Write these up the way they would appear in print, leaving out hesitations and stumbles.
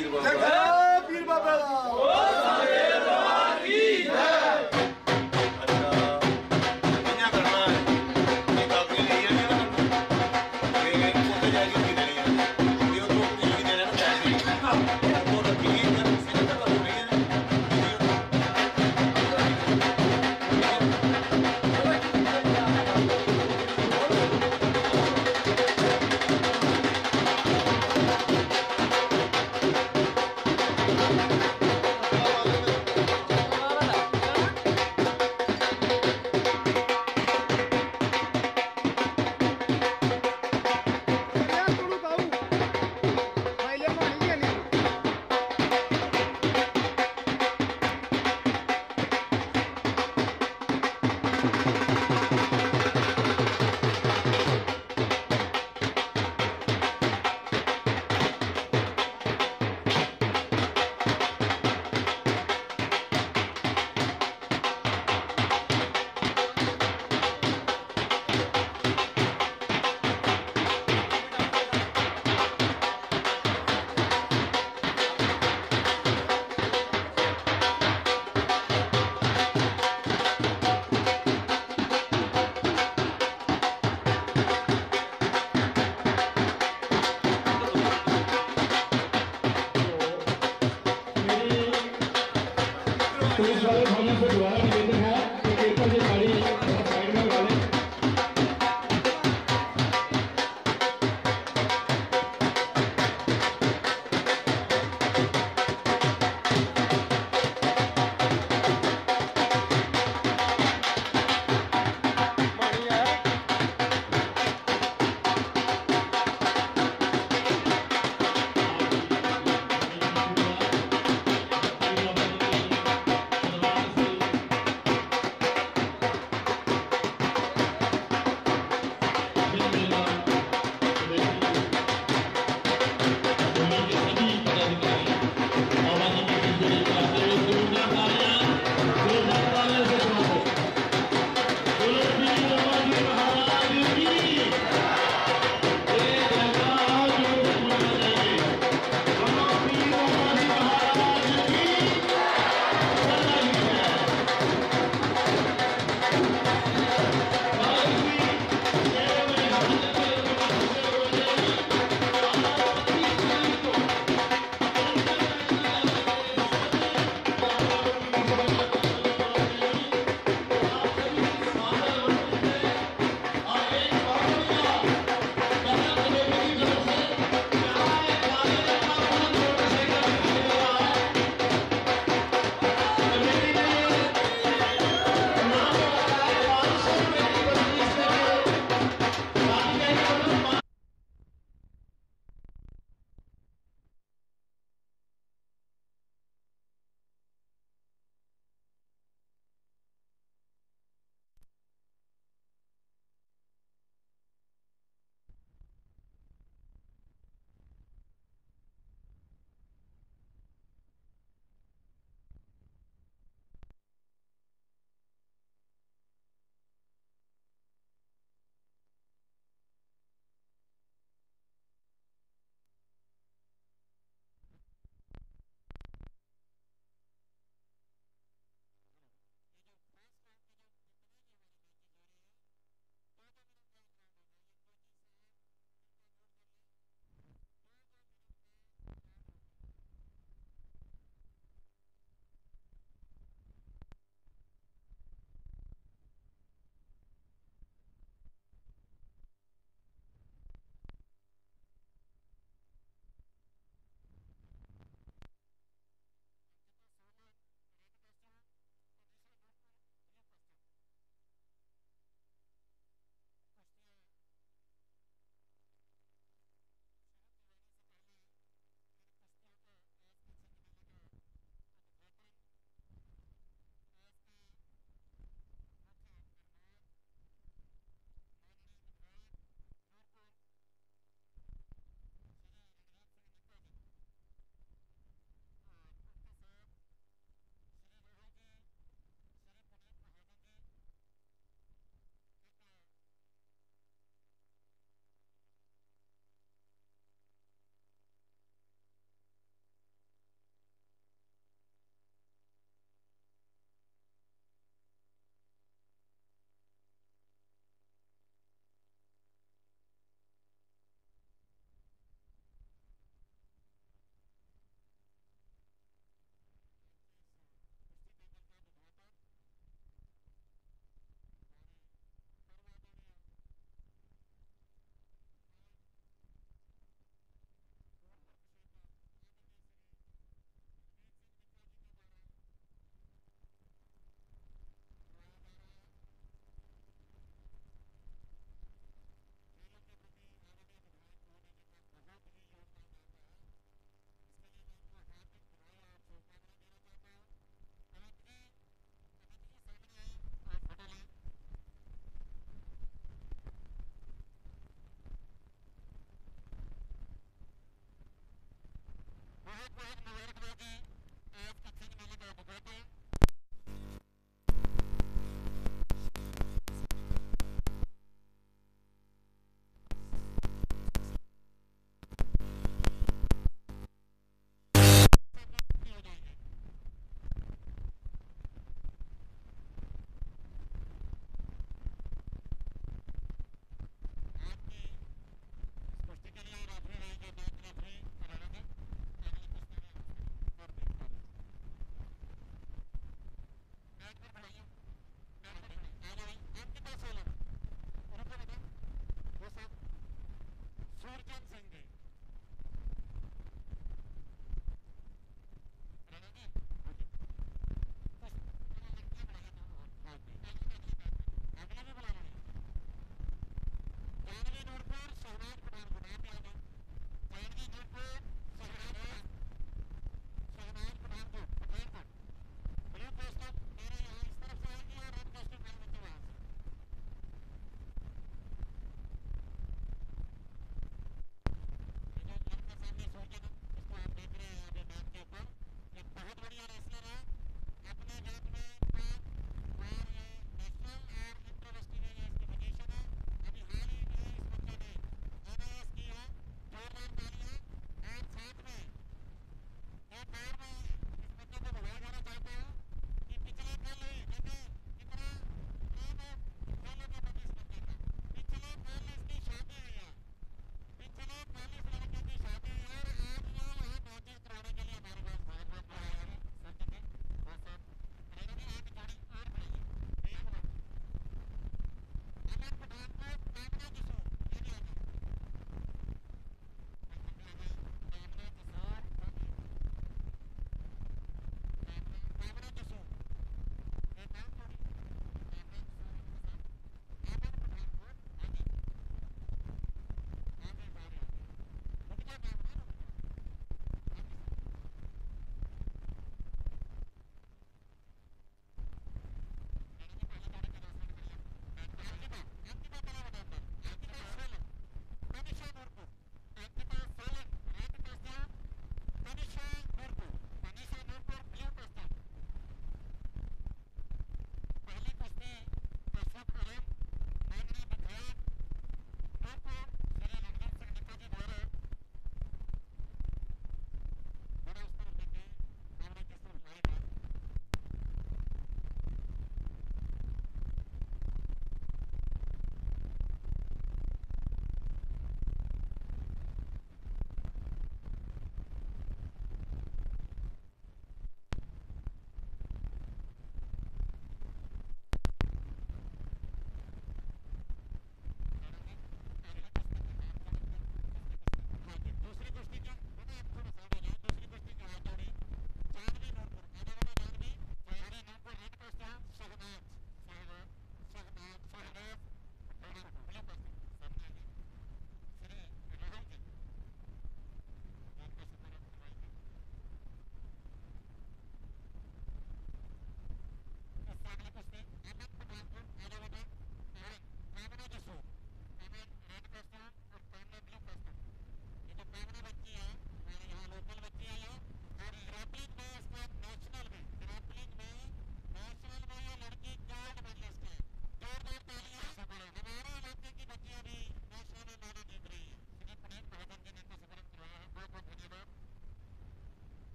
पीर बाबा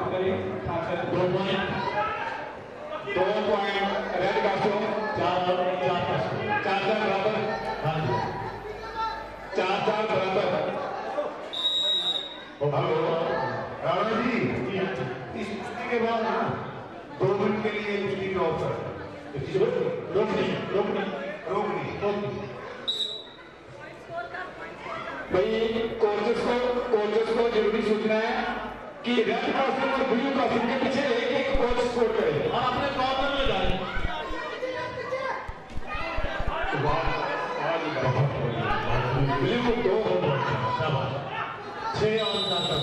2 point red costume 4 बराबर 4 बराबर। राणा जी इस कुश्ती के बाद ना 2 मिनट के लिए कुश्ती का ऑफर रोकनी भाई कोचेस को जरूरी सूचना है कि रेड कास्टूम और ब्लू कास्टूम के पीछे एक कोच स्कोर करे और अपने कॉर्नर में जाए। ब्लू 2 6 और 7।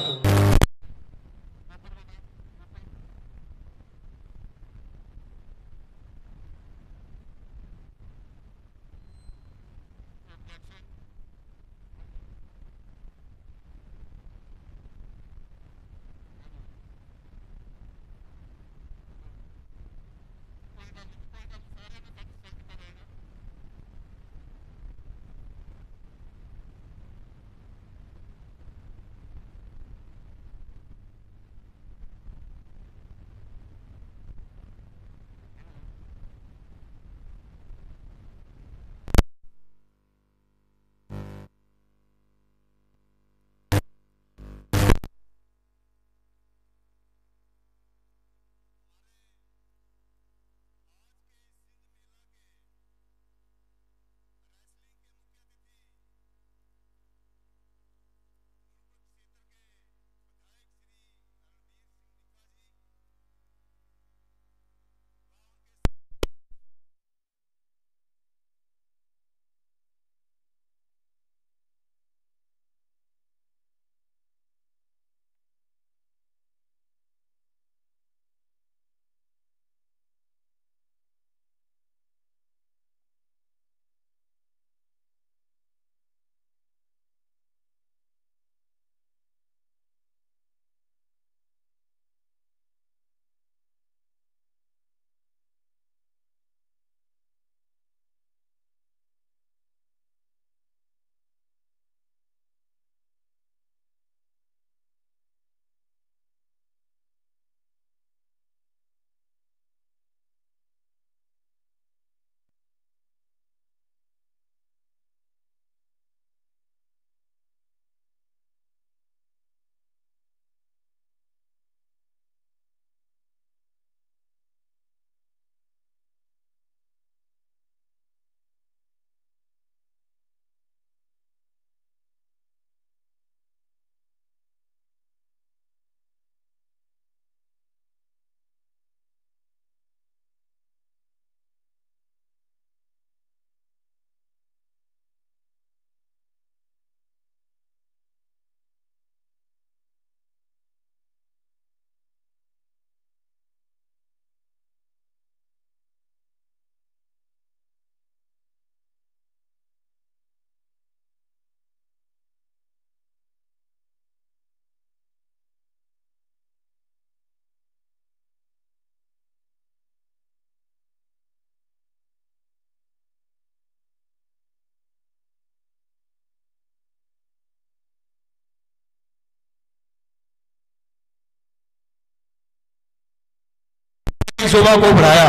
शोभा को बढ़ाया।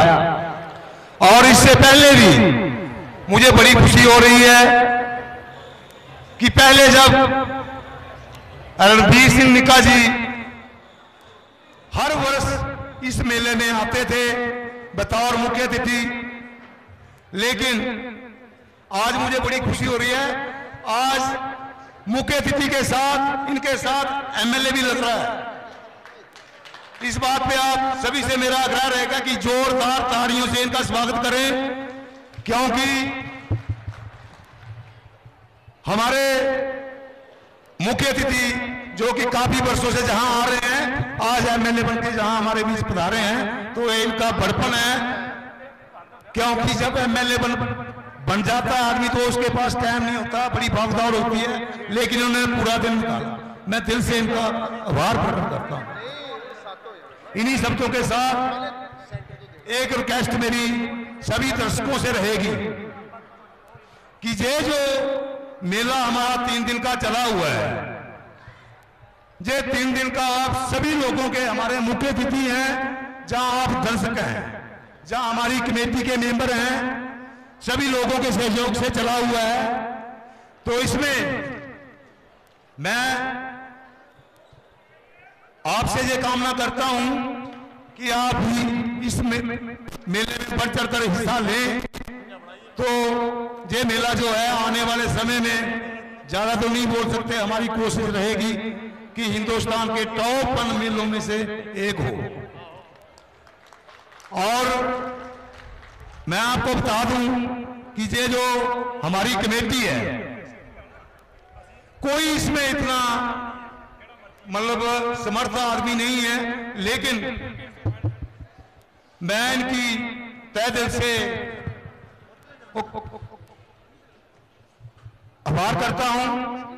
और इससे पहले भी मुझे बड़ी खुशी हो रही है कि पहले जब रणबीर सिंह निक्का जी हर वर्ष इस मेले में आते थे बतौर मुख्य अतिथि, लेकिन आज मुझे बड़ी खुशी हो रही है, आज मुख्य अतिथि के साथ इनके साथ एमएलए भी लग रहा है। इस बात पे आप सभी से मेरा आग्रह रहेगा कि जोरदार तालियों से इनका स्वागत करें, क्योंकि हमारे मुख्य अतिथि जो कि काफी वर्षों से जहां आ रहे हैं, आज एमएलए बनके जहां हमारे बीच पधारे हैं, तो इनका बड़पन है। क्योंकि जब एमएलए बन जाता है आदमी तो उसके पास टाइम नहीं होता, बड़ी भागदौड़ होती है, लेकिन उन्होंने पूरा दिन निकाला। मैं दिल से इनका आभार प्रकट करता हूं। इन्हीं शब्दों के साथ एक रिक्वेस्ट मेरी सभी दर्शकों से रहेगी कि ये जो मेला हमारा 3 दिन का चला हुआ है, ये 3 दिन का आप सभी लोगों के हमारे मुख्य अतिथि हैं, जहां आप दर्शक हैं, जहां हमारी कमेटी के मेंबर हैं, सभी लोगों के सहयोग से चला हुआ है। तो इसमें मैं आपसे ये कामना करता हूं कि आप भी इस मेले में बढ़ चढ़ कर हिस्सा लें। तो ये मेला जो है आने वाले समय में ज्यादा तो नहीं बोल सकते, हमारी कोशिश रहेगी कि हिंदुस्तान के टॉप 1 मेलों में से एक हो। और मैं आपको बता दूं कि ये जो हमारी कमेटी है, कोई इसमें इतना मतलब समर्थ आदमी नहीं है, लेकिन मैं इनकी तहे दिल से आभार करता हूं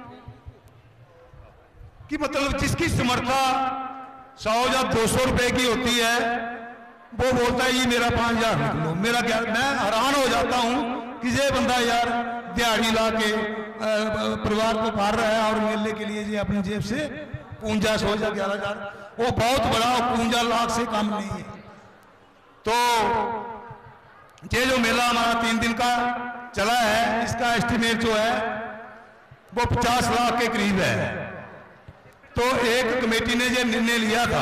कि मतलब जिसकी समर्था 100 या 200 रुपए की होती है, वो बोलता है ये मेरा 5000 लिख लो, मेरा क्या। मैं हैरान हो जाता हूं कि ये बंदा यार दिहाड़ी ला के परिवार को पाल रहा है और मेले के लिए ये अपनी जेब से 50 या 11000, वो बहुत बड़ा 50 लाख से कम नहीं है। तो ये जो मेला हमारा 3 दिन का चला है, इसका एस्टिमेट जो है वो 50 लाख के करीब है। तो एक कमेटी ने ये निर्णय लिया था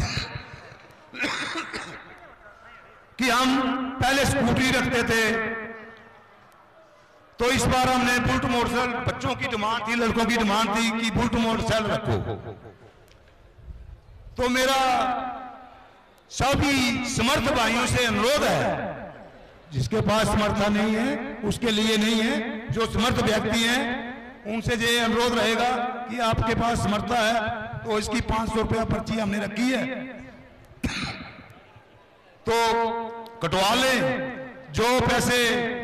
कि हम पहले स्कूटरी रखते थे, तो इस बार हमने बुलेट मोटरसाइकिल, बच्चों की डिमांड थी, लड़कों की डिमांड थी कि बुलेट मोटरसाइकिल रखो। तो मेरा सभी समर्थ भाइयों से अनुरोध है, जिसके पास समर्था नहीं है उसके लिए नहीं है, जो समर्थ व्यक्ति हैं उनसे ये अनुरोध रहेगा कि आपके पास समर्था है तो इसकी 500 रुपया पर्ची हमने रखी है तो कटवा लें। जो पैसे,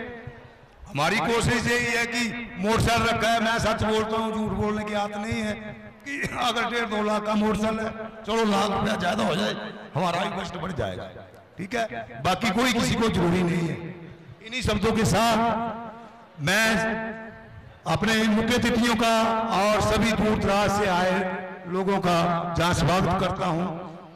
हमारी कोशिश यही है कि मोटरसाइकिल रखा है, मैं सच बोलता हूँ, झूठ बोलने की आदत नहीं है कि अगर 1.5-2 लाख का मोटरसाइकिल है, चलो लाख रुपया ज्यादा हो जाए, हमारा ही कष्ट बढ़ जाएगा, ठीक है। बाकी कोई किसी को जरूरी नहीं है। इन्हीं शब्दों के साथ मैं अपने मुख्य अतिथियों का और सभी दूर दराज से आए लोगों का जहां स्वागत करता हूं।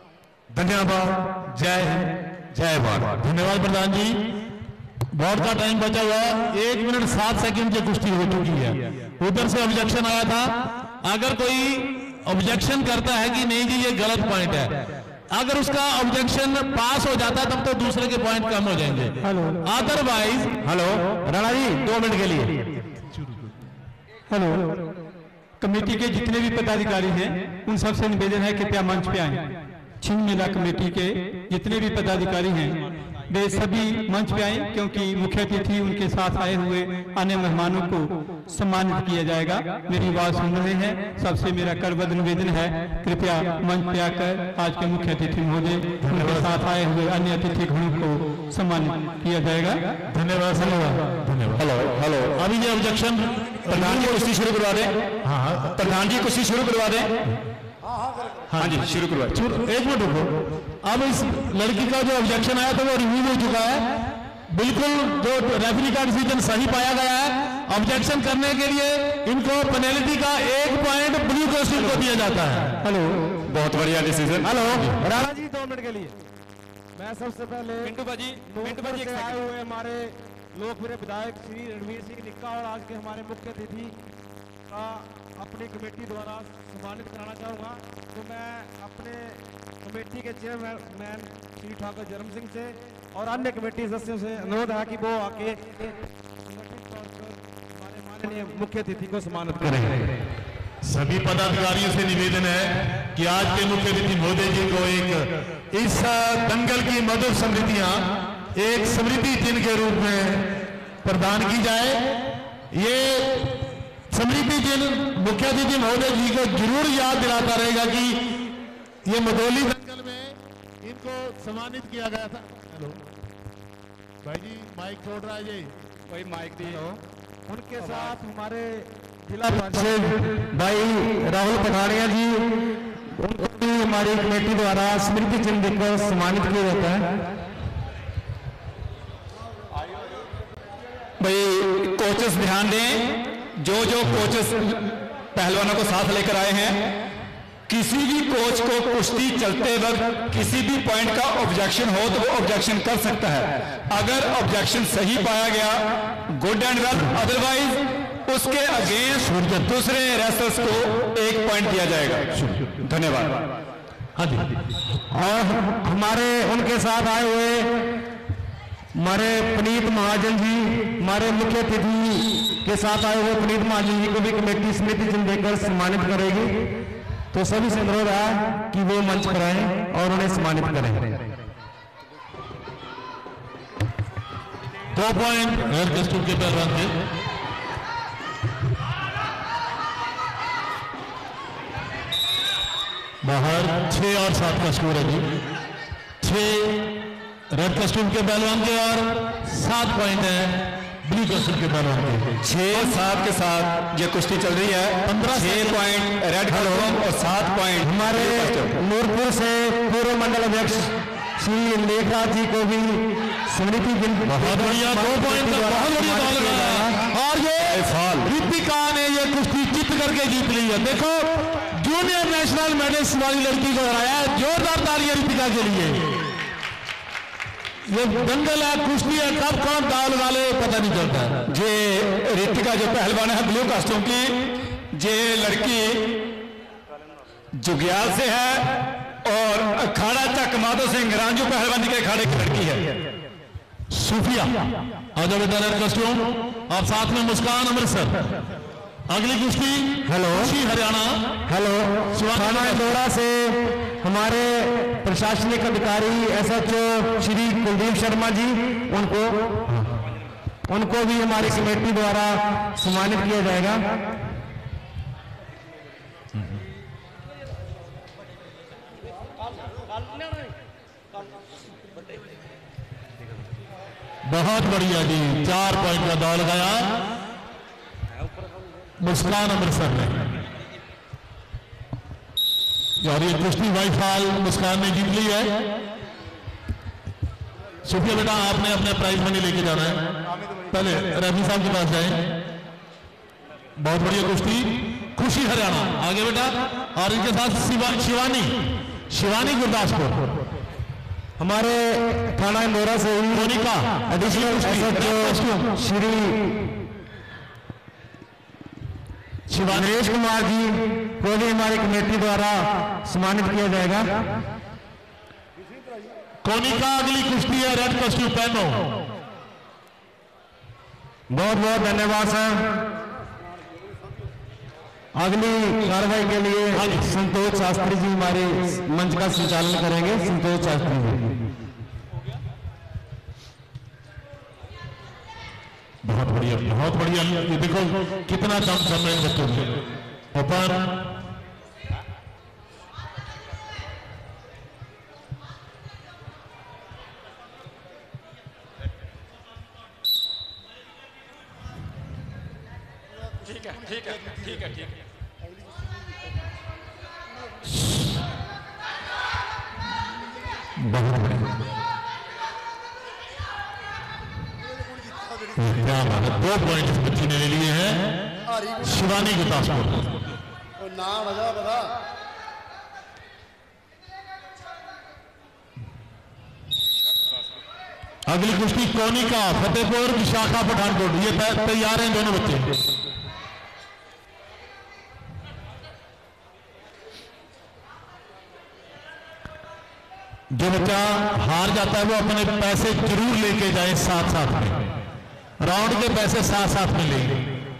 धन्यवाद। जय हिंद, जय भारत। धन्यवाद प्रधान जी। बहुत का टाइम बचा हुआ, 1 मिनट 7 सेकंड की कुश्ती हो चुकी है। उधर से ऑब्जेक्शन आया था, अगर कोई ऑब्जेक्शन करता है कि नहीं जी ये गलत पॉइंट है, अगर उसका ऑब्जेक्शन पास हो जाता है तब तो दूसरे के पॉइंट कम हो जाएंगे। Otherwise hello Rana ji 2 minute के लिए। हेलो, कमेटी के जितने भी पदाधिकारी हैं उन सबसे निवेदन है कृपया मंच पे आएं। छिंज मेला कमेटी के जितने भी पदाधिकारी हैं वे सभी मंच पे आएं, क्योंकि मुख्य अतिथि उनके साथ आए हुए अन्य मेहमानों को सम्मानित किया जाएगा। मेरी बात सुन रहे हैं, सबसे मेरा करबद्ध निवेदन है कृपया मंच पे आकर आज के मुख्य अतिथि महोदय उनके साथ आए हुए अन्य अतिथि गणों को सम्मानित किया जाएगा। धन्यवाद धन्यवाद। हेलो हेलो, अभी ये ऑब्जेक्शन प्रधान जी कुश्ती शुरू करवा दें। हाँ प्रधान जी कुश्ती शुरू करवा दें। हाँ जी शुरू करवा। 1 मिनट रुको, अब इस लड़की का जो ऑब्जेक्शन आया था वो रिव्यू हो चुका है, बिल्कुल जो रेफरी का डिसीजन सही पाया गया है। ऑब्जेक्शन करने के लिए इनको पेनल्टी का 1 पॉइंट ब्लू कोस्टल को दिया जाता है। हेलो, बहुत बढ़िया decision. Hello Rana ji 2 minute के लिए। मैं सबसे पहले पिंटू भाजी से आए हुए हमारे लोकप्रिय विधायक श्री रणवीर सिंह निक्का और आज के हमारे मुख्य अतिथि का अपनी कमेटी द्वारा सम्मानित कराना चाहूँगा। तो मैं अपने कमेटी के चेयरमैन श्री ठाकुर जरम सिंह से और अन्य कमेटी सदस्यों से अनुरोध है कि वो आके संगठित तौर पर हमारे माननीय मुख्य अतिथि को सम्मानित करें। सभी पदाधिकारियों से निवेदन है कि आज के मुख्य अतिथि महोदय जी को एक इस दंगल की मधुर समृद्धियां एक समृद्धि चिन्ह के रूप में प्रदान की जाए। ये समृद्धि चिन्ह मुख्य अतिथि महोदय जी को जरूर याद दिलाता रहेगा कि ये मधोली दंगल में इनको सम्मानित किया गया था। हेलो भाई जी माइक छोड़ रहा है जी, वही माइक दी। उनके साथ हमारे जिला पंचायत भाई राहुल पठानिया जी, उनको भी हमारी कमेटी द्वारा स्मृति चिन्ह देकर सम्मानित किया जाता है। भाई कोचेस ध्यान दें, जो कोचेस पहलवानों को साथ लेकर आए हैं किसी भी कोच को कुश्ती चलते वक्त किसी भी पॉइंट का ऑब्जेक्शन हो तो वो ऑब्जेक्शन कर सकता है। अगर ऑब्जेक्शन सही पाया गया गुड एंड वेल, अदरवाइज उसके अगेंस्ट दूसरे रेसलर्स को 1 पॉइंट दिया जाएगा। धन्यवाद। हाँ जी, और हमारे उनके साथ आए हुए हमारे पुनीत महाजन जी, हमारे मुख्य अतिथि के साथ आए हुए पुनीत महाजन जी को भी कमेटी स्मृति चिन्ह देकर सम्मानित करेगी। तो सभी से अनुरोध है कि वो मंच पर आए और उन्हें सम्मानित करें। 2 पॉइंट हेयर कस्टम के पहलवान के। बाहर 6 और 7 का स्कोर है जी। 6 रेड कस्टम के पहलवान के और 7 पॉइंट है ब्लू कस्टम के पहलवान के। 6-7 के साथ ये कुश्ती चल रही है। 6 पॉइंट रेड कस्टम और 7 पॉइंट हमारे नूरपुर से पूर्व मंडल अध्यक्ष श्री लेखराज जी को भी स्मृति चिन्ह। बहुत बढ़िया, 2 पॉइंट का बहुत बढ़िया बॉल लगाया और ये रितिका ने ये कुश्ती जीत करके जीत ली है। देखो जूनियर नेशनल मेडल्स वाली लड़की को हराया है। जोरदार तालियां रितिका के लिए। ये दंगल है, कुश्ती है, कब कौन दाल वाले पता नहीं चलता। ये रितिका जो पहलवान है ब्लू कस्टम की, ये लड़की जुग्याल से है और अखाड़ा चक माधो सिंह रांझू पहलवान के अखाड़े की लड़की है। सूफिया आजा बेटा रेड कस्टम, आप साथ में मुस्कान अमृतसर। अगली कुश्ती हेलो हरियाणा। हेलो थाना इंदौरा से हमारे प्रशासनिक अधिकारी SHO श्री कुलदीप शर्मा जी, उनको भी हमारी कमेटी द्वारा सम्मानित किया जाएगा। बहुत बढ़िया जी, 4 पॉइंट का दौड़ गया मुस्कान अमृतसर ने। और ये कुश्ती वाईफाल मुस्कान ने जीत ली है। सुफिया बेटा आपने अपने प्राइज मनी लेके जाना है, पहले रेफरी साहब के पास जाए। बहुत बढ़िया कुश्ती, खुशी हरियाणा आगे बेटा, और इनके साथ शिवानी गुरदासपुर। हमारे थाना इंदौरा से ही मोनिका एडिशनल SHO श्री नरेश कुमार जी को भी हमारी कमेटी द्वारा सम्मानित किया जाएगा। कोनिका अगली कुश्ती है रेड कस्टम पहनो। बहुत बहुत धन्यवाद सर। अगली कार्रवाई के लिए संतोष शास्त्री जी हमारे मंच का संचालन करेंगे। संतोष शास्त्री जी। बहुत बढ़िया, बहुत बढ़िया। ये देखो कितना कम समय बच्चों से ऊपर। ठीक है ठीक है ठीक है ठीक है। बहुत बढ़िया, क्या बात है। 2 पॉइंट इस बच्ची ने ले लिए हैं शिवानी गुरदासपुर। नाम बता बता। अगली कुश्ती कोनिका फतेहपुर विशाखा पठानकोट। ये तैयार हैं दोनों बच्चे। जो बच्चा हार जाता है वो अपने पैसे जरूर लेके जाए साथ साथ में। राउंड के पैसे साथ साथ में लेंगे।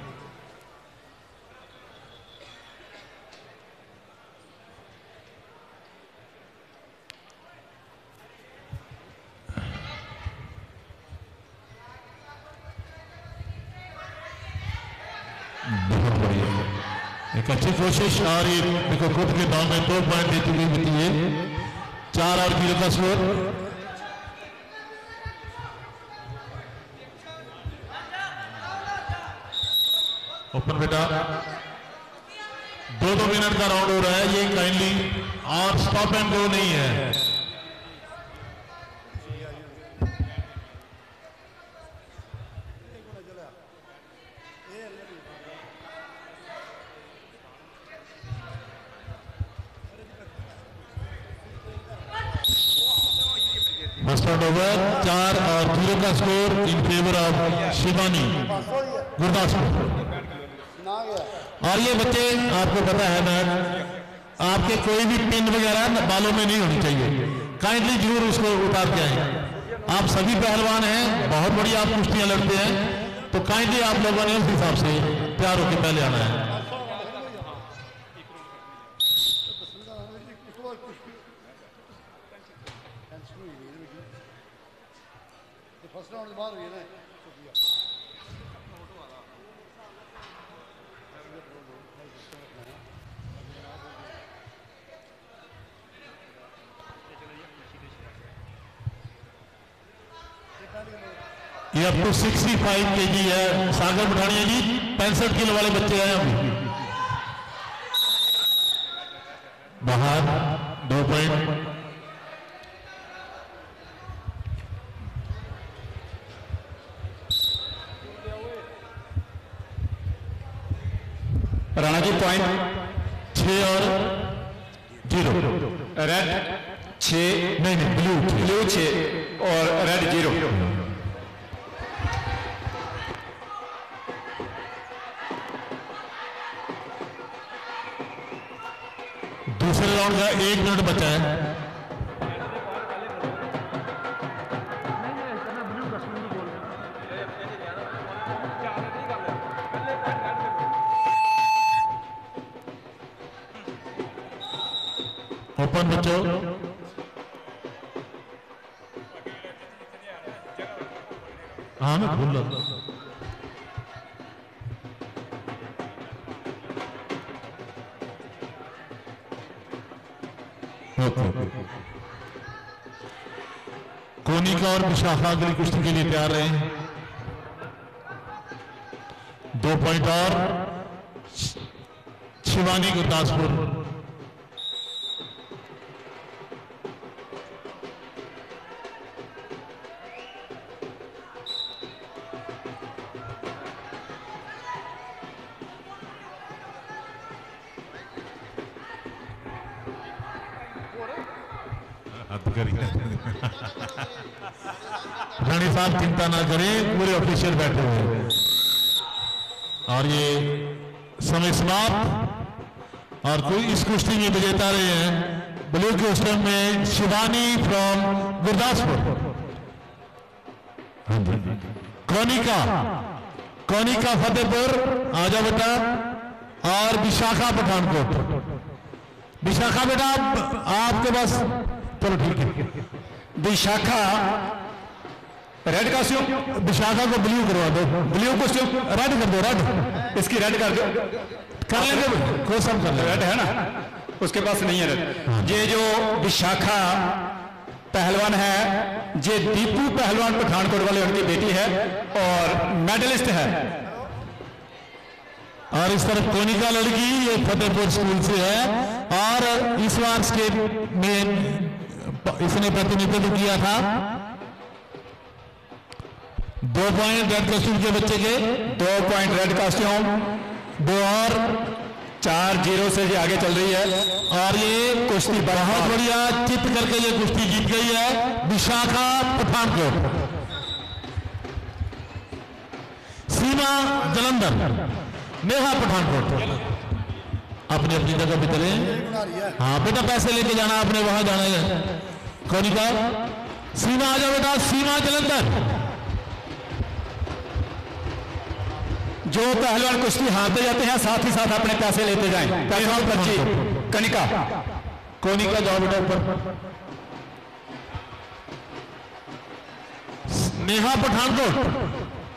बहुत बढ़िया, एक अच्छी कोशिश। और ये देखो खुद के दाव में 2 पॉइंट देती हुई बची है। 4 और 0 का स्कोर। ओपन बेटा 2-2 मिनट का राउंड हो रहा है ये काइंडली, और स्टॉप एंड गो नहीं है। फर्स्ट राउंड ओवर 4-0 का score in favour of Shivani Gurdaspur. और ये बच्चे आपको पता है मैम, आपके कोई भी पिन वगैरह बालों में नहीं होनी चाहिए, काइंडली जरूर उसको उतार के आए। आप सभी पहलवान हैं, बहुत बड़ी आप कुश्तियां लड़ते हैं, तो काइंडली आप लोगों ने उस हिसाब से तैयार होकर पहले आना है। ये अब तो 65 kg है सागर पठानिया जी, 65 किलो वाले बच्चे हैं अभी बाहर 2 पॉइंट। राणा जी पॉइंट 6 और 0। रेड 6 नहीं ब्लू 6 और रेड 0। दूसरे राउंड का 1 मिनट बचा है। ओपन बच्चों, हाँ मैं भूल रहा। कोनिका और विशाखा अगली कुश्ती के लिए तैयार रहे। 2 पॉइंट और शिवानी गुरदासपुर। रानी साहब चिंता ना करें, पूरे ऑफिशियल बैठे हुए हैं और ये समय समाप्त। और कोई इस कुश्ती में विजेता रहे हैं ब्लू कोस्टम में शिवानी फ्रॉम गुरदासपुर। कोनिका फतेहपुर, आजा बेटा, और विशाखा पठानकोट। विशाखा बेटा आपके पास, चलो ठीक है। विशाखा रेड कॉस्ट्यूम, विशाखा को ब्लू करवा दो, ब्लू कॉस्ट्यूम रेड कर दो, रेड इसकी रेड कर दो, कर लेंगे, कोई सब कर रेड है ना, उसके पास नहीं है रेड। ये जो विशाखा पहलवान है, ये दीपू पहलवान पठानकोट वाले उनकी बेटी है और मेडलिस्ट है। और इस तरफ कोनिका लड़की, ये फतेहपुर स्कूल से है और इस वर्ष के में इसने प्रतिनिधित्व किया था। 2 पॉइंट रेड कॉस्ट्यूम के बच्चे के, 2 पॉइंट रेड कॉस्ट्यूम, 2 और 4-0 से ये आगे चल रही है। और ये कुश्ती बहुत बढ़िया चित करके ये कुश्ती जीत गई है विशाखा पठानकोट। सीमा जलंधर, नेहा पठानकोट अपनी अपनी जगह पे चले। हाँ बेटा, पैसे लेके जाना आपने, वहां जाना है। कोनिका, सीमा आ जाओ बेटा, सीमा जलंधर। जो पहलवान कुश्ती हारते जाते हैं साथ ही साथ अपने पैसे लेते जाएं। पहलवान बच्ची कनिका, कोनिका जाओ बेटा ऊपर। नेहा पठानकोट,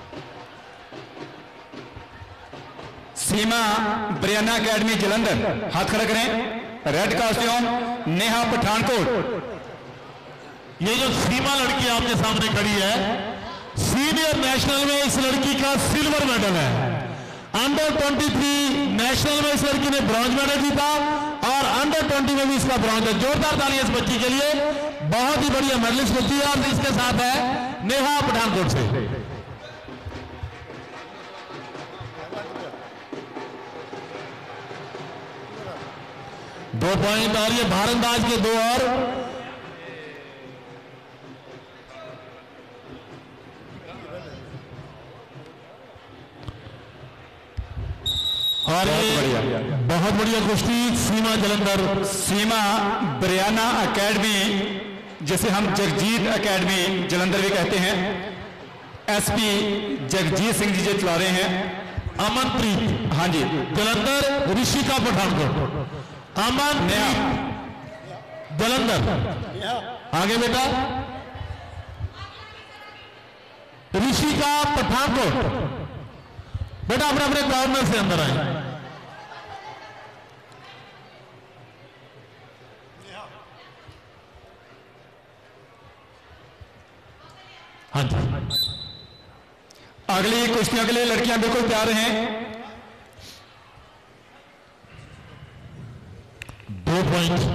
सीमा ब्रियाना एकेडमी जलंधर, हाथ खड़ा करें। Red costume Neha Pathankot. ये जो सीमा लड़की आपके सामने खड़ी है, सीनियर नेशनल में इस लड़की का सिल्वर मेडल है। अंडर 23 नेशनल में इस लड़की ने ब्रॉन्ज मेडल जीता और अंडर 20 में भी इसका ब्रॉन्ज है। जोरदार तालियां इस बच्ची के लिए, बहुत ही बढ़िया मेडलिस्ट बच्ची है। और इसके साथ है नेहा पठानकोट से। दो पॉइंट और ये भारंदाज के 2 और बहुत बढ़िया कुश्ती सीमा जलंधर, सीमा बरियाना एकेडमी, जिसे हम जगजीत एकेडमी जलंधर भी कहते हैं, एसपी जगजीत सिंह जी चला रहे हैं। अमनप्रीत, हाँ जी, जलंधर ऋषिका पठानकोट, अमन जलंधर, आगे बेटा ऋषिका पठानकोट, बेटा अपने अपने कॉर्नर से अंदर आए। हाँ जी, अगली कुश्तियों के लिए लड़कियां बिल्कुल तैयार हैं। 2 पॉइंट।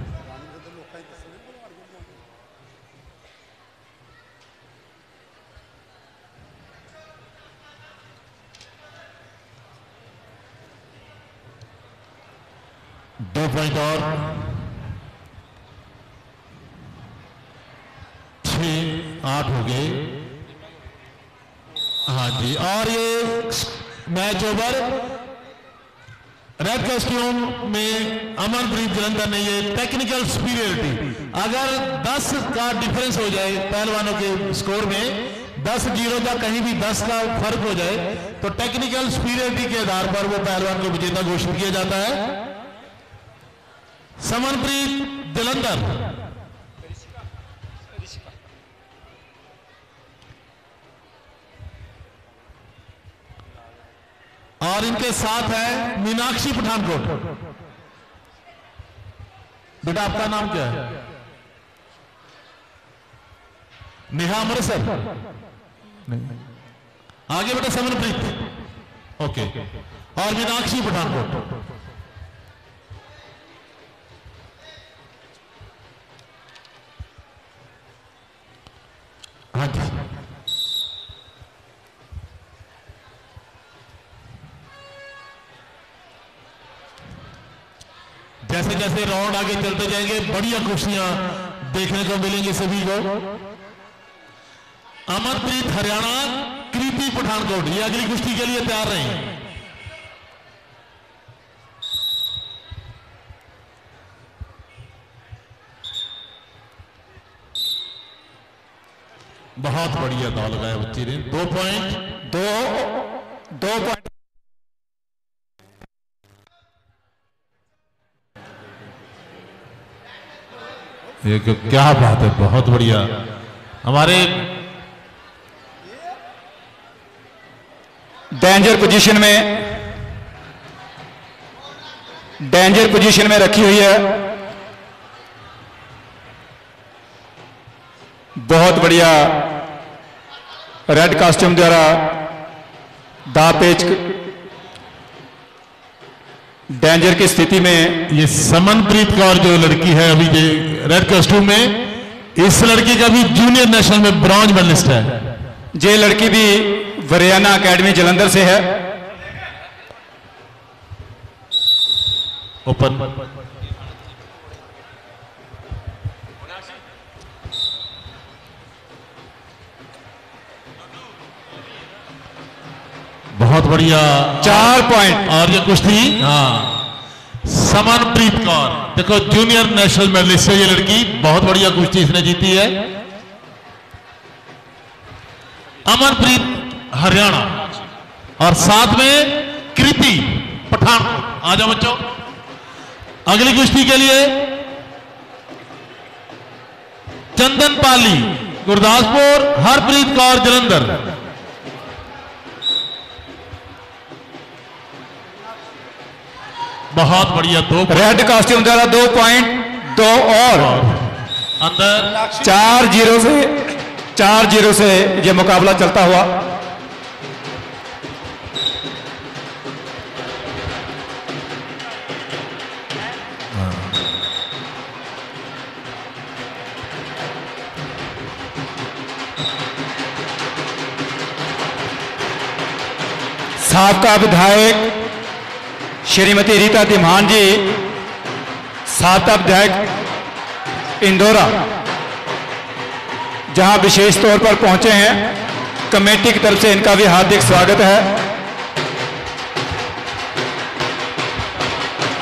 और 6-8 हो गए। हाँ जी, और ये मैच ओवर। रेड कॉस्ट्यूम में अमनप्रीत जलंधर ने ये टेक्निकल सुपीरियरिटी, अगर 10 का डिफरेंस हो जाए पहलवानों के स्कोर में, 10-0 का कहीं भी 10 का फर्क हो जाए, तो टेक्निकल सुपीरियरिटी के आधार पर वो पहलवान को विजेता घोषित किया जाता है। समनप्रीत जलंधर, और इनके साथ है मीनाक्षी पठानकोट। बेटा आपका नाम क्या है? नेहा अमृतसर, नहीं। आगे बेटा समनप्रीत, ओके, और मीनाक्षी पठानकोट। हाँ जी, जैसे जैसे राउंड आगे चलते जाएंगे बढ़िया कुश्तियां देखने को मिलेंगी सभी को। अमनप्रीत हरियाणा, कृति पठानकोट, ये अगली कुश्ती के लिए तैयार रहे। बहुत बढ़िया दाव लगाया बच्ची ने। 2 पॉइंट। 2 पॉइंट। ये क्या बात है, बहुत बढ़िया। हमारे डेंजर पोजीशन में रखी हुई है। बहुत बढ़िया रेड कॉस्ट्यूम द्वारा दापेच डेंजर की स्थिति में ये समनप्रीत कौर जो लड़की है अभी ये रेड कॉस्ट्यूम में, इस लड़की का भी जूनियर नेशनल में ब्रॉन्ज मेडलिस्ट है। ये लड़की भी वरियाना एकेडमी जलंधर से है। ओपन, बहुत बढ़िया 4 पॉइंट। और ये कुश्ती, हाँ, समनप्रीत कौर देखो जूनियर नेशनल मेडलिस्ट है ये लड़की, बहुत बढ़िया कुश्ती इसने जीती है। अमनप्रीत हरियाणा और साथ में कृति पठानकोट। आ जाओ बच्चों, अगली कुश्ती के लिए चंदन पाली गुरदासपुर, हरप्रीत कौर जलंधर। बहुत बढ़िया। 2 रेड कॉस्ट्यूम द्वारा 2 पॉइंट, 2 और अंदर 4-0 से ये मुकाबला चलता हुआ। साबका विधायक श्रीमती रीता धीमान जी, साबका विधायक इंदौरा, जहां विशेष तौर पर पहुंचे हैं, कमेटी की तरफ से इनका भी हार्दिक स्वागत है।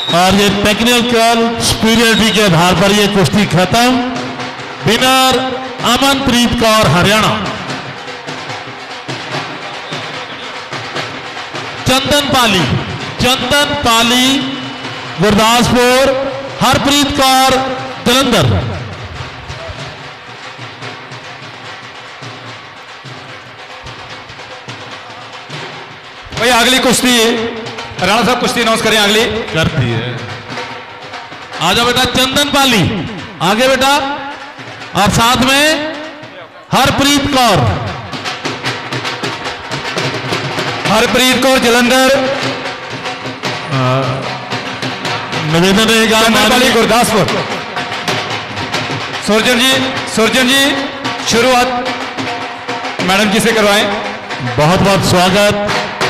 और ये टेक्निकल सुपीरियरिटी के आधार पर ये कुश्ती खत्म। विनर अमनप्रीत कौर हरियाणा, चंदन पाली गुरदासपुर, हरप्रीत कौर जलंधर। भाई अगली कुश्ती राणा साहब कुश्ती अनाउंस करें। अगली करती है, आ जाओ बेटा चंदन पाली आगे बेटा, और साथ में हरप्रीत कौर जलंधर। निवेदन रहेगा पाली गुरदासपुर। सुरजन जी शुरुआत मैडम जी से करवाएं। बहुत बहुत स्वागत,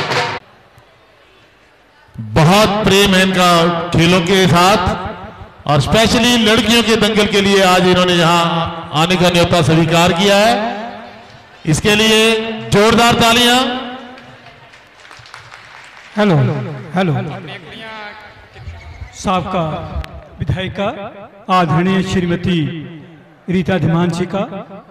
बहुत प्रेम है इनका खेलों के साथ, और स्पेशली लड़कियों के दंगल के लिए आज इन्होंने यहां आने का न्योता स्वीकार किया है। इसके लिए जोरदार तालियां। हेलो साबका विधायिका आदरणीय श्रीमती रीता धीमांशी का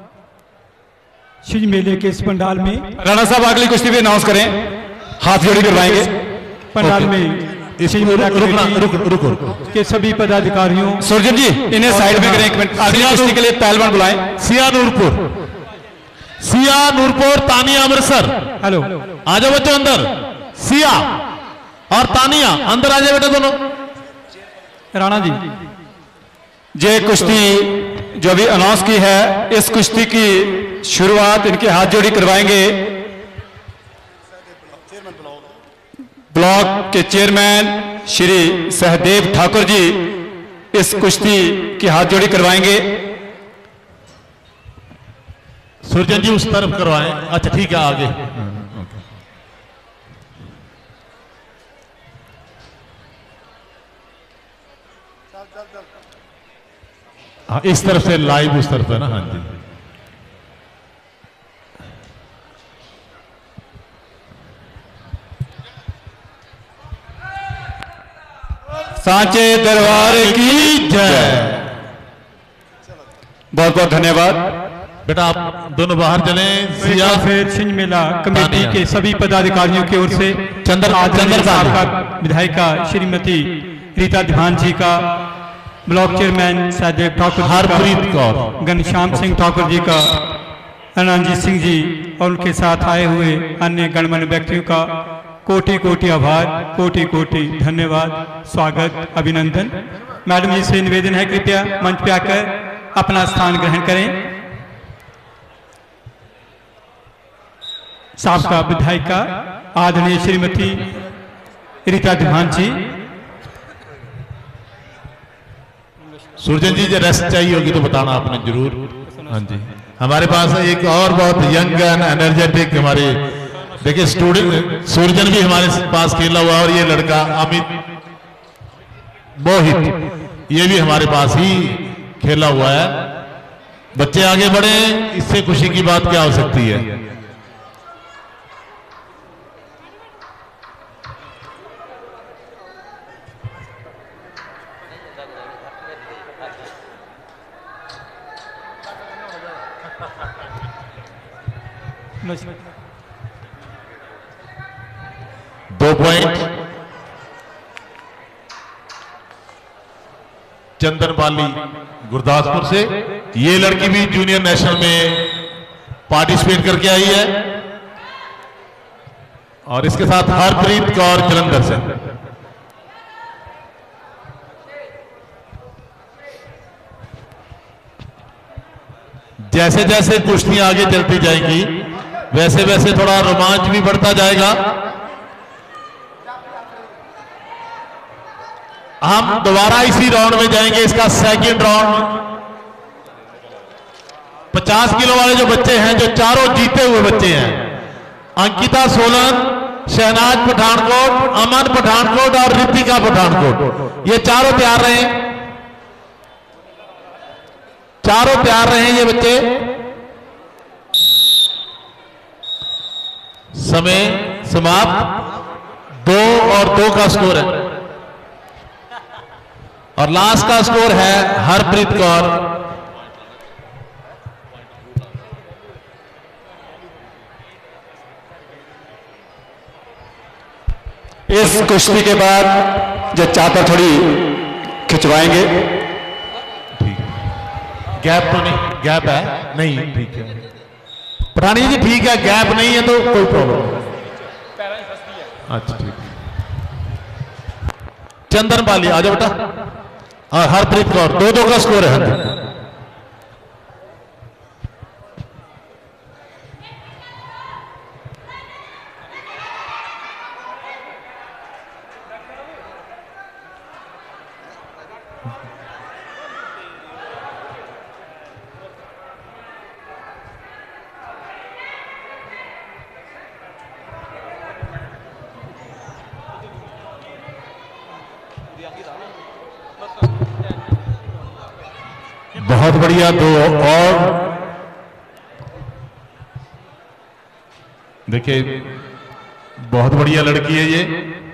छिंज मेले के इस पंडाल में राणा साहब अगली कुश्ती भी अनाउंस करें, हाथ जोड़ी करवाएंगे पंडाल में रुको के सभी पदाधिकारियों। सुरजन जी इन्हें साइड में करें एक मिनट। अगली कुश्ती के लिए पहलवान बुलाएं। सिया नूरपुर तानिया अमृतसर। हेलो आ जाओ बच्चों अंदर, सिया और तानिया अंदर आ जाए बेटा दोनों। राणा जी ये कुश्ती जो अभी अनाउंस की है, इस कुश्ती की शुरुआत इनके हाथ जोड़ी करवाएंगे ब्लॉक के चेयरमैन श्री सहदेव ठाकुर जी। इस कुश्ती की हाथ जोड़ी करवाएंगे। सुरजन जी उस तरफ करवाएं। अच्छा ठीक है, आगे हाँ, इस तरफ से लाइव उस तरफ है ना। हाँ जी सांचे दरबार की जय। बहुत बहुत धन्यवाद बेटा, आप दोनों बाहर चलें। सिया फिर छिंज मेला कमेटी के सभी पदाधिकारियों की ओर से चंद्र का विधायिका श्रीमती रीता धीमांशी का, ब्लॉक चेयरमैन सहदेव ठाकुर, हरप्रीत कौर, घनश्याम सिंह ठाकुर जी का, अनंजीत सिंह जी और उनके साथ आए हुए अन्य गणमान्य व्यक्तियों का कोटि कोटि आभार, कोटि कोटि धन्यवाद, स्वागत, अभिनंदन। मैडम जी से निवेदन है कृपया मंच पे आकर अपना स्थान ग्रहण करें। साबका विधायिका आदरणीय श्रीमती रीता धीमांशी। सुरजन जी जो रेस्ट चाहिए होगी तो बताना आपने जरूर। हाँ जी, हमारे पास एक और बहुत यंग एंड एनर्जेटिक हमारे, देखिए स्टूडेंट सुरजन भी हमारे पास खेला हुआ, और ये लड़का अमित मोहित ये भी हमारे पास ही खेला हुआ है। बच्चे आगे बढ़े, इससे खुशी की बात क्या हो सकती है। दो पॉइंट चंदन पाली गुरदासपुर से। ये लड़की भी जूनियर नेशनल में पार्टिसिपेट करके आई है, और इसके साथ हरप्रीत कौर जलंधर से। जैसे जैसे कुश्तियां आगे चलती जाएंगी वैसे वैसे थोड़ा रोमांच भी बढ़ता जाएगा। हम दोबारा इसी राउंड में जाएंगे, इसका सेकंड राउंड। 50 किलो वाले जो बच्चे हैं, जो चारों जीते हुए बच्चे हैं, अंकिता सोलन, शहनाज पठानकोट, अमन पठानकोट और रितिका पठानकोट, ये चारों तैयार रहे, चारों तैयार रहे ये बच्चे। समय समाप्त, 2 और 2 का स्कोर है। और लास्ट का स्कोर है हरप्रीत कौर। इस कुश्ती के बाद जो चाहता थोड़ी खिंचवाएंगे। गैप तो नहीं, गैप है नहीं, ठीक है पठानी जी, ठीक है गैप नहीं है तो कोई प्रॉब्लम नहीं। अच्छा ठीक है। चंदन बाली आ जाओ बेटा, और हरप्रीत कौर 2-2 का स्कोर है। बहुत बढ़िया, 2 और देखिए बहुत बढ़िया लड़की है ये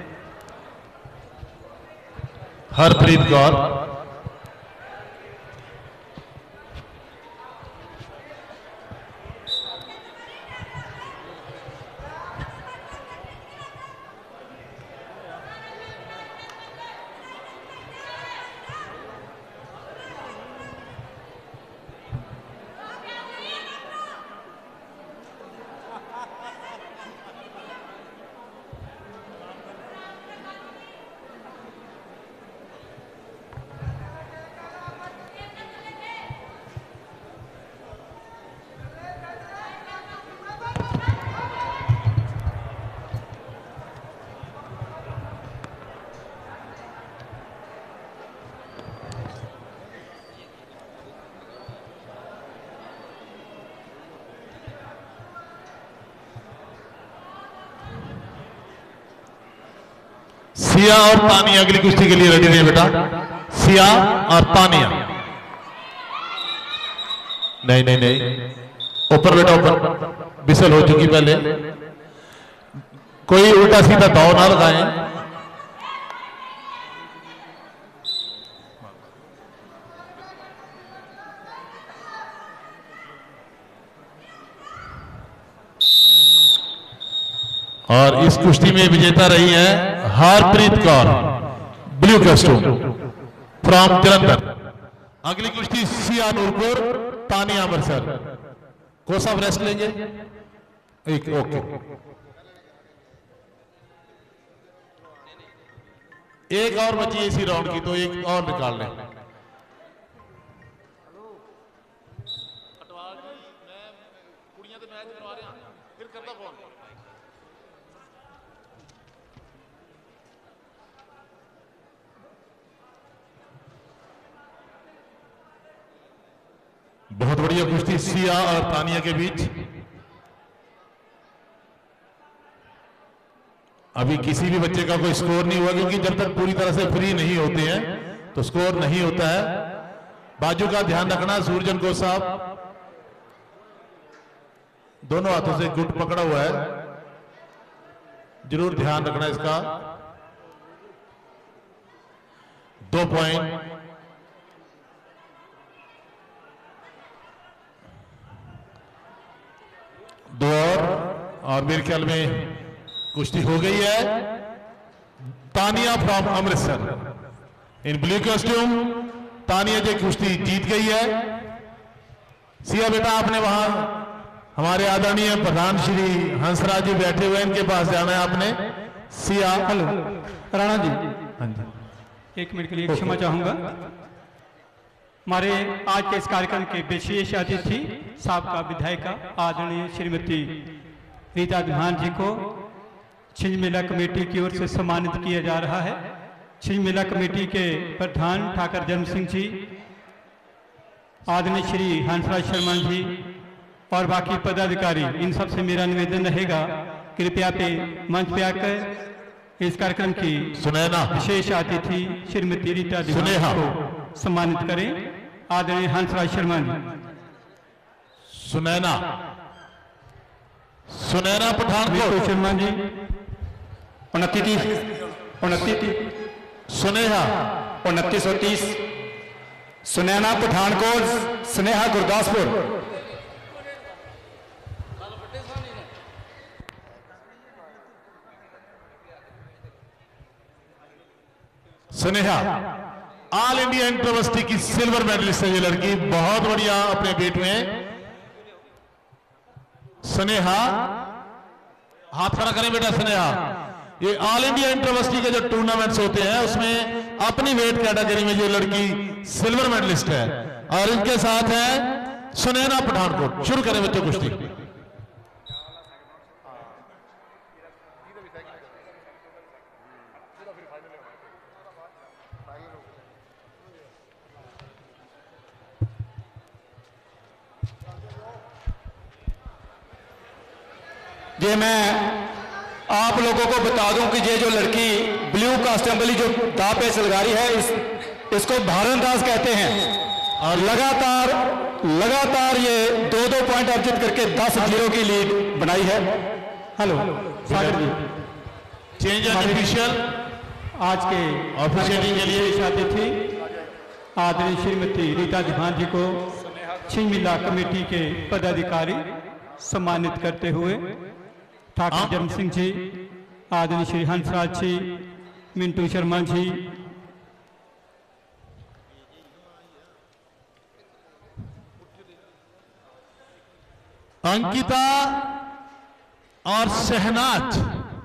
हरप्रीत कौर। सिया और तानिया अगली कुश्ती के लिए रेडी रहे बेटा। सिया और तानिया, नहीं नहीं नहीं, ऊपर बेटा ऊपर, बिसल हो चुकी पहले। कोई उल्टा सीधा दाव ना लगाएं। और इस कुश्ती में विजेता रही है Harpreet Kaur, blue costume from Jalandhar. अगली कुश्ती सिया नूरपुर, तानिया अमृतसर। को सब रेस्ट लेंगे एक, ओके। एक और बची है इसी राउंड की, तो एक और निकाल लें। बहुत बढ़िया कुश्ती सिया और तानिया के बीच। अभी किसी भी बच्चे का कोई स्कोर नहीं हुआ, क्योंकि जब तक पूरी तरह से फ्री नहीं होते हैं तो स्कोर नहीं होता है। बाजू का ध्यान रखना। सूरजन को साहब दोनों हाथों से गुट पकड़ा हुआ है, जरूर ध्यान रखना इसका। 2 पॉइंट। दो और मेरे ख्याल में कुश्ती हो गई है। Tania from Amritsar in blue costume, Tania ji कुश्ती जीत गई है। सिया बेटा आपने वहां हमारे आदरणीय प्रधान श्री हंसराज जी बैठे हुए, इनके पास जाना है आपने। सिया। हेलो राणा जी, हाँ जी, 1 मिनट के लिए क्षमा चाहूंगा। हमारे आज के इस कार्यक्रम के विशेष अतिथि साबका विधायिका आदरणीय श्रीमती रीता दुहान जी को छिंज मेला कमेटी की ओर से सम्मानित किया जा रहा है। छिंज मेला कमेटी के प्रधान ठाकर जन्म सिंह जी, आदरणीय श्री हंसराज शर्मा जी और बाकी पदाधिकारी, इन सब से मेरा निवेदन रहेगा कृपया पे मंच पे आकर इस कार्यक्रम की सुनैना विशेष अतिथि श्रीमती रीता दुहान को सम्मानित करें। आदरणीय Hansraj Sharma ji. Sunaina, Sunaina Pathankot Sharma ji. 29 Suneha 2930, Sunaina Pathankot, Sneha Gurdaspur. Sneha all India intervarsity की सिल्वर मेडलिस्ट है ये लड़की, बहुत बढ़िया अपने वेट में। स्नेहा हाथ खड़ा करें बेटा। स्नेहा ये ऑल इंडिया इंटरवर्सिटी के जो टूर्नामेंट्स होते हैं उसमें अपनी वेट कैटेगरी में ये लड़की सिल्वर मेडलिस्ट है। और इनके साथ है सुनैना पठानकोट। शुरू करें बच्चों कुश्ती। ये मैं आप लोगों को बता दूं कि ये जो लड़की ब्लू कास्ट्यूम वाली जो दाव पे सलगारी है, इसको भारंदाज कहते हैं। और लगातार ये 2-2 पॉइंट अर्जित करके 10-0 की लीड बनाई है। Hello Sagar ji, change official आज के ऑफिशियलिंग के लिए शादी थी आदरणीय श्रीमती रीता दिभान जी को छिंज मेला कमेटी के पदाधिकारी सम्मानित करते हुए ठाकुर जम सिंह जी, आदरणीय श्री हंसराज जी, मिंटू शर्मा जी, अंकिता और शहनाज।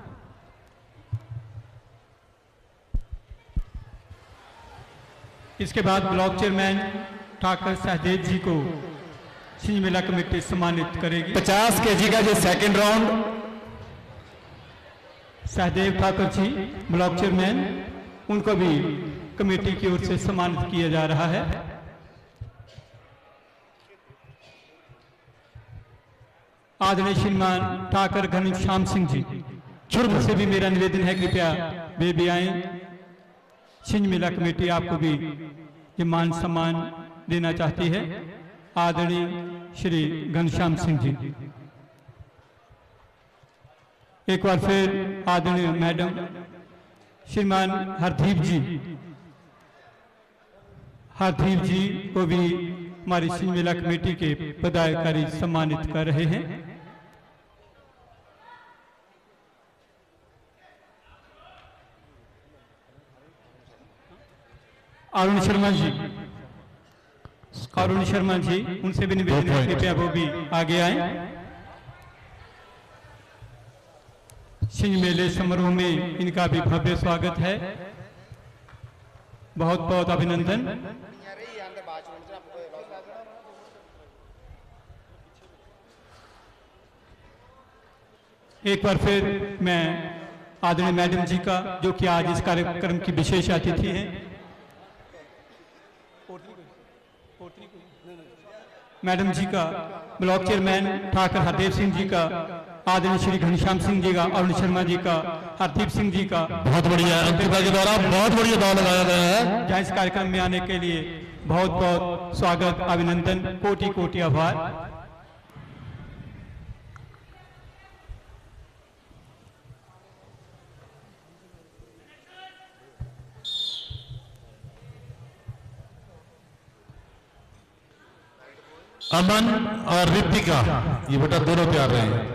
इसके बाद ब्लॉक चेयरमैन ठाकुर सहदेव जी को छिंज मेला कमेटी सम्मानित करेगी। 50 kg का ये second round. Sahdev Thakur ji block chairman, उनको भी कमेटी की ओर से सम्मानित किया जा रहा है। आदरणीय श्रीमान ठाकुर घनश्याम सिंह जी, शुरू से भी मेरा निवेदन है कृपया वे भी आए। छिंज मेला कमेटी आपको भी ये मान सम्मान देना चाहती है। आदरणीय श्री घनश्याम सिंह जी, एक बार फिर आदरणीय मैडम श्रीमान हरदीप जी को भी हमारी छिंज मेला कमेटी के पदाधिकारी सम्मानित कर रहे हैं। अरुण शर्मा जी, उनसे भी निवेदन है कृपया वो भी आगे आए। छिंज मेले समारोह में इनका भी भव्य स्वागत है। बहुत बहुत अभिनंदन। एक बार फिर मैं आदरणीय मैडम जी का, जो कि आज इस कार्यक्रम की विशेष अतिथि हैं, मैडम जी का, ब्लॉक चेयरमैन ठाकुर हरदेव सिंह जी का, आदरणीय श्री घनश्याम सिंह जी का, अरुण शर्मा जी का, हरदीप सिंह जी का बहुत बढ़िया अंकिता के द्वारा बहुत बढ़िया दाव लगाया गया है। जहाँ इस कार्यक्रम में आने के लिए बहुत बहुत स्वागत, अभिनंदन, कोटि कोटि आभार। अमन और रितिका, ये बेटा दोनों तैयार रहे हैं।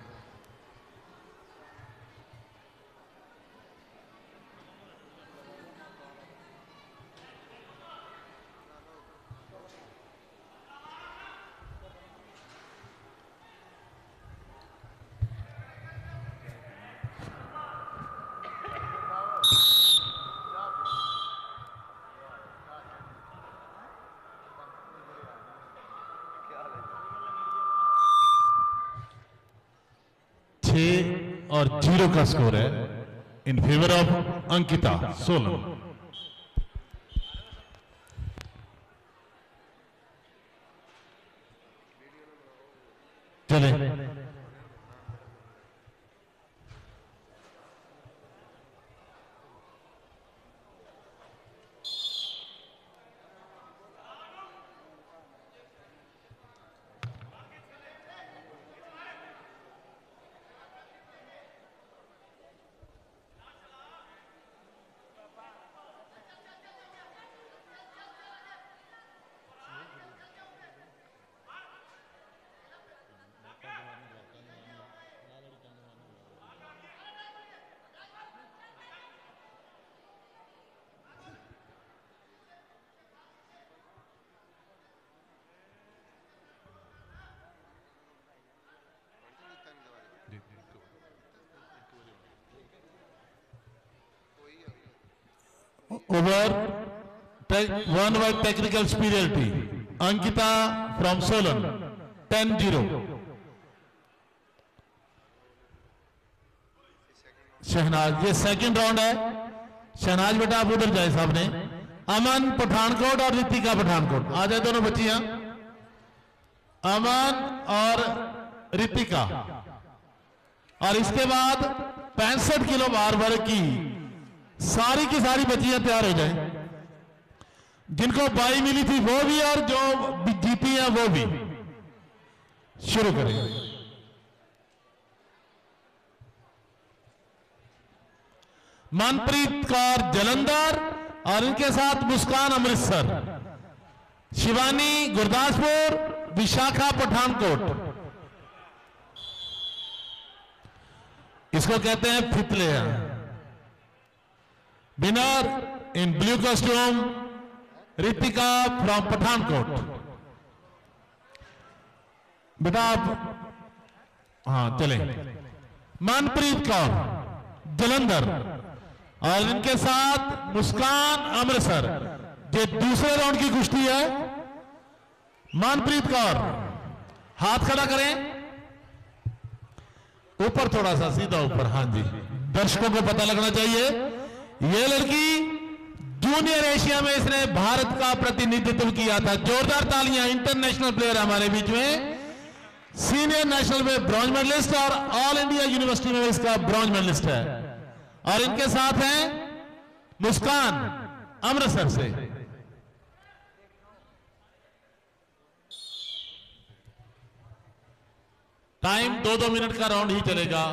और 0 का स्कोर है in favour of Ankita Solan. चले over one word technical superiority. Ankita from Solan 10-0. Shehnaaz, ये सेकंड राउंड है। शहनाज बेटा आप उधर जाए सामने। अमन पठानकोट और रितिका पठानकोट आ जाए, दोनों बच्चियां। अमन और रितिका। और इसके बाद 65 किलो भार वर्ग की सारी बच्चियां तैयार हो जाएं। जिनको बाई मिली थी वो भी और जो जीती हैं वो भी। शुरू करें। मनप्रीत कौर जलंधर और इनके साथ मुस्कान अमृतसर, शिवानी गुरदासपुर, विशाखा पठानकोट। इसको कहते हैं फितले। Winner in blue costume Ritika from Pathankot. बेटा आप हाँ चले। मनप्रीत कौर जलंधर और इनके साथ मुस्कान अमृतसर। ये दूसरे राउंड की कुश्ती है। मनप्रीत कौर हाथ खड़ा करें ऊपर, थोड़ा सा सीधा ऊपर। हाँ जी, दर्शकों को पता लगना चाहिए ये लड़की जूनियर एशिया में इसने भारत का प्रतिनिधित्व किया था। जोरदार तालियां। इंटरनेशनल प्लेयर हमारे बीच में। सीनियर नेशनल में ब्रॉन्ज मेडलिस्ट और ऑल इंडिया यूनिवर्सिटी में इसका ब्रॉन्ज मेडलिस्ट है। और इनके साथ हैं मुस्कान अमृतसर से। टाइम 2-2 मिनट का राउंड ही चलेगा।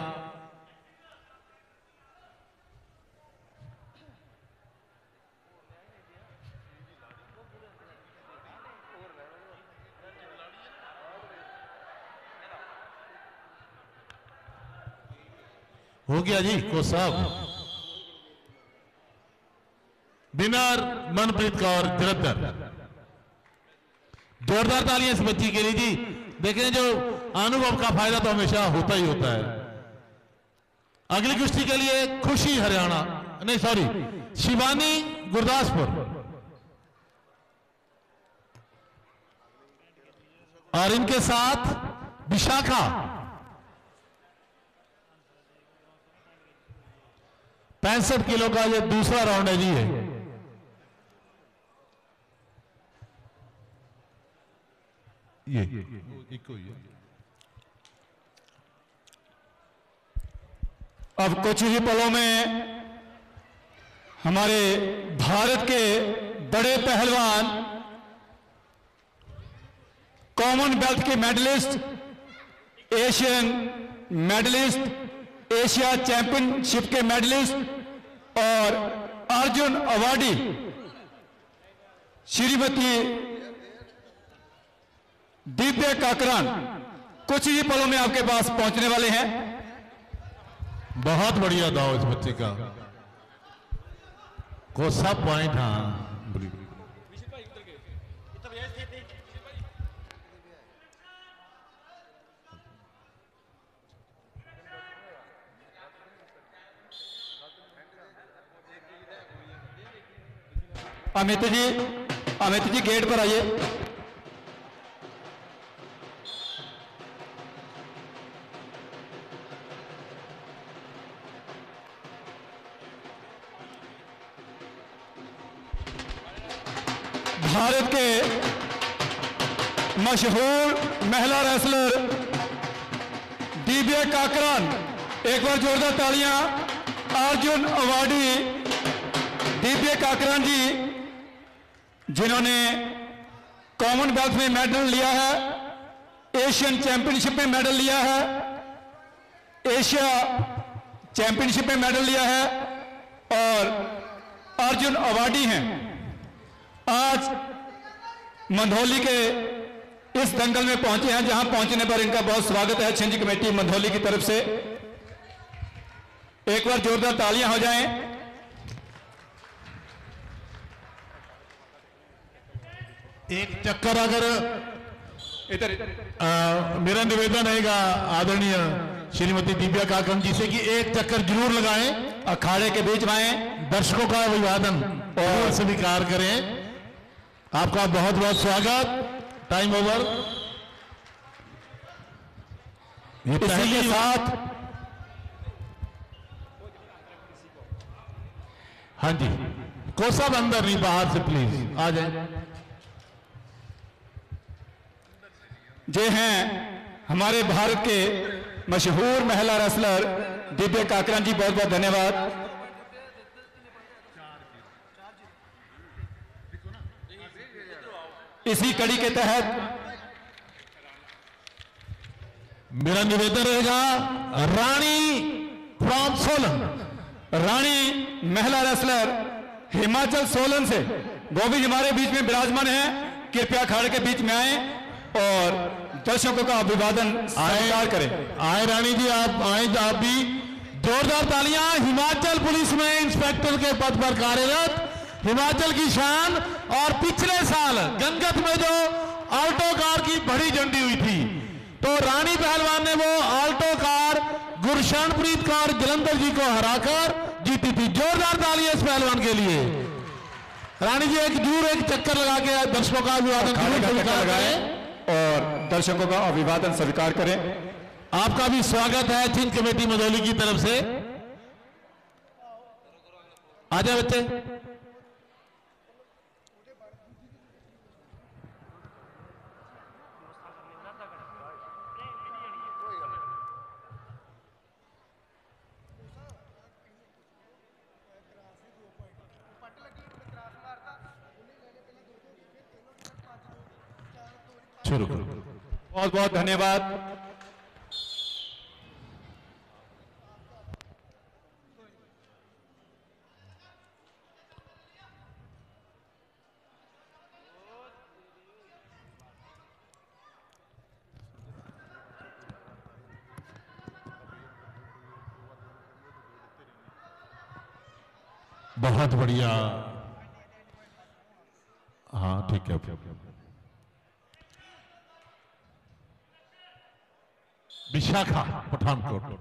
हो गया जी को साहब। विनर मनप्रीत कौर जलंधर। जोरदार तालियां इस बच्ची के लिए जी। देखें जो अनुभव का फायदा तो हमेशा होता ही होता है। अगली कुश्ती के लिए खुशी हरियाणा, नहीं सॉरी, शिवानी गुरदासपुर और इनके साथ विशाखा। 65 किलो का ये दूसरा राउंड है जी। ये अब कुछ ही पलों में हमारे भारत के बड़े पहलवान, कॉमनवेल्थ के medallist, Asian medallist, Asia championship के मेडलिस्ट और अर्जुन अवार्डी श्रीमती दिव्या काकरान कुछ ही पलों में आपके पास पहुंचने वाले हैं। बहुत बढ़िया दाव इस बच्चे का। को सब पॉइंट। हाँ अमित जी गेट पर आइए। भारत के मशहूर महिला रेसलर दिव्या काकरान, एक बार जोरदार तालियां। अर्जुन अवार्डी दिव्या काकरान जी, जिन्होंने कॉमनवेल्थ में मेडल लिया है, एशियन चैंपियनशिप में मेडल लिया है, एशिया चैंपियनशिप में मेडल लिया है और अर्जुन अवार्डी हैं। आज मंधौली के इस दंगल में पहुंचे हैं, जहां पहुंचने पर इनका बहुत स्वागत है छिंज कमेटी मंधौली की तरफ से। एक बार जोरदार तालियां हो जाएं। एक चक्कर अगर मेरा निवेदन रहेगा आदरणीय श्रीमती दिव्या काकरान जी से कि एक चक्कर जरूर लगाएं, अखाड़े के बीच में आए, दर्शकों का अभिवादन और स्वीकार करें। आपका बहुत बहुत स्वागत। Time over. इसी के साथ हाँ जी, कोसा अंदर नहीं, बाहर से प्लीज आ जाए। जे हैं हमारे भारत के मशहूर महिला रेसलर दिव्या काकरान जी, बहुत बहुत धन्यवाद। इसी कड़ी के तहत मेरा निवेदन रहेगा, रानी फ्रॉम सोलन, रानी महिला रेसलर हिमाचल सोलन से, वो भी हमारे बीच में विराजमान है। कृपया अखाड़े के बीच में आए और दर्शकों का अभिवादन स्वीकार करें। आए रानी जी, आप आए, आप भी जोरदार तालियां। हिमाचल पुलिस में इंस्पेक्टर के पद पर कार्यरत, हिमाचल की शान। और पिछले साल गंगत में जो आल्टो कार की बड़ी झंडी हुई थी, तो रानी पहलवान ने वो आल्टो कार गुरशरणप्रीत कौर जलंधर जी को हराकर जीती थी। जोरदार तालियां इस पहलवान के लिए। रानी जी एक चक्कर लगा के दर्शकों का अभिवादन लगाएं और दर्शकों का अभिवादन स्वीकार करें। आपका भी स्वागत है चिन्ह कमेटी मदौली की तरफ से। आ जाए बच्चे। शुरू करो। बहुत बहुत धन्यवाद। बहुत बढ़िया। हाँ ठीक है। विशाखा पठानकोट।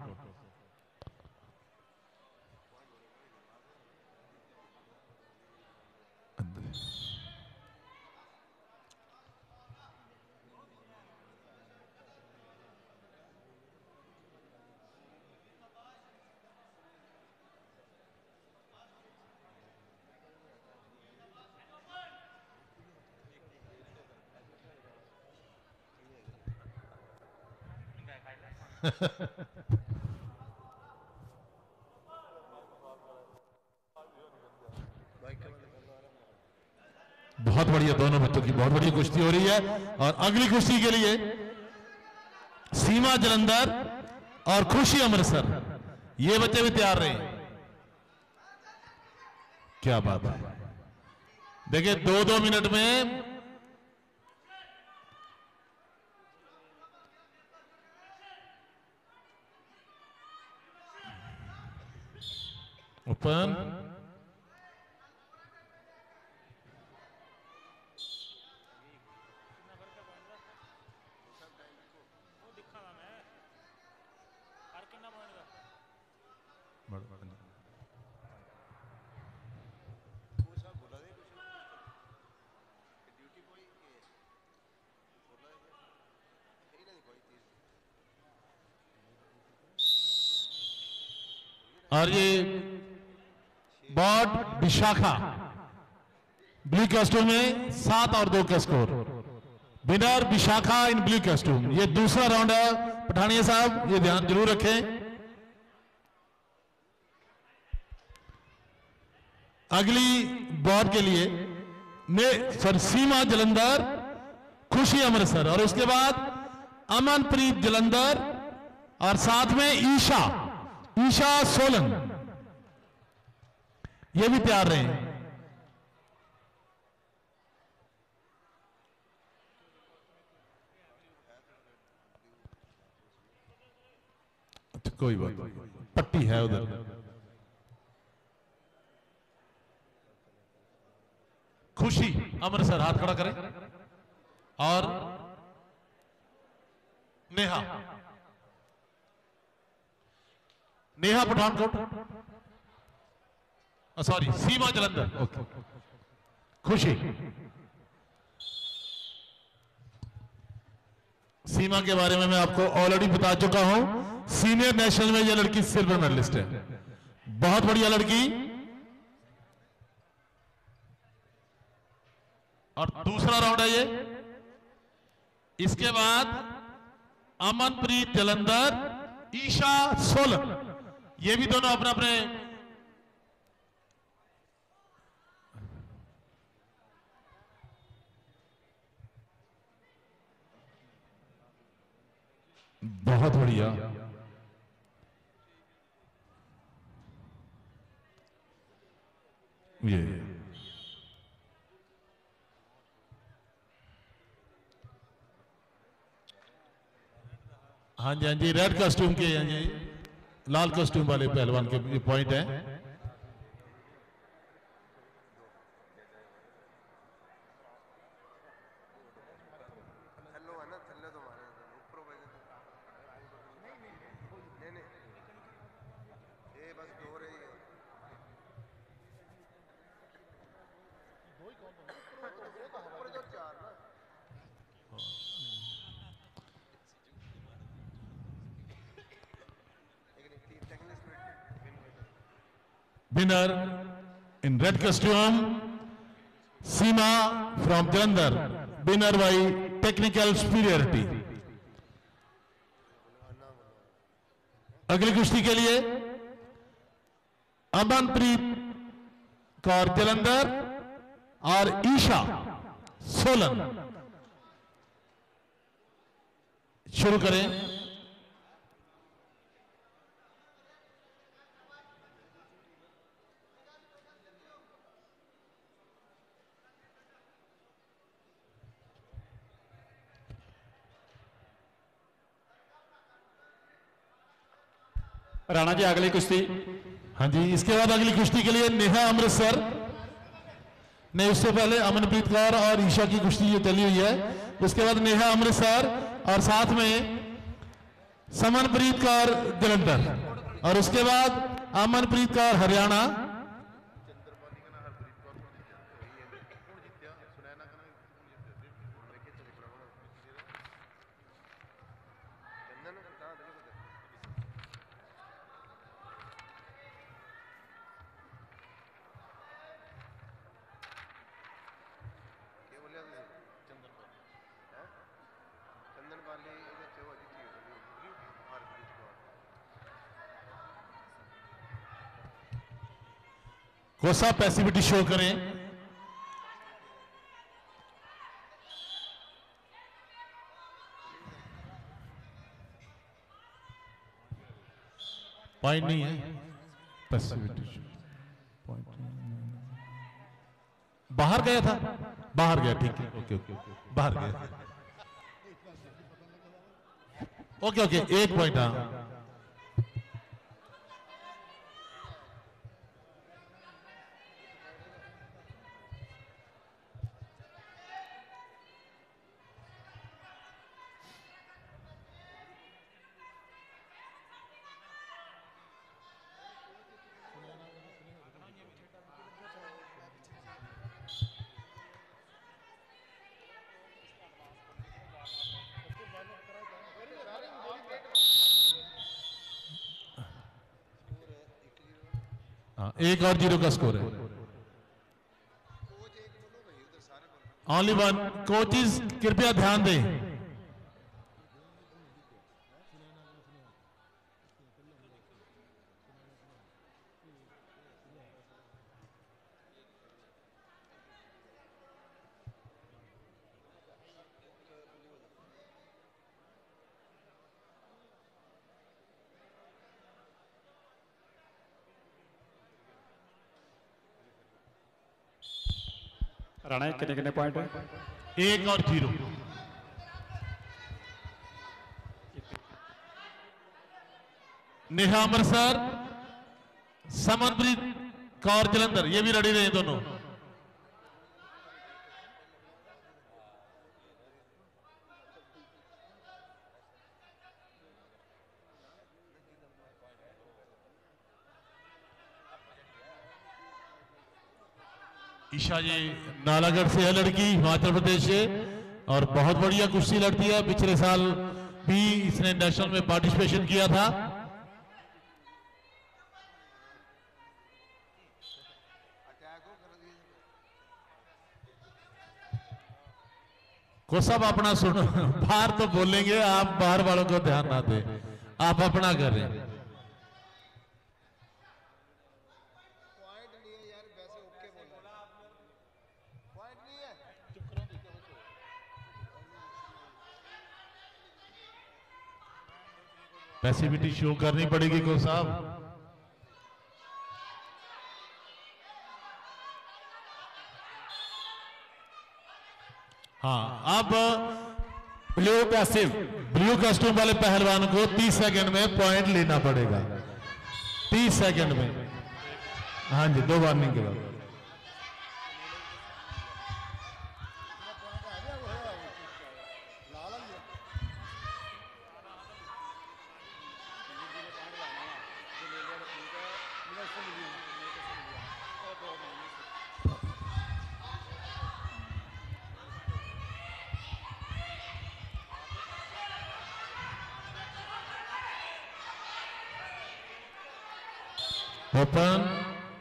बहुत बढ़िया, दोनों बच्चों की बहुत बड़ी कुश्ती हो रही है। और अगली कुश्ती के लिए सीमा जलंधर और खुशी अमृतसर, ये बच्चे भी तैयार रहे। क्या बात है। देखिए 2-2 मिनट में ओपन। और ये बॉट विशाखा ब्लू कॉस्ट्यूम में 7 और 2 का स्कोर। Winner Vishakha in blue costume. ये दूसरा राउंड है पठानिया साहब, ये ध्यान जरूर रखें। अगली बॉट के लिए सीमा जलंधर, खुशी अमृतसर, और उसके बाद अमनप्रीत जलंधर और साथ में ईशा सोलन, ये भी तैयार रहे। अच्छा कोई बात नहीं, पट्टी है उधर। खुशी अमृतसर, हाथ खड़ा करें। और नेहा पठानकोट, सॉरी सीमा जलंधर। ओके, खुशी सीमा के बारे में मैं आपको ऑलरेडी बता चुका हूं। सीनियर नेशनल में यह लड़की सिल्वर मेडलिस्ट है, बहुत बढ़िया लड़की। और दूसरा राउंड है ये। इसके बाद अमनप्रीत जलंधर, ईशा सोलन, ये भी दोनों अपने अपने बहुत बढ़िया। ये हाँ जी, हाँ जी, रेड कॉस्ट्यूम के, हाँ जी, लाल कॉस्ट्यूम वाले पहलवान के ये पॉइंट है। Winner in red costume, Seema from Jalandhar, winner by technical superiority। अगली कुश्ती के लिए अमनप्रीत कौर जलंधर और ईशा सोलन। शुरू करें। राणा जी अगली कुश्ती। हाँ जी, इसके बाद अगली कुश्ती के लिए नेहा अमृतसर। नहीं, उससे पहले अमनप्रीत कौर और ईशा की कुश्ती ये चली हुई है। उसके बाद नेहा अमृतसर और साथ में समनप्रीत कौर जलंधर, और उसके बाद अमनप्रीत कौर हरियाणा। कोसा पैसिविटी शो करें। पॉइंट नहीं है, पैसिविटी पॉइंट बाहर गया था, बाहर गया, ठीक है, ओके ओके, बाहर गया, ओके ओके, एक पॉइंट। हाँ, एक और 0 का स्कोर है। Only one. कोचेस कृपया ध्यान दें। राणा कितने कितने पॉइंट है? 1 और 0। नेहा अमृतसर, समनप्रीत कौर जलंधर, ये भी रेडी रहे दोनों। ईशा जी नालागढ़ से है लड़की, हिमाचल प्रदेश से, और बहुत बढ़िया कुश्ती लड़ती है। पिछले साल भी इसने नेशनल में पार्टिसिपेशन किया था। को सब अपना सुनो, बाहर तो बोलेंगे, आप बाहर वालों को ध्यान ना दें, आप अपना कर रहे हैं। पैसिविटी शो करनी पड़ेगी को साहब। हाँ, अब ब्लू कॉस्ट्यूम वाले पहलवान को 30 सेकंड में पॉइंट लेना पड़ेगा, 30 सेकंड में। हाँ जी, 2 वार्निंग के बाद। ओपन।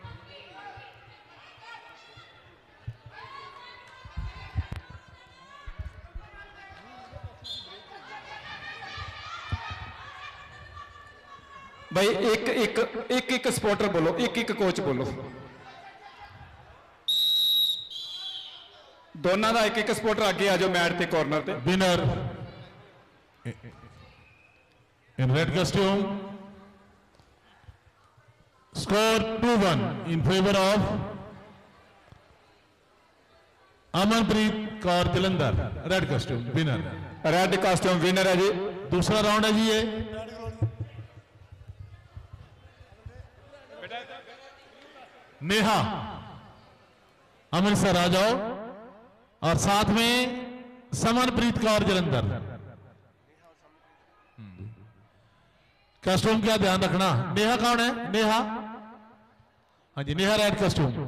भाई एक स्पॉटर बोलो, एक कोच बोलो, दोनों का एक स्पॉटर आगे आ जाओ मैट ते कॉर्नर ते। Winner in red costume, score 2-1 in favour of Amanpreet Kaur Jalandhar. Red costume winner, red costume winner है जी। दूसरा राउंड है जी ये। नेहा अमृतसर आ जाओ, और साथ में समनप्रीत कौर जलंधर। कॉस्ट्यूम क्या ध्यान रखना। नेहा कौन है? नेहा, हाँ जी, नेहा रेड कॉस्ट्यूम।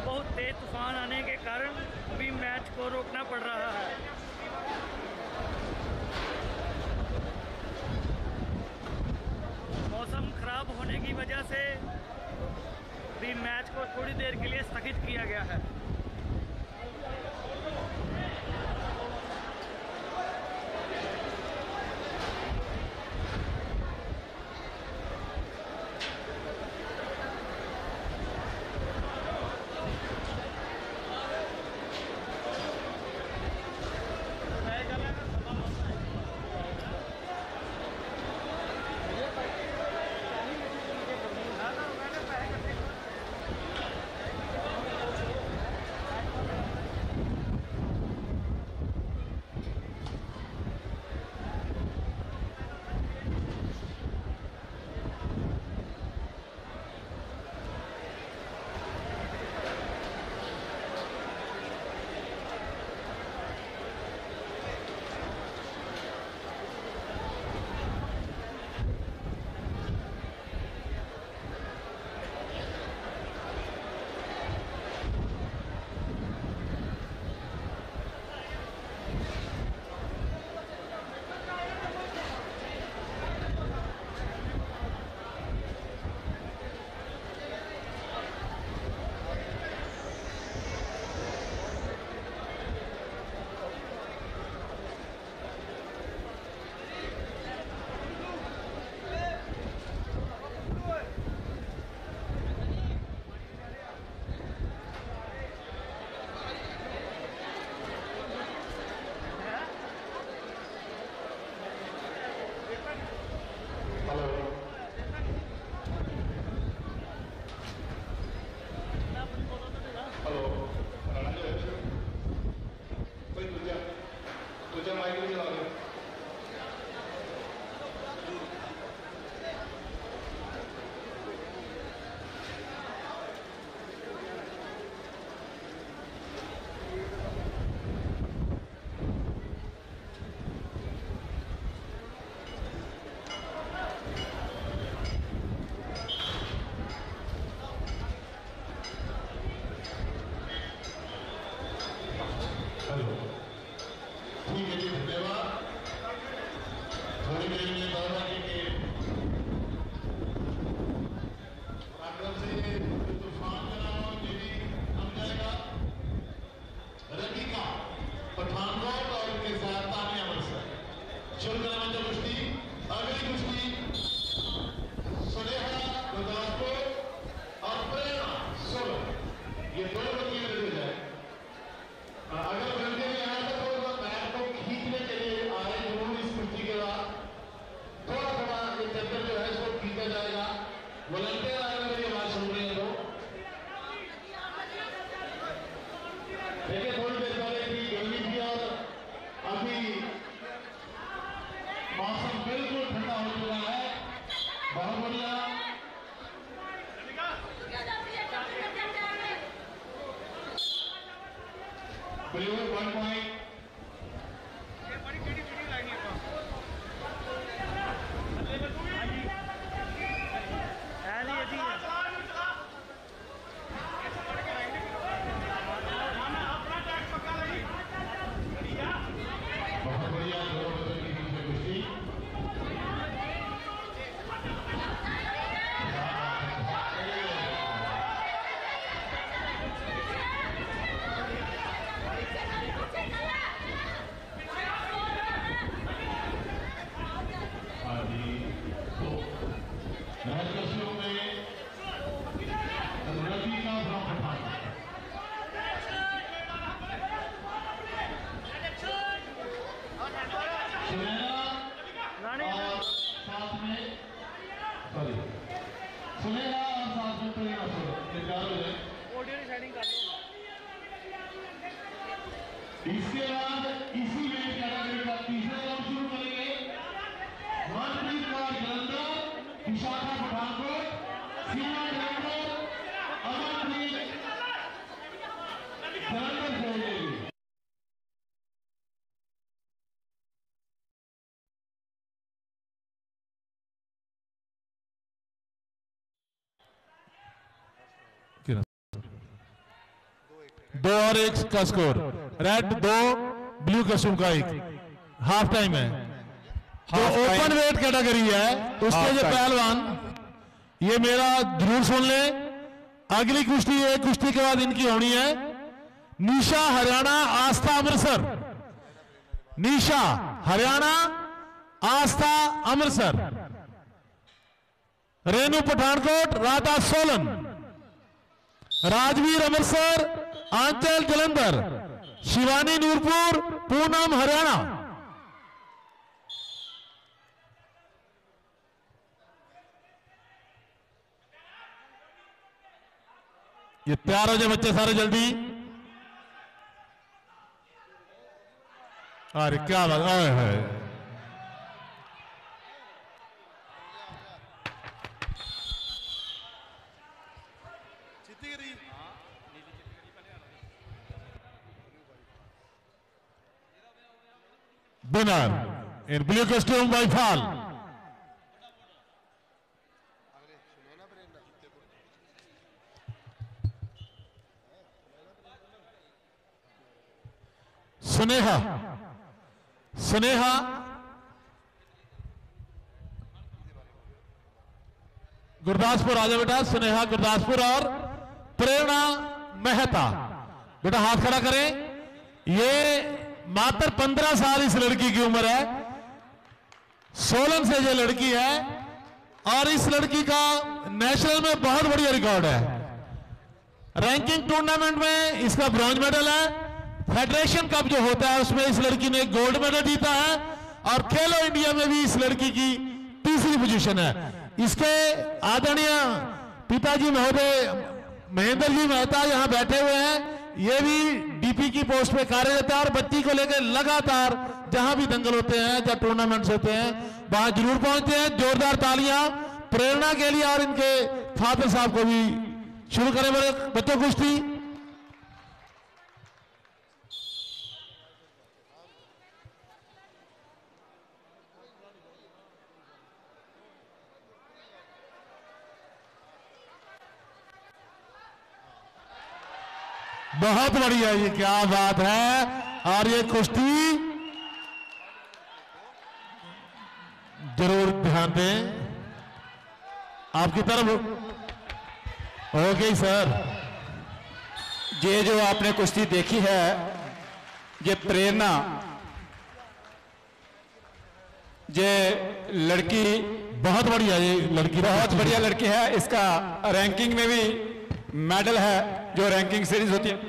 बहुत तेज तूफान आने के कारण अभी मैच को रोकना पड़ रहा है। मौसम खराब होने की वजह से अभी मैच को थोड़ी देर के लिए स्थगित किया गया है। इसके बाद इसी वेट कैटेगरी का तीसरा राउंड शुरू करेंगे। मनप्रीत कौर जलंधर, विशाखा पठानकोट, सीमा जलंधर, अमनप्रीत जलंधर खेलेगी। 2 और 1 का स्कोर। रेड 2, ब्लू कस्टूम का 1। हाफ टाइम है। तो ओपन वेट कैटेगरी है, उसके जो पहलवान, ये मेरा जरूर सुन ले। अगली कुश्ती, एक कुश्ती के बाद इनकी होनी है। निशा हरियाणा, आस्था अमृतसर। निशा हरियाणा, आस्था अमृतसर। रेनू पठानकोट, राधा सोलन। राजवीर अमृतसर, आंचल जलंधर। शिवानी नूरपुर, पूनम हरियाणा। ये तैयार हो जाए बच्चे सारे जल्दी। अरे क्या बात है। Winner in blue costume by fall. सुनेहा, सुनेहा गुरदासपुर आ जाओ बेटा। सुनेहा गुरदासपुर और प्रेरणा मेहता, बेटा हाथ खड़ा करें। ये मात्र 15 साल इस लड़की की उम्र है। सोलन से ये लड़की है और इस लड़की का नेशनल में बहुत बढ़िया रिकॉर्ड है। रैंकिंग टूर्नामेंट में इसका ब्रॉन्ज मेडल है। फेडरेशन कप जो होता है उसमें इस लड़की ने गोल्ड मेडल जीता है और खेलो इंडिया में भी इस लड़की की तीसरी पोजीशन है। इसके आदरणीय पिताजी महोदय महेंद्र जी मेहता यहां बैठे हुए हैं। ये भी डीपी की पोस्ट पे कार्यरत है और बच्ची को लेकर लगातार जहां भी दंगल होते हैं, जहां टूर्नामेंट्स होते हैं, वहां जरूर पहुंचते हैं। जोरदार तालियां प्रेरणा के लिए और इनके फादर साहब को भी। शुरू करें मेरे बच्चों कुश्ती। बहुत बढ़िया, ये क्या बात है। और ये कुश्ती जरूर ध्यान दें आपकी तरफ। ओके सर, ये जो आपने कुश्ती देखी है, ये प्रेरणा, ये लड़की बहुत बढ़िया, ये लड़की बहुत बढ़िया लड़की है। इसका रैंकिंग में भी मेडल है, जो रैंकिंग सीरीज होती है।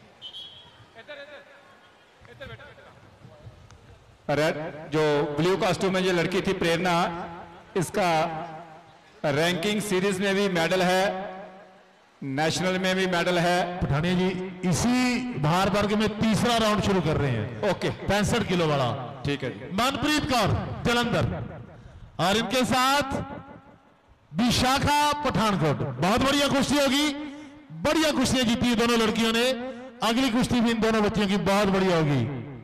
रेड जो ब्लू कॉस्ट्यूम में ये लड़की थी प्रेरणा, इसका रैंकिंग सीरीज में भी मेडल है, नेशनल में भी मेडल है। पठानिया जी इसी भार वर्ग में तीसरा राउंड शुरू कर रहे हैं। ओके, 65 किलो वाला। ठीक है जी। मनप्रीत कौर जलंधर और इनके साथ विशाखा पठानकोट। बहुत बढ़िया कुश्ती होगी, बढ़िया कुश्तियां जीती दोनों लड़कियों ने। अगली कुश्ती भी इन दोनों बच्चियों की बहुत बढ़िया होगी।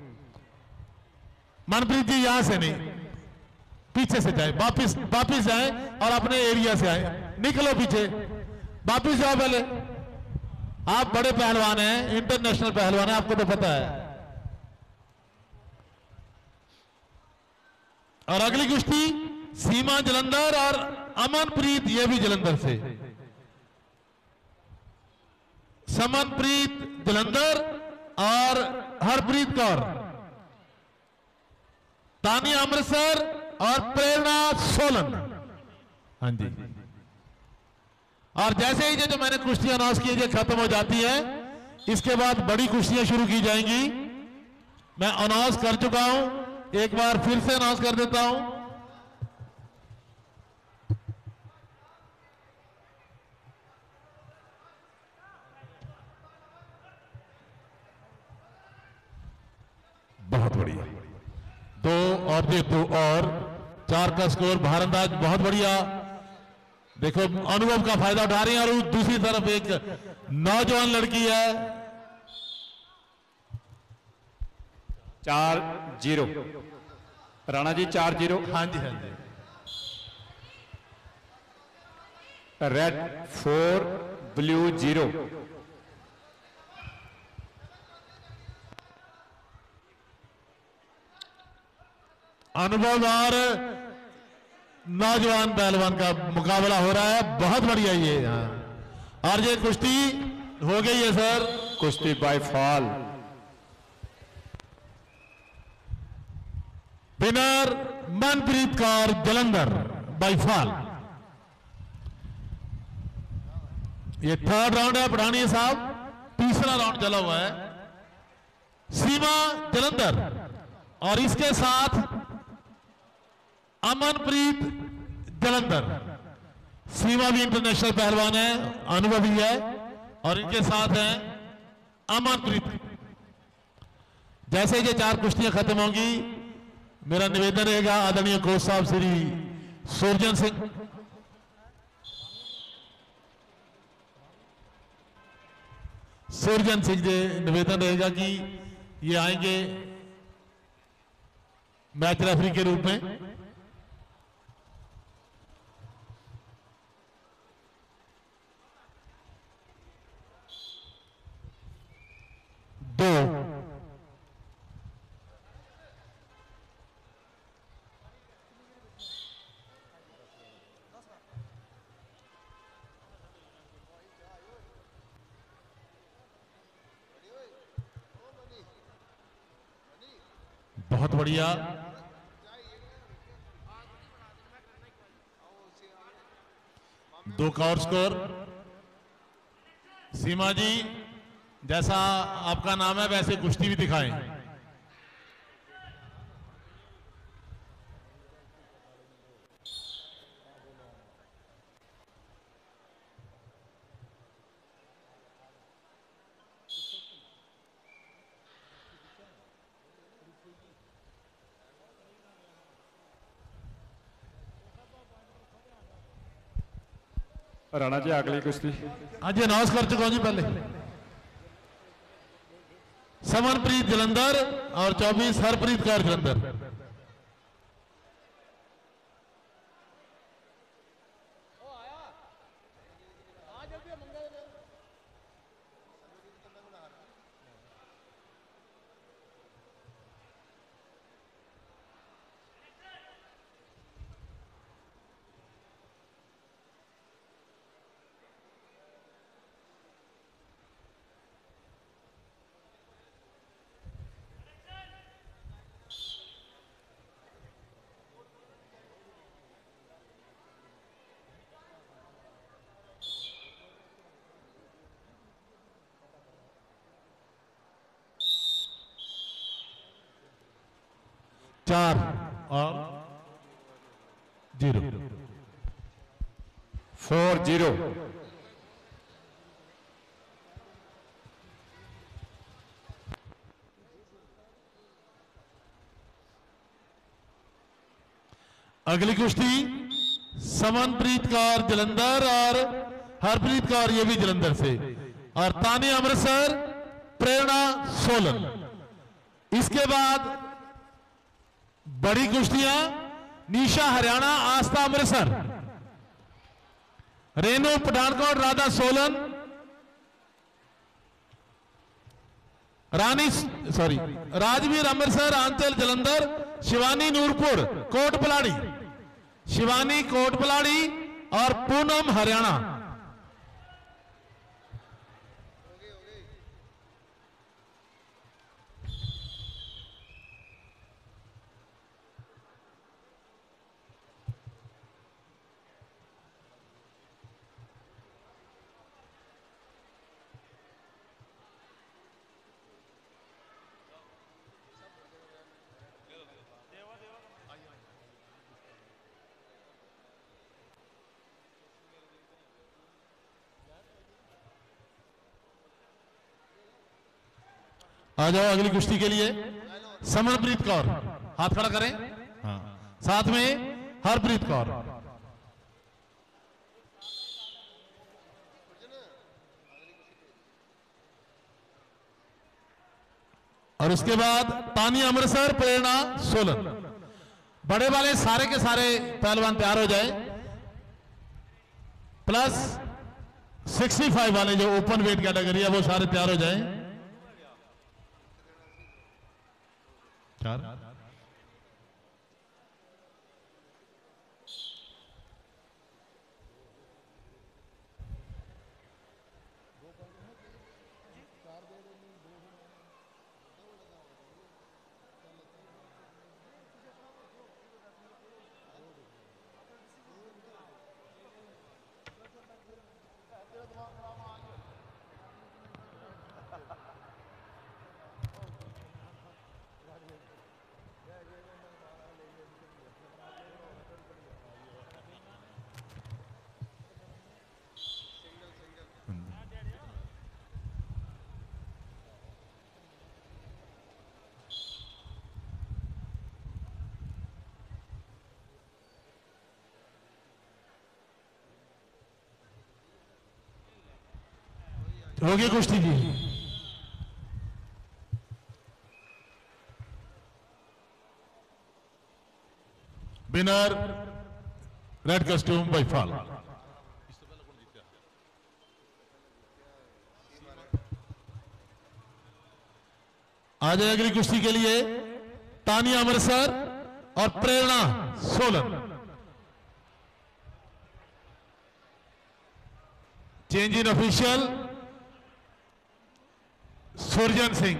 मनप्रीत जी यहां से नहीं, पीछे से जाए, वापिस जाए और अपने एरिया से आए। निकलो पीछे, वापिस जाओ। पहले आप बड़े पहलवान हैं, इंटरनेशनल पहलवान हैं, आपको तो पता है। और अगली कुश्ती सीमा जलंधर और अमनप्रीत, ये भी जलंधर से। समनप्रीत जलंधर और हरप्रीत कौर, तानिया अमृतसर और प्रेरणा सोलन। हाँ जी। और जैसे ही जो मैंने कुश्तियां अनाउंस की ये खत्म हो जाती है, इसके बाद बड़ी कुश्तियां शुरू की जाएंगी। मैं अनाउंस कर चुका हूं, एक बार फिर से अनाउंस कर देता हूं। बहुत बढ़िया, 2 और 2 और 4 का स्कोर। भारंदाज बहुत बढ़िया, देखो अनुभव का फायदा उठा रही है। और दूसरी तरफ एक नौजवान लड़की है। 4-0 राणा जी, 4-0। हाँ जी, हाँ जी। Red 4, blue 0। अनुभवदार नौजवान पहलवान का मुकाबला हो रहा है, बहुत बढ़िया ये। और ये कुश्ती हो गई है सर, कुश्ती by fall. Winner Manpreet Kaur Jalandhar by fall. ये थर्ड राउंड है पढ़ानी साहब, तीसरा राउंड चला हुआ है। सीमा जलंधर और इसके साथ अमनप्रीत जलंधर। सीमा भी इंटरनेशनल पहलवान है, अनुभवी है, और इनके साथ हैं अमनप्रीत। जैसे ये 4 कुश्तियां खत्म होंगी, मेरा निवेदन रहेगा आदरणीय कोच साहब श्री सुरजन सिंह जी, निवेदन रहेगा कि ये आएंगे मैच रेफरी के रूप में। दो बहुत बढ़िया। दो का और स्कोर। सीमा जी, जैसा आपका नाम है वैसे कुश्ती भी दिखाएं। राणा जी अगली कुश्ती। हाँ जी, अनाउंस कर चुका हूं जी पहले। समनप्रीत जलंधर और 24 हरप्रीत कौर जलंधर। चार और 0 4-0। अगली कुश्ती समनप्रीत कौर जलंधर और हरप्रीत कौर, ये भी जलंधर से, और तानिया अमृतसर, प्रेरणा सोलन। इसके बाद बड़ी कुश्तियां निशा हरियाणा, आस्था अमृतसर, रेनू पठानकोट, राधा सोलन, राजवीर अमृतसर, आंचल जलंधर, शिवानी नूरपुर कोट पलाड़ी, शिवानी कोट पलाड़ी और पूनम हरियाणा। आ जाओ अगली कुश्ती के लिए। समनप्रीत कौर, हाथ खड़ा करें। हाँ, साथ में हरप्रीत कौर। और उसके बाद तानिया अमृतसर, प्रेरणा सोलन। बड़े वाले सारे के सारे पहलवान तैयार हो जाए, प्लस 65 वाले जो ओपन वेट कैटेगरी है वो सारे तैयार हो जाए। हो गई कुश्ती जी। Winner red costume by fall. आ जाए अगली कुश्ती के लिए तानिया अमृतसर और Prerna Solan. Change in official Surjan Singh.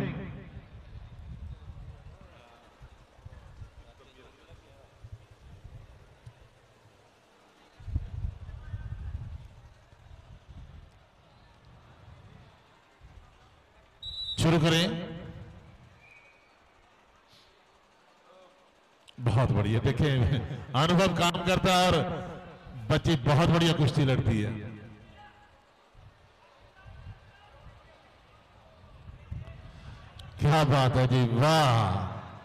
शुरू करें। बहुत बढ़िया, देखें अनुभव काम करता है और बच्ची बहुत बढ़िया कुश्ती लड़ती है। क्या बात है जी, वाह।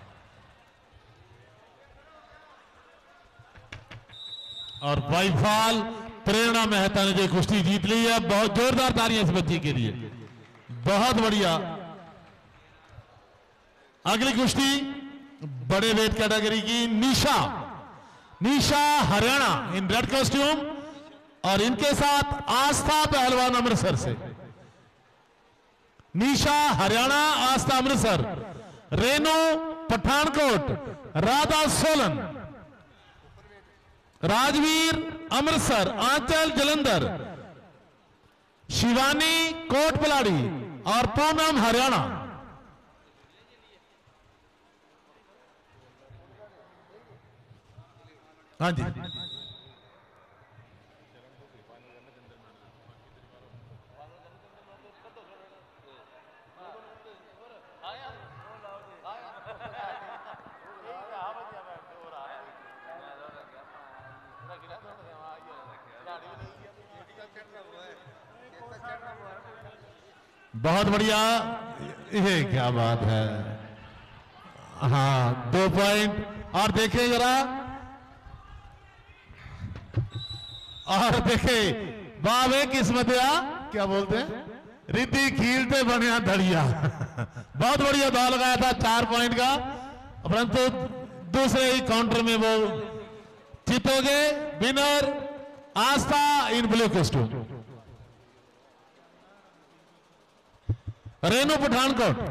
और बाईफॉल प्रेरणा मेहता ने जो कुश्ती जीत ली है। बहुत जोरदार तालियां इस बच्ची के लिए, बहुत बढ़िया। अगली कुश्ती बड़े वेट कैटेगरी की Nisha Haryana in red costume और इनके साथ आस्था पहलवान अमृतसर से। निशा हरियाणा, आस्था अमृतसर, रेनू पठानकोट, राधा सोलन, राजवीर अमृतसर, आंचल जलंधर, शिवानी कोट पलाड़ी और पूनम हरियाणा। हाँ जी, बहुत बढ़िया। ये क्या बात है। हाँ, 2 पॉइंट। और देखें जरा, और देखें वाह वे किस्मतिया, क्या बोलते हैं, रिद्धि खीलते बनिया धड़िया। बहुत बढ़िया दाव लगाया था 4 पॉइंट का, परंतु दूसरे ही काउंटर में वो चित हो गए। Winner Aastha in blue costume, Renu Pathankot.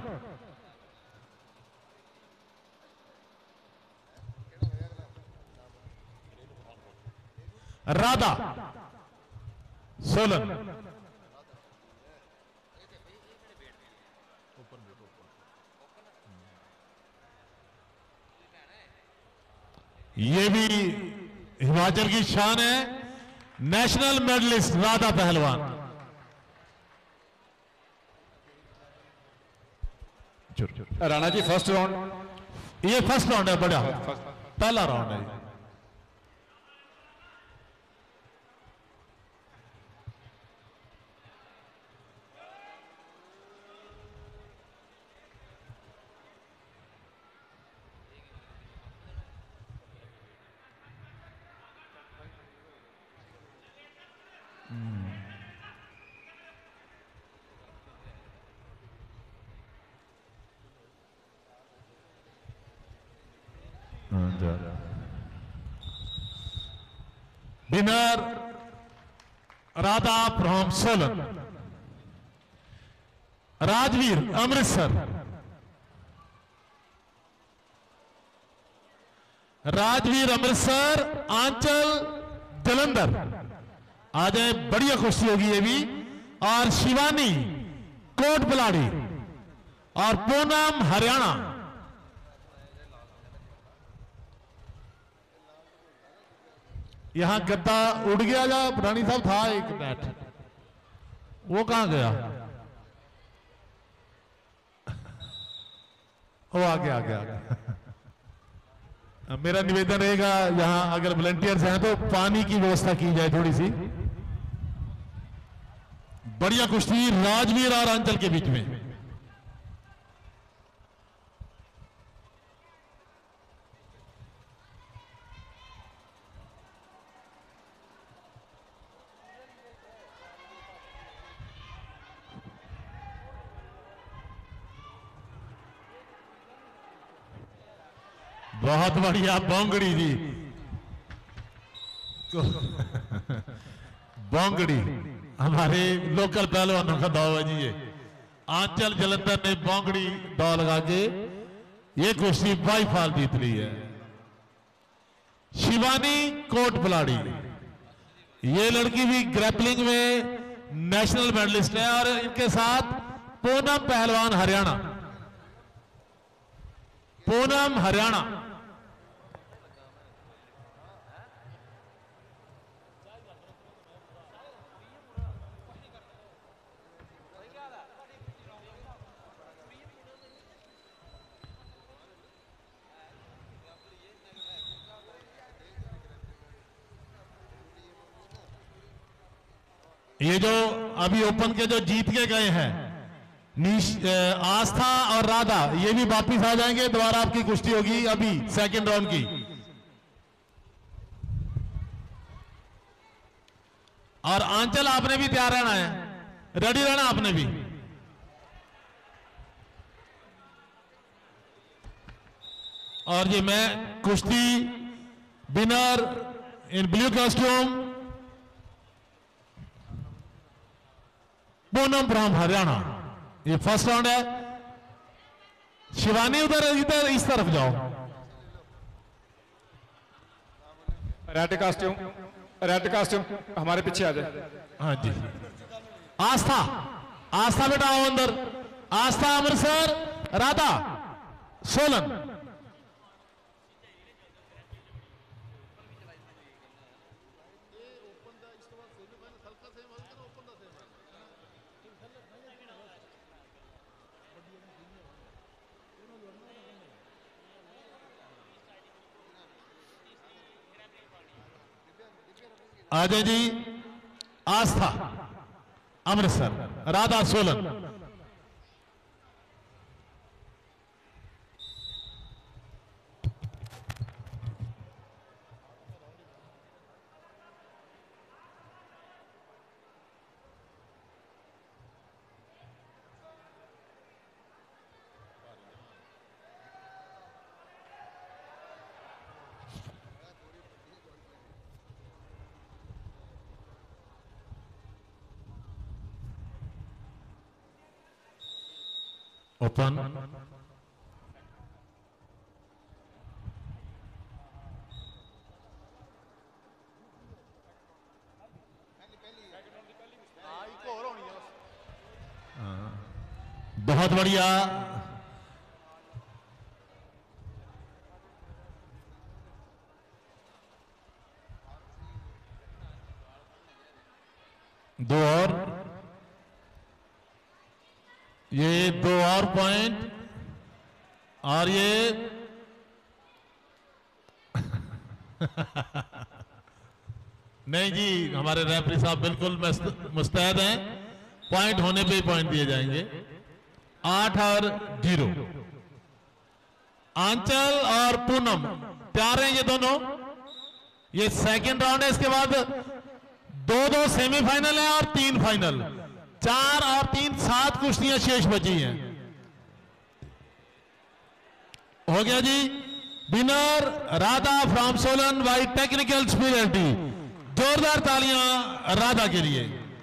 Radha Solan, ये भी हिमाचल की शान है, नेशनल मेडलिस्ट राधा पहलवान। राणा जी फर्स्ट राउंड, ये फर्स्ट राउंड है, बड़ा पहला राउंड है। Winner Radha from Solan, Rajveer Amritsar, Rajveer Amritsar, Anchal Jalandhar. आ जाए, बढ़िया कुश्ती होगी ये भी। और शिवानी कोट पलाड़ी और पूनम हरियाणा। यहां गद्दा उड़ गया या रानी साहब था एक बैट, वो कहां गया? वो आ गया। मेरा निवेदन रहेगा, यहां अगर वॉलंटियर्स हैं तो पानी की व्यवस्था की जाए थोड़ी सी। बढ़िया कुश्ती राजवीर और अंचल के बीच में। बहुत बढ़िया बोंगड़ी जी। बोंगड़ी हमारे लोकल पहलवानों का दाव है जी। ये आंचल जलंधर ने बोंगड़ी दाव लगा के ये कुश्ती बाई फाल जीत ली है। शिवानी कोट पलाड़ी, ये लड़की भी ग्रैपलिंग में नेशनल मेडलिस्ट है। और इनके साथ पूनम पहलवान हरियाणा, पूनम हरियाणा। ये जो अभी ओपन के जो जीत के गए हैं आस्था और राधा, ये भी वापिस आ जाएंगे। दोबारा आपकी कुश्ती होगी अभी सेकंड राउंड की। और आंचल आपने भी तैयार रहना है, रेडी रहना आपने भी। और ये मैं कुश्ती winner in blue costume Poonam from Haryana, ये फर्स्ट राउंड है। शिवानी उधर इधर इस तरफ जाओ। रेड कास्ट्यूम हमारे पीछे आ जाए। हाँ जी। आस्था, आस्था बेटा आओ अंदर। आस्था अमृतसर, राधा सोलन। अजय जी आस्था अमृतसर, राधा सोलन। ओपन। बहुत बढ़िया। दो और, ये दो और पॉइंट। और ये नहीं जी, हमारे रेफरी साहब बिल्कुल मुस्तैद हैं, पॉइंट होने पे ही पॉइंट दिए जाएंगे। 8 और 0। आंचल और पूनम तैयार हैं ये दोनों। ये सेकंड राउंड है। इसके बाद 2-2 सेमीफाइनल है और 3 फाइनल। 4 और 3 7 कुश्तियां शेष बची हैं। हो गया जी। Winner Radha from Solan by technical superiority. जोरदार तालियां राधा के लिए।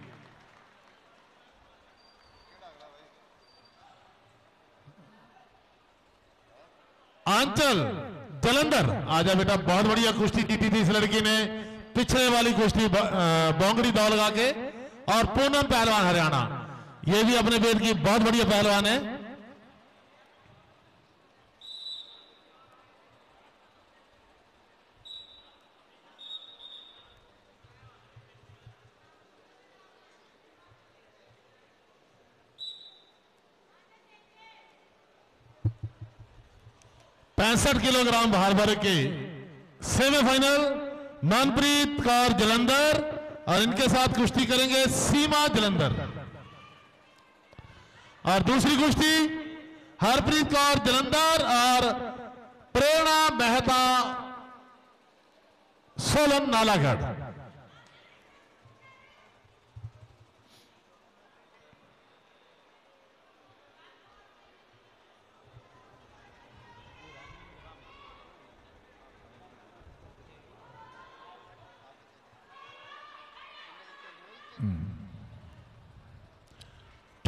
आंचल जलंधर आजा बेटा, बहुत बढ़िया कुश्ती जीती थी इस लड़की ने, पिछले वाली कुश्ती बोंगड़ी दौड़ लगा के। और पूनम पहलवान हरियाणा, ये भी अपने वेट की बहुत बढ़िया पहलवान है। पैंसठ किलोग्राम भार वर्ग के सेमीफाइनल मनप्रीत कौर जलंधर और इनके साथ कुश्ती करेंगे सीमा जलंधर। और दूसरी कुश्ती हरप्रीत कौर जलंधर और प्रेरणा मेहता सोलन नालागढ़।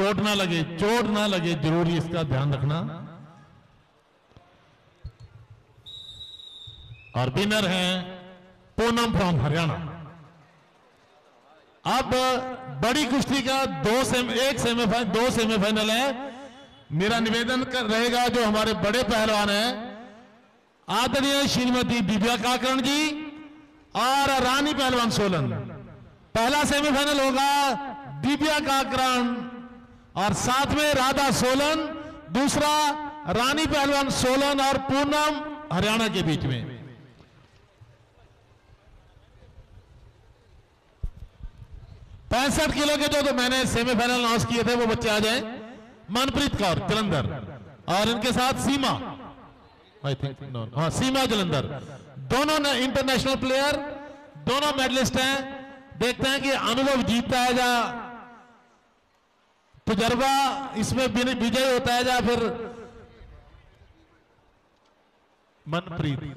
चोट ना लगे, जरूरी इसका ध्यान रखना। और विनर हैं पूनम फ्रॉम हरियाणा। अब बड़ी कुश्ती का दो सेमीफाइनल है। मेरा निवेदन रहेगा जो हमारे बड़े पहलवान हैं आदरणीय श्रीमती दिव्या काकरण जी और रानी पहलवान सोलन। पहला सेमीफाइनल होगा दिव्या काकरण और साथ में राधा सोलन, दूसरा रानी पहलवान सोलन और पूनम हरियाणा के बीच में। 65 किलो के जो मैंने सेमीफाइनल अनाउंस किए थे वो बच्चे आ जाएं। मनप्रीत कौर जलंधर और इनके साथ सीमा, आई थिंक हाँ सीमा जलंधर, दोनों ने इंटरनेशनल प्लेयर, दोनों मेडलिस्ट हैं। देखते हैं कि अनुभव जीतता है या तजर्बा इसमें विजय होता है या फिर मनप्रीत।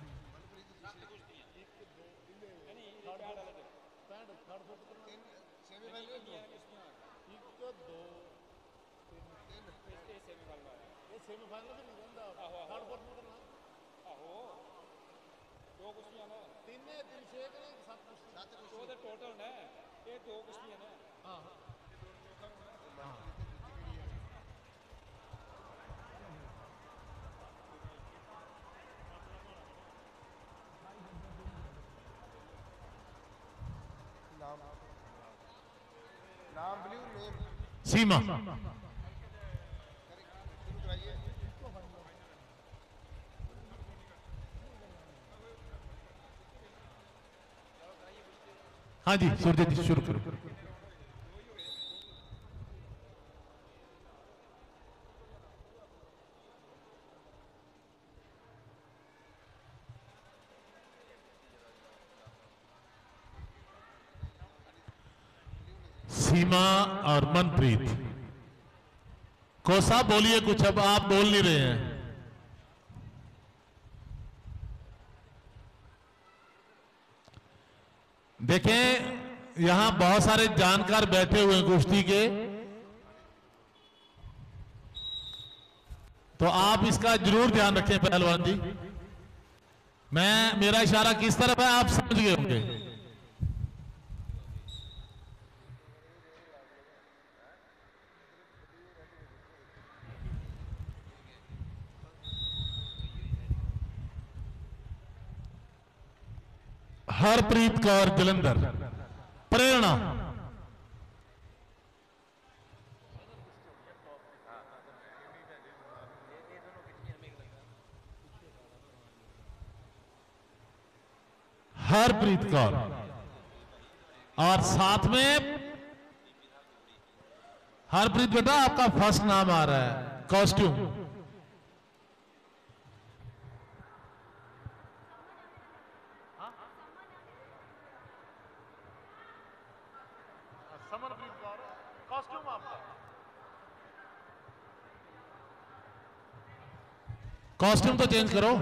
सीमा हाँ जी सूर्य जी शुरू करो। सीमा और मनप्रीत कोसा बोलिए कुछ, अब आप बोल नहीं रहे हैं। देखें यहां बहुत सारे जानकार बैठे हुए हैं कुश्ती के, तो आप इसका जरूर ध्यान रखें पहलवान जी। मेरा इशारा किस तरफ है आप समझ गए होंगे। हरप्रीत कौर जलंधर, प्रेरणा हरप्रीत कौर और साथ में हरप्रीत बेटा आपका फर्स्ट नाम आ रहा है कॉस्ट्यूम। कॉस्ट्यूम तो चेंज करो।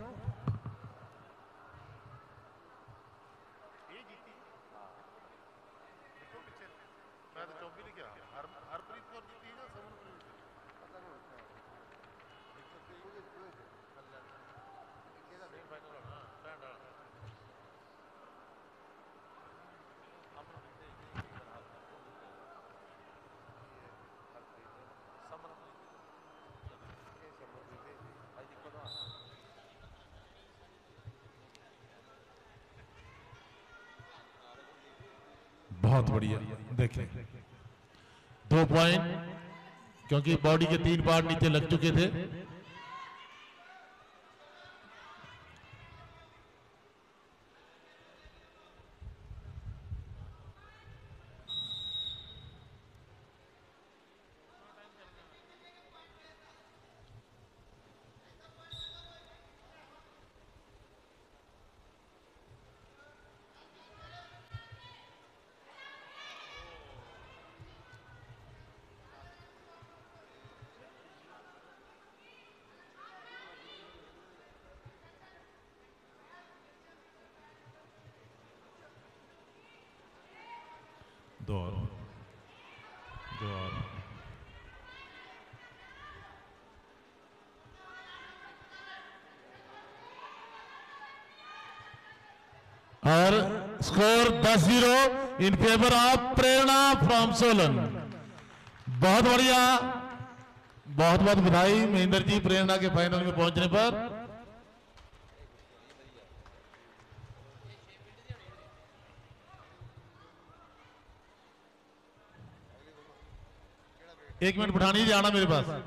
बहुत बढ़िया, देखें 2 पॉइंट, क्योंकि बॉडी के 3 पार्ट नीचे लग चुके थे। दो और और score 10-0 in favour of Prerna from Solan. बहुत बढ़िया, बहुत बहुत बधाई महेंद्र जी प्रेरणा के फाइनल में पहुंचने पर। एक मिनट पठानी जी आना मेरे पास।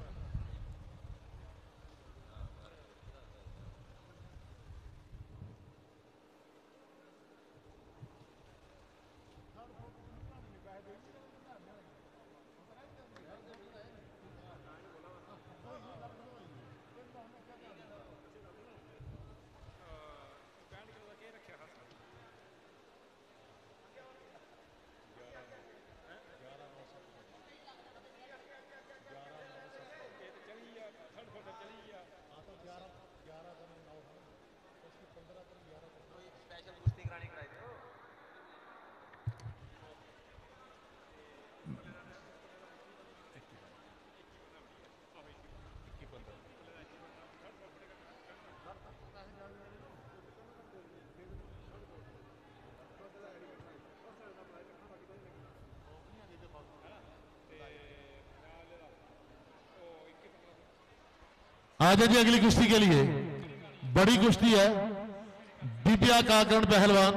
आज जी अगली कुश्ती के लिए बड़ी कुश्ती है। दिव्या काकड़ पहलवान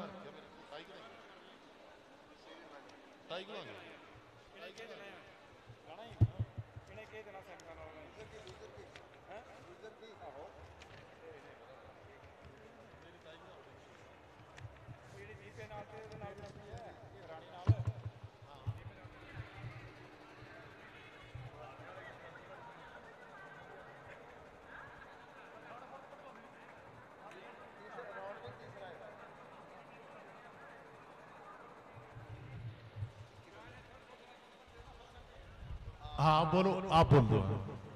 हाँ बोलो, आप बोल दो।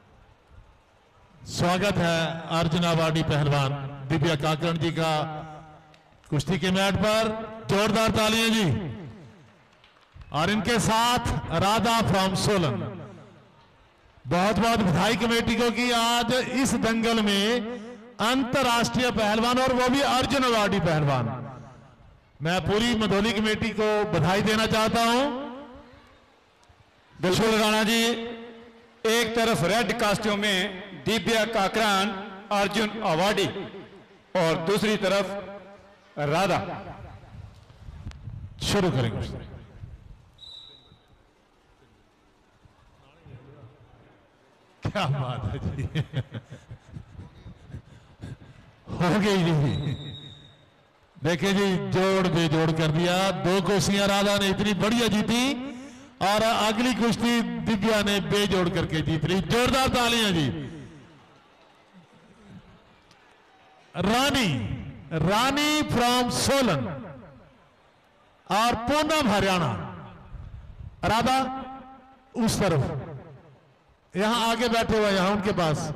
स्वागत है अर्जुन अवार्डी पहलवान दिव्या काकड़ जी का कुश्ती के मैट पर। जोरदार तालियां जी। और इनके साथ राधा फ्रॉम सोलन। बहुत बहुत बधाई कमेटी को कि आज इस दंगल में अंतरराष्ट्रीय पहलवान और वो भी अर्जुन अवार्डी पहलवान। मैं पूरी मधोली कमेटी को बधाई देना चाहता हूं। बिल्कुल राणा जी, एक तरफ रेड कास्ट्यूम में दिव्या काकरान अर्जुन अवार्डी और दूसरी तरफ राधा। शुरू करेंगे। क्या बात है जी। हो गई जी। देखिए जी, जोड़ बेजोड़ कर दिया। 2 कुश्तियां राधा ने इतनी बढ़िया जीती और अगली कुश्ती दिव्या ने बेजोड़ करके जीत ली। जोरदार तालियां जी। रानी फ्रॉम सोलन और पूनम हरियाणा। राधा उस तरफ, यहां आगे बैठे हुए, यहां उनके पास।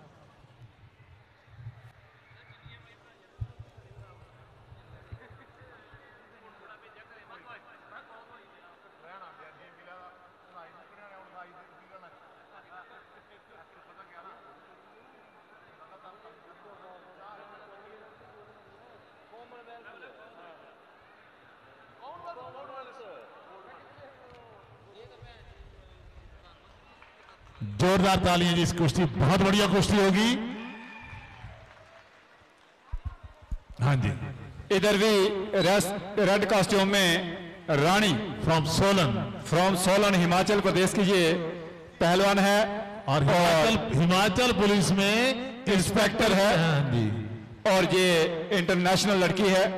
जोरदार तालियां जी। इस कुश्ती बहुत बढ़िया कुश्ती होगी। हाँ जी, इधर भी रेड कॉस्ट्यूम में रानी फ्रॉम सोलन हिमाचल प्रदेश की ये पहलवान है और हिमाचल पुलिस में इंस्पेक्टर है। हाँ जी, और ये इंटरनेशनल लड़की है।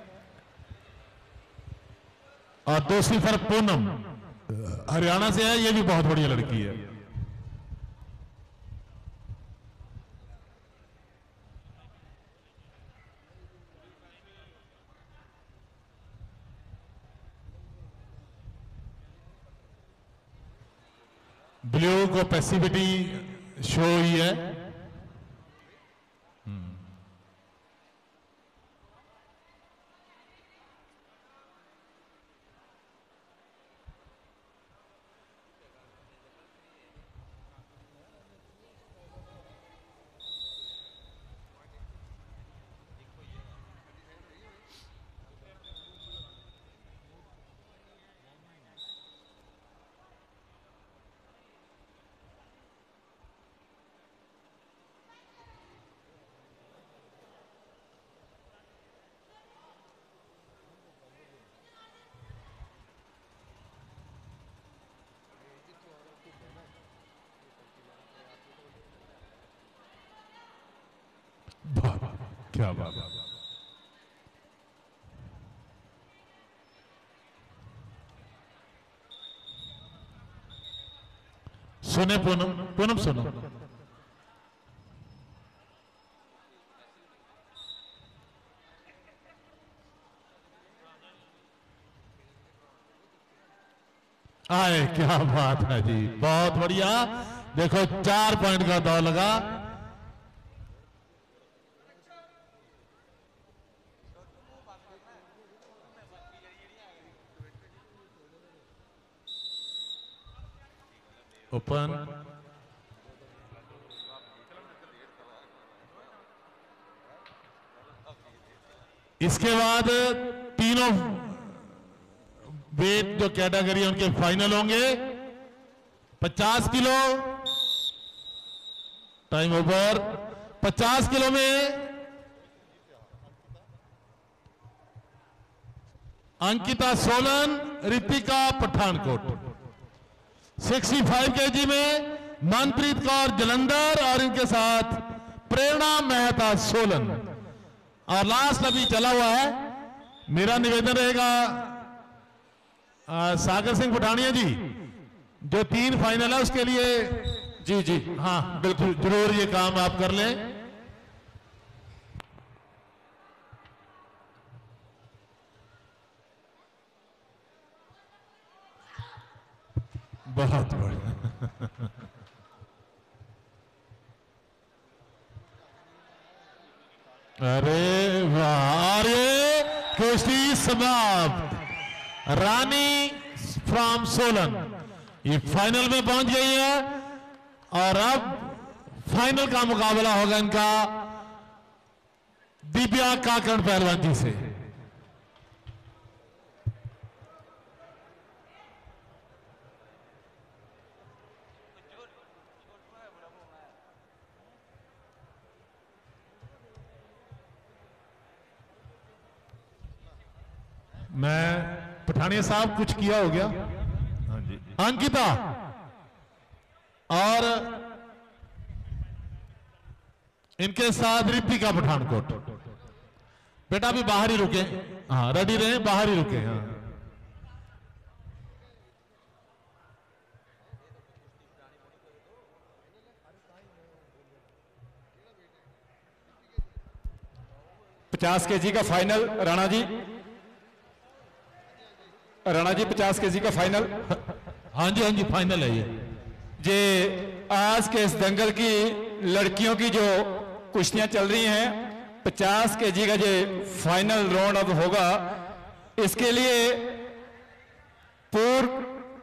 और दूसरी तरफ पूनम हरियाणा से है, ये भी बहुत बढ़िया लड़की है। ब्लू को पैसिविटी शो हुई है। क्या बात है। सुने पूनम, पूनम सुनो। आए, क्या बात है जी, बहुत बढ़िया। देखो 4 पॉइंट का दौर लगा। ओपन, इसके बाद तीनों वेट जो कैटेगरी उनके फाइनल होंगे। 50 किलो, टाइम ओवर। 50 किलो में अंकिता सोलन, रितिका पठानकोट। 65 केजी में मनप्रीत कौर जलंधर और इनके साथ प्रेरणा मेहता सोलन। और लास्ट अभी चला हुआ है। मेरा निवेदन रहेगा सागर सिंह पठानिया जी, जो 3 फाइनल है उसके लिए जी जी हाँ बिल्कुल जरूर ये काम आप कर लें। बहुत बढ़िया। अरे वाह, अरे कुश्ती समाप्त। रानी फ्रॉम सोलन ये फाइनल में पहुंच गई है और अब फाइनल का मुकाबला होगा इनका दिव्या काकड़ पहलवान जी से। मैं पठानिया साहब कुछ किया हो गया। हाँ जी, अंकिता और इनके साथ रितिका पठानकोट। बेटा भी बाहर ही रुके, हाँ रेडी रहे, बाहर ही रुके। हाँ पचास केजी का फाइनल राणा जी। राणा जी 50 केजी का फाइनल। हाँ जी फाइनल है ये आज के इस दंगल की लड़कियों की जो कुश्तियां चल रही हैं, 50 केजी का ये फाइनल राउंड अब होगा। इसके लिए पूर्व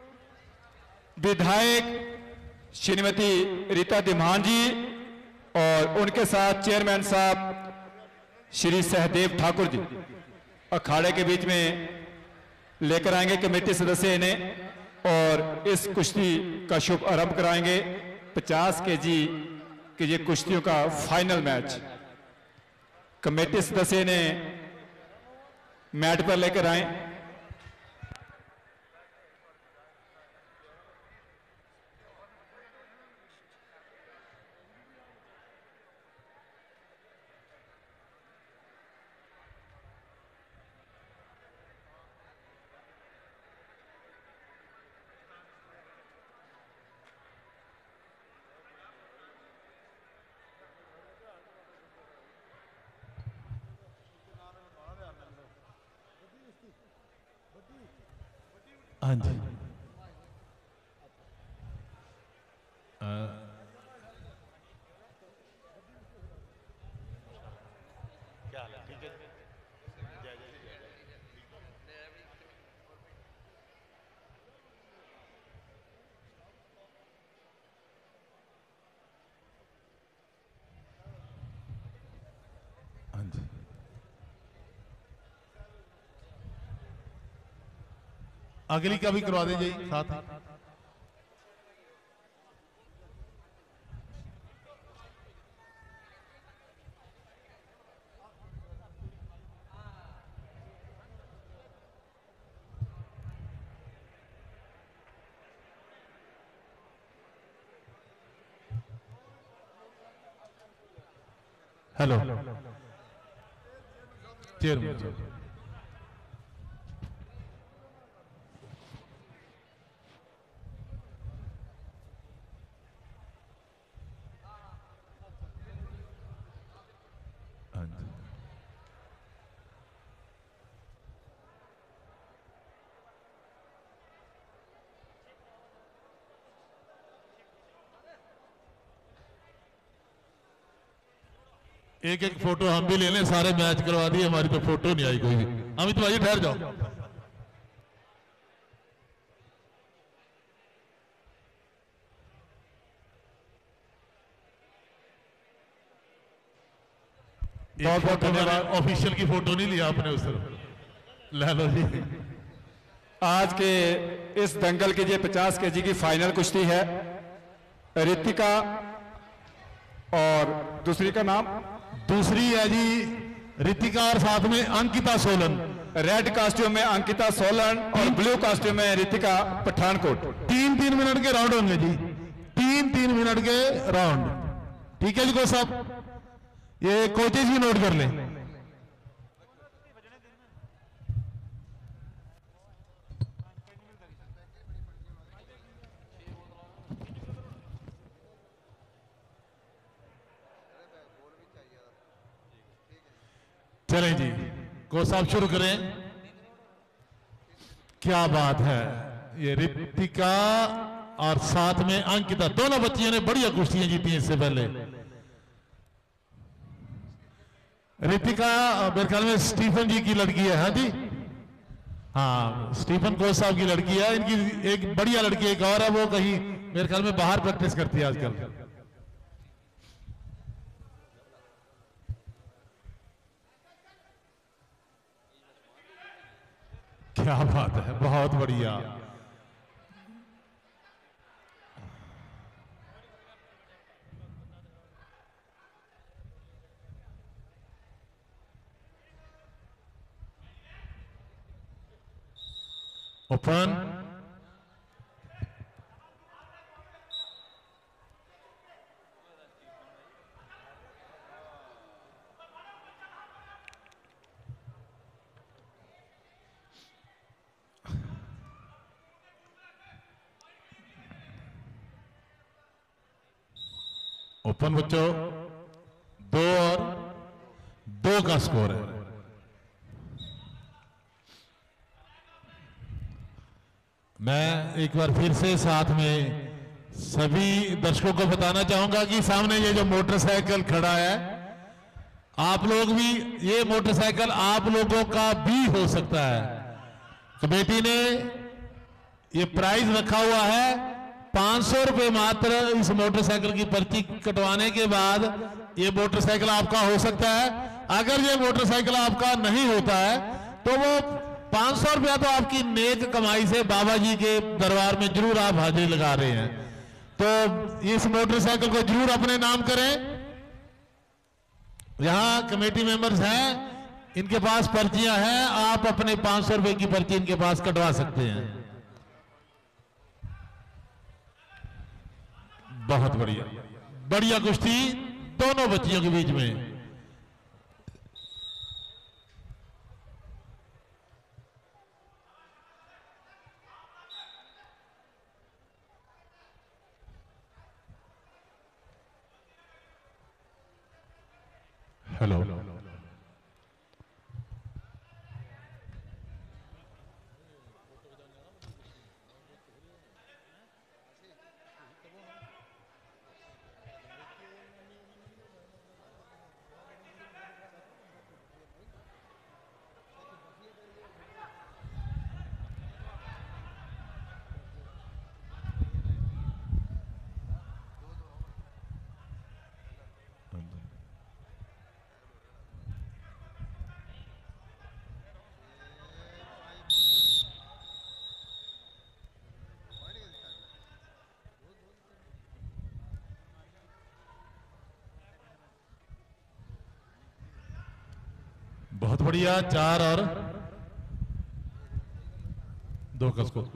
विधायक श्रीमती रीता दिमान जी और उनके साथ चेयरमैन साहब श्री सहदेव ठाकुर जी अखाड़े के बीच में लेकर आएंगे कमेटी सदस्य इन्हें और इस कुश्ती का शुभ आरंभ कराएंगे। 50 केजी के ये कुश्तियों का फाइनल मैच कमेटी सदस्य ने मैट पर लेकर आए। हाँ जी अगली का भी करवा दीजिए साथ। हेलो चेयर एक एक फोटो हम भी ले लें, सारे मैच करवा दिए, हमारी तो फोटो नहीं आई कोई भी। अमित भाई ठहर जाओ। बहुत बहुत धन्यवाद। ऑफिशियल की फोटो नहीं लिया आपने उस तरफ, ले लो जी। आज के इस दंगल के लिए 50 केजी की फाइनल कुश्ती है। रितिका और दूसरी का नाम, दूसरी है जी रितिका और साथ में अंकिता सोलन। रेड कॉस्ट्यूम में अंकिता सोलन और ब्लू कॉस्ट्यूम में रितिका पठानकोट। 3-3 मिनट के राउंड होंगे जी, 3-3 मिनट के राउंड। ठीक है जी कोच साहब, ये कोचेज भी नोट कर लें। चलें जी, कोच साहब शुरू करें। क्या बात है, ये रितिका और साथ में अंकिता, दोनों बच्चियों ने बढ़िया कुश्तियां जीती हैं इससे पहले। रितिका मेरे ख्याल में स्टीफन जी की लड़की है। हाँ जी, हाँ स्टीफन कोच साहब की लड़की है। इनकी एक बढ़िया लड़की एक और है, वो कहीं मेरे ख्याल में बाहर प्रैक्टिस करती है आजकल। क्या बात है, बहुत बढ़िया। ओपन, ओपन बच्चों, 2 और 2 का स्कोर है। मैं एक बार फिर से साथ में सभी दर्शकों को बताना चाहूंगा कि सामने ये जो मोटरसाइकिल खड़ा है, आप लोग भी, ये मोटरसाइकिल आप लोगों का भी हो सकता है। कमेटी ने ये प्राइज रखा हुआ है 500 रुपए मात्र। इस मोटरसाइकिल की पर्ची कटवाने के बाद ये मोटरसाइकिल आपका हो सकता है। अगर ये मोटरसाइकिल आपका नहीं होता है तो वो 500 रुपया तो आपकी नेक कमाई से बाबा जी के दरबार में जरूर आप हाजिरी लगा रहे हैं। तो इस मोटरसाइकिल को जरूर अपने नाम करें। यहां कमेटी मेंबर्स हैं, इनके पास पर्चियां हैं, आप अपने 500 रुपए की पर्ची इनके पास कटवा सकते हैं। बहुत बढ़िया, बढ़िया कुश्ती दोनों बच्चियों के बीच में। हेलो, बहुत बढ़िया, 4 और 2 का स्कोर।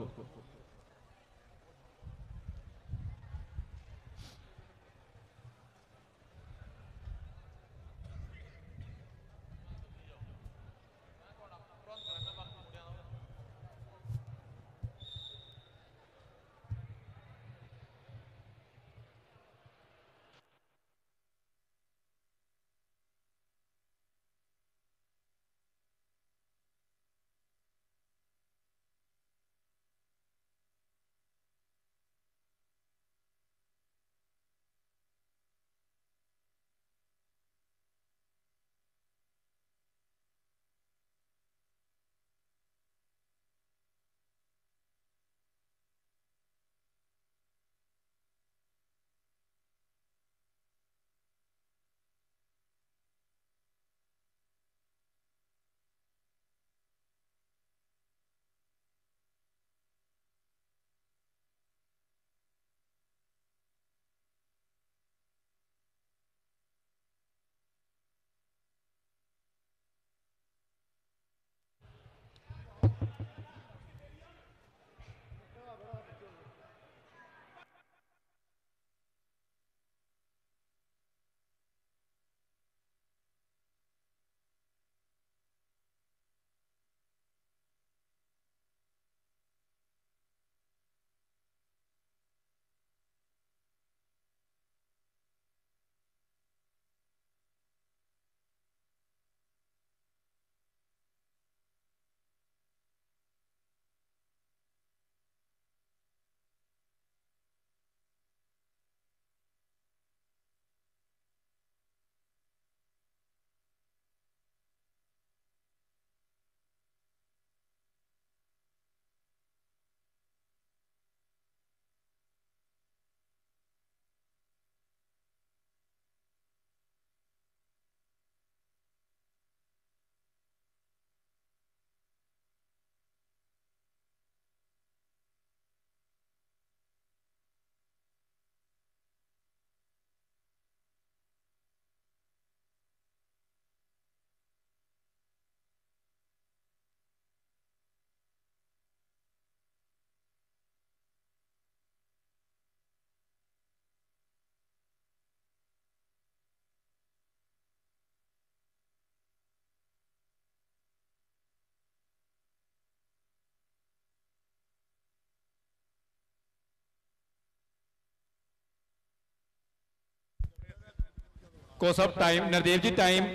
Course of time Nardev ji time.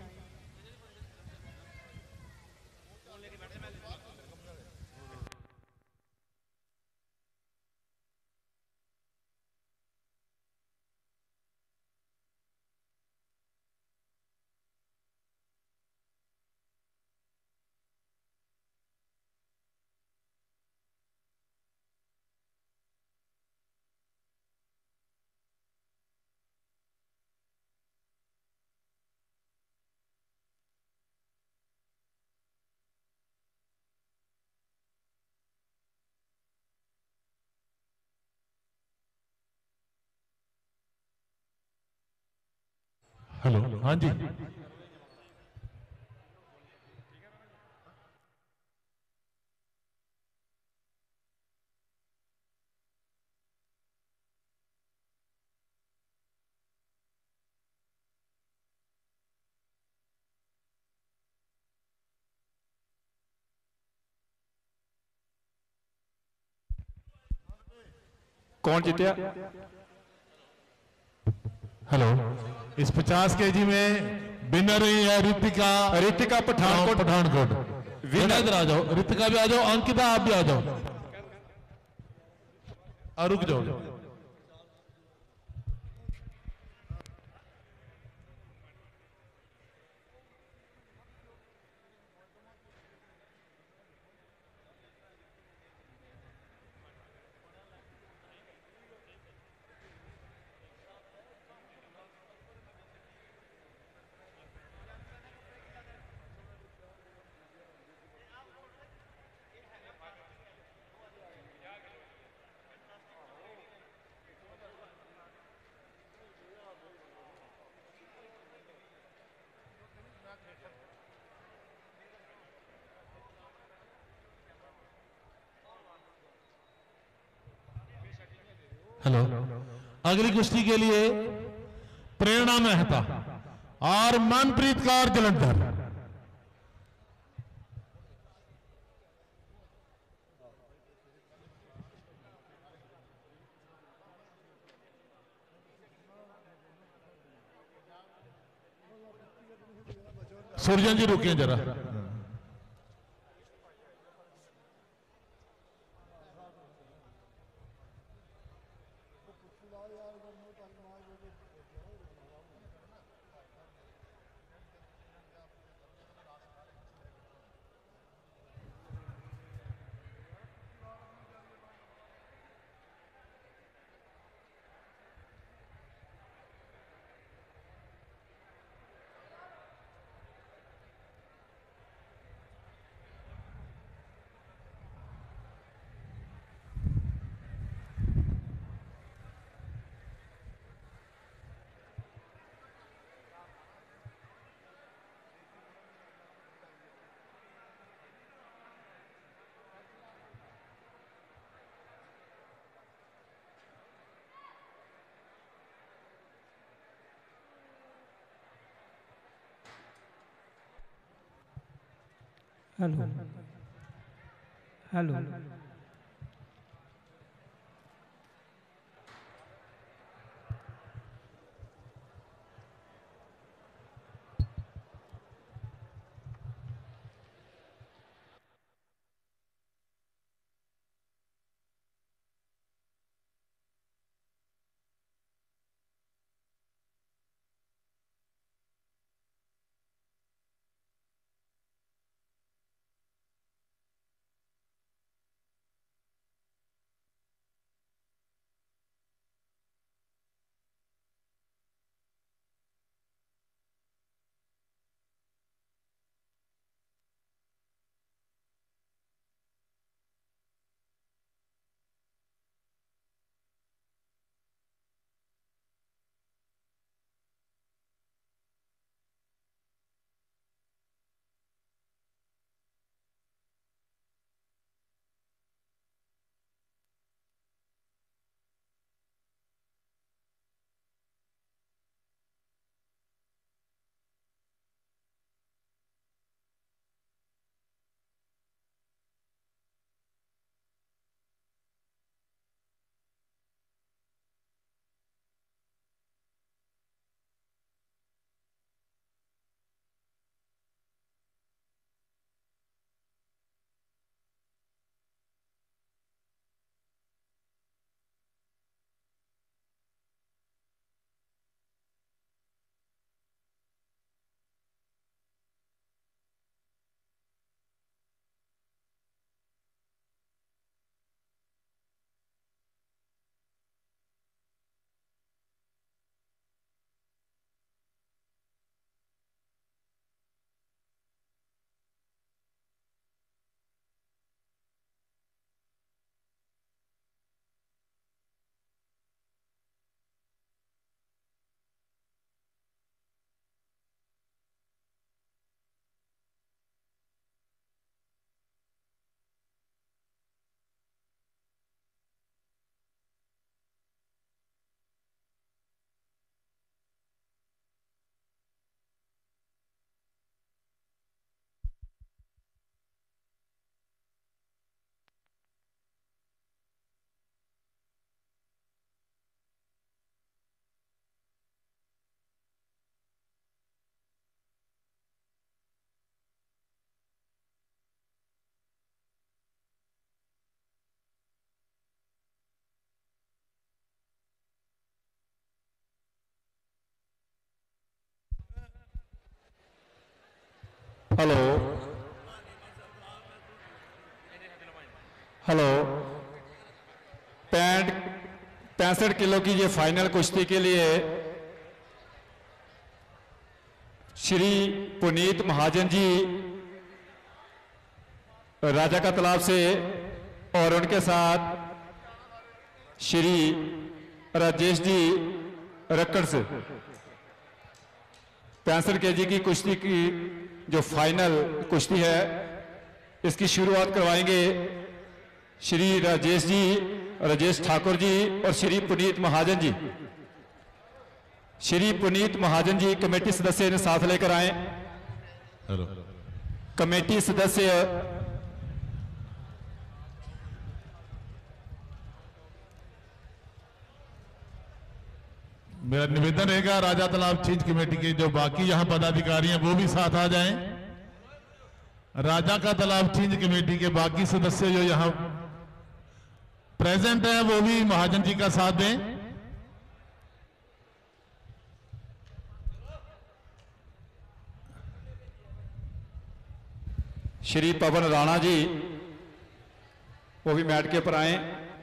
Hello, हाँ जी। कौन जीतया? हेलो, इस 50 केजी में विनर हुई है ऋतिका पठानकोट। विनर इधर आ जाओ, ऋतिका भी आ जाओ, अंकिता आप भी आ जाओ। रुक जाओ। हेलो, अगली कुश्ती के लिए प्रेरणा मेहता और मनप्रीत कौर जलंधर। सुरजन जी रुकिए जरा। Hello, hello, hello hello 65 kilo की ये फाइनल कुश्ती के लिए श्री पुनीत महाजन जी राजा का तालाब से और उनके साथ श्री राजेश जी रक्कड़ से 65 केजी की कुश्ती की जो फाइनल कुश्ती है इसकी शुरुआत करवाएंगे श्री राजेश ठाकुर जी और श्री पुनीत महाजन जी। श्री पुनीत महाजन जी कमेटी सदस्य ने साथ लेकर आए। कमेटी सदस्य मेरा निवेदन रहेगा राजा तालाब छींच कमेटी के जो बाकी यहां पदाधिकारी हैं वो भी साथ आ जाएं। राजा का तालाब छींच कमेटी के बाकी सदस्य जो यहां प्रेजेंट है वो भी महाजन जी का साथ दें। श्री पवन राणा जी वो भी मैट के ऊपर आए।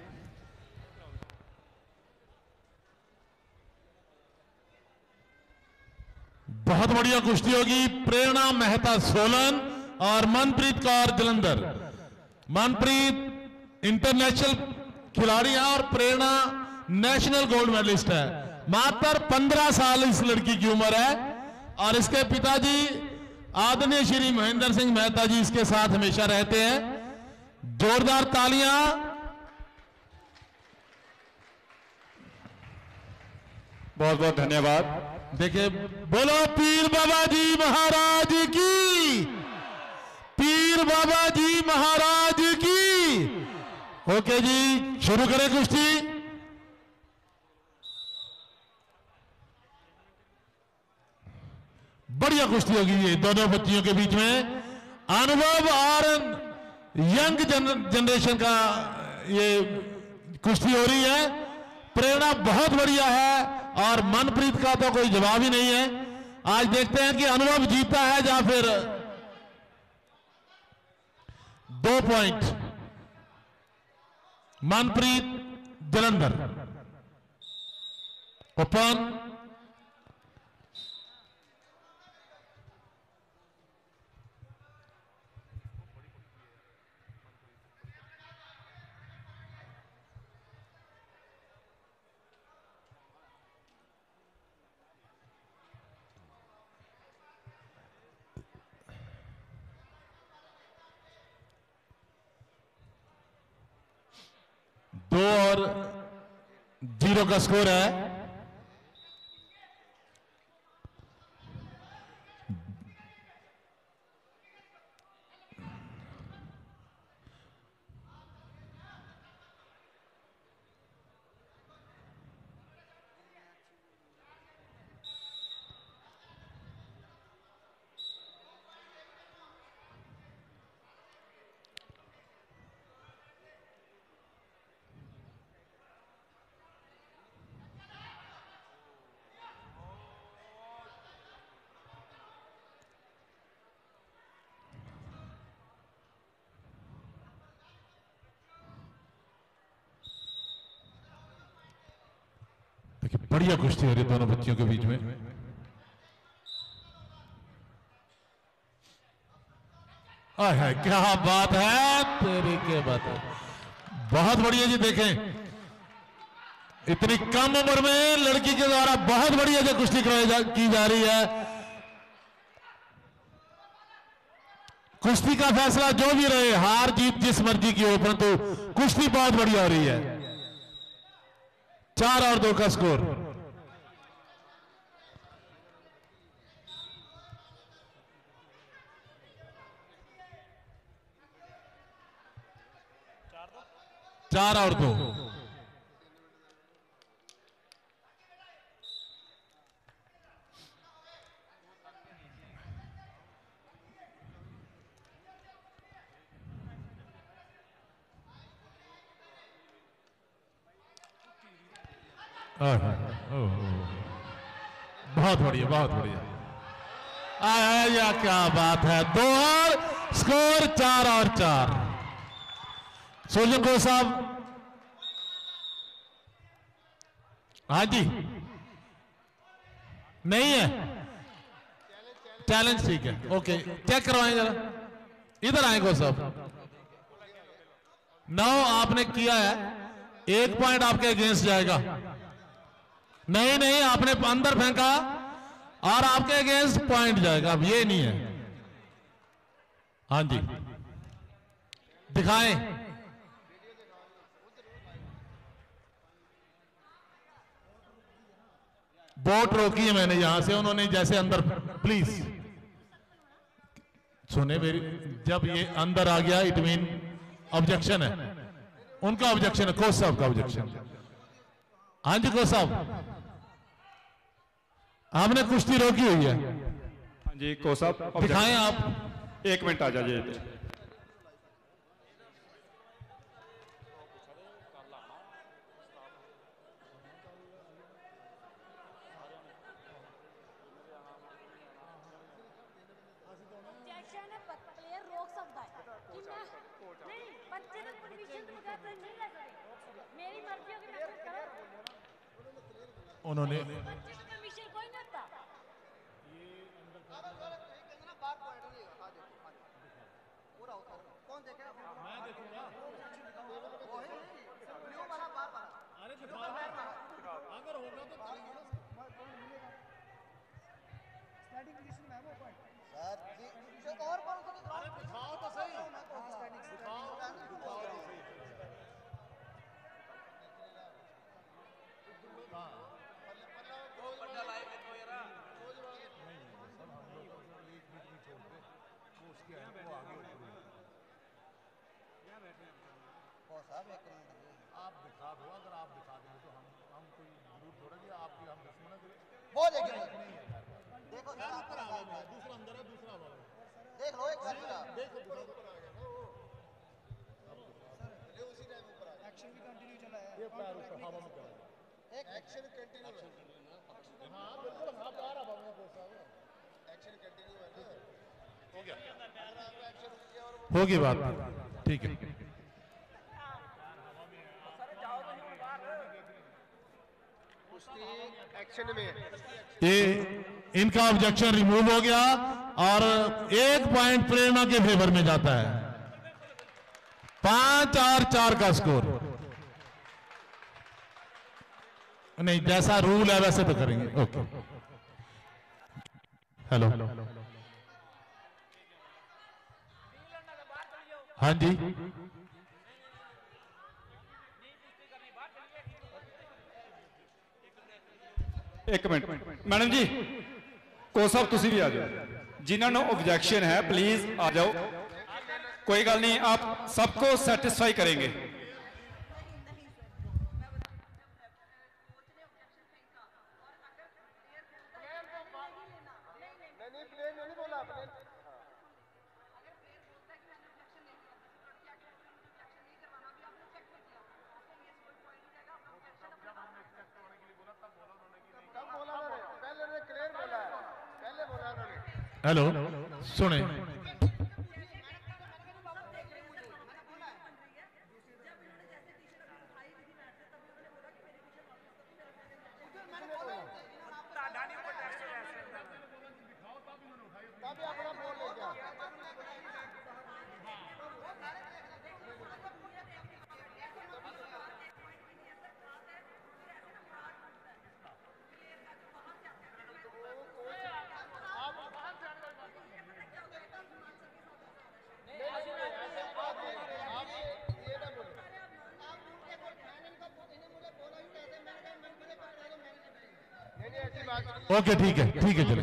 बहुत बढ़िया कुश्ती होगी। प्रेरणा मेहता सोलन और मनप्रीत कौर जलंधर। मनप्रीत इंटरनेशनल खिलाड़ी है और प्रेरणा नेशनल गोल्ड मेडलिस्ट है। मात्र 15 साल इस लड़की की उम्र है और इसके पिताजी आदरणीय श्री महेंद्र सिंह मेहता जी इसके साथ हमेशा रहते हैं। जोरदार तालियां। बहुत बहुत धन्यवाद। देखिए बोलो पीर बाबा जी महाराज की, पीर बाबा जी महाराज की। ओके जी शुरू करें कुश्ती। बढ़िया कुश्ती होगी ये दोनों बच्चियों के बीच में। अनुभव और यंग जनरेशन का ये कुश्ती हो रही है। प्रेरणा बहुत बढ़िया है और मनप्रीत का तो कोई जवाब ही नहीं है। आज देखते हैं कि अनुभव जीता है या फिर 2 पॉइंट मनप्रीत जलंधर। ओपन। दो और 0 का स्कोर है। बढ़िया कुश्ती हो रही है दोनों बच्चियों के बीच में। है क्या बात है तेरी, क्या बात है। बहुत बढ़िया जी। देखें इतनी कम उम्र में लड़की के द्वारा बहुत बढ़िया जो कुश्ती की जा रही है। कुश्ती का फैसला जो भी रहे, हार जीत जिस मर्जी की हो, परंतु कुश्ती बहुत बढ़िया हो रही है। 4 और 2 का स्कोर। चार और 2। बहुत बढ़िया, बहुत बढ़िया। या क्या बात है, 2 और स्कोर 4 और 4। सोजन को साहब, हाँ जी, नहीं है चैलेंज, ठीक है, ओके, चेक करवाएं जरा, इधर आएंगे साहब। 9 आपने किया है, 1 पॉइंट आपके अगेंस्ट जाएगा। नहीं नहीं, आपने अंदर फेंका और आपके अगेंस्ट पॉइंट जाएगा, अब ये नहीं है। हाँ जी, दिखाएं, बोट रोकी है मैंने यहां से, उन्होंने जैसे अंदर, प्लीज सुने मेरी, जब ये अंदर आ गया इट मीन ऑब्जेक्शन है, उनका ऑब्जेक्शन है, कोच साहब का ऑब्जेक्शन। हाँ जी कोच साहब, आपने कुश्ती रोकी हुई है। हाँ जी कोच साहब, दिखाएं आप, 1 मिनट आ जाइए। उन्होंने आप दिखा दो, अगर आप दिखा देंगे तो हम कोई जरूर छोड़ेंगे आपकी, हम 10 मिनट वो देखिए, देखो दूसरा अंदर है, दूसरा देख लो, एक साथ देखो, उसी टाइम ऊपर एक्शन भी कंटिन्यू चला है, ये पैर ऊपर हवा में कर, एक एक्शन कंटिन्यू है। हां बिल्कुल, हां आ रहा बाबू को साहब, एक्शन कंटिन्यू है ना, हो गया, हो गई बात, ठीक है। एक्शन में ये इनका ऑब्जेक्शन रिमूव हो गया और 1 पॉइंट प्रेरणा के फेवर में जाता है। 5 और 4 का स्कोर। नहीं, जैसा रूल है वैसे तो करेंगे। ओके, हेलो, हाँ जी, एक मिनट मैडम जी, कोच साहब तुसी भी आ जाओ, जिन्होंने ऑब्जेक्शन है प्लीज आ जाओ, कोई गल नहीं, आप सबको सेटिस्फाई करेंगे। हेलो, सुने, ओके, ठीक है, ठीक है, चलो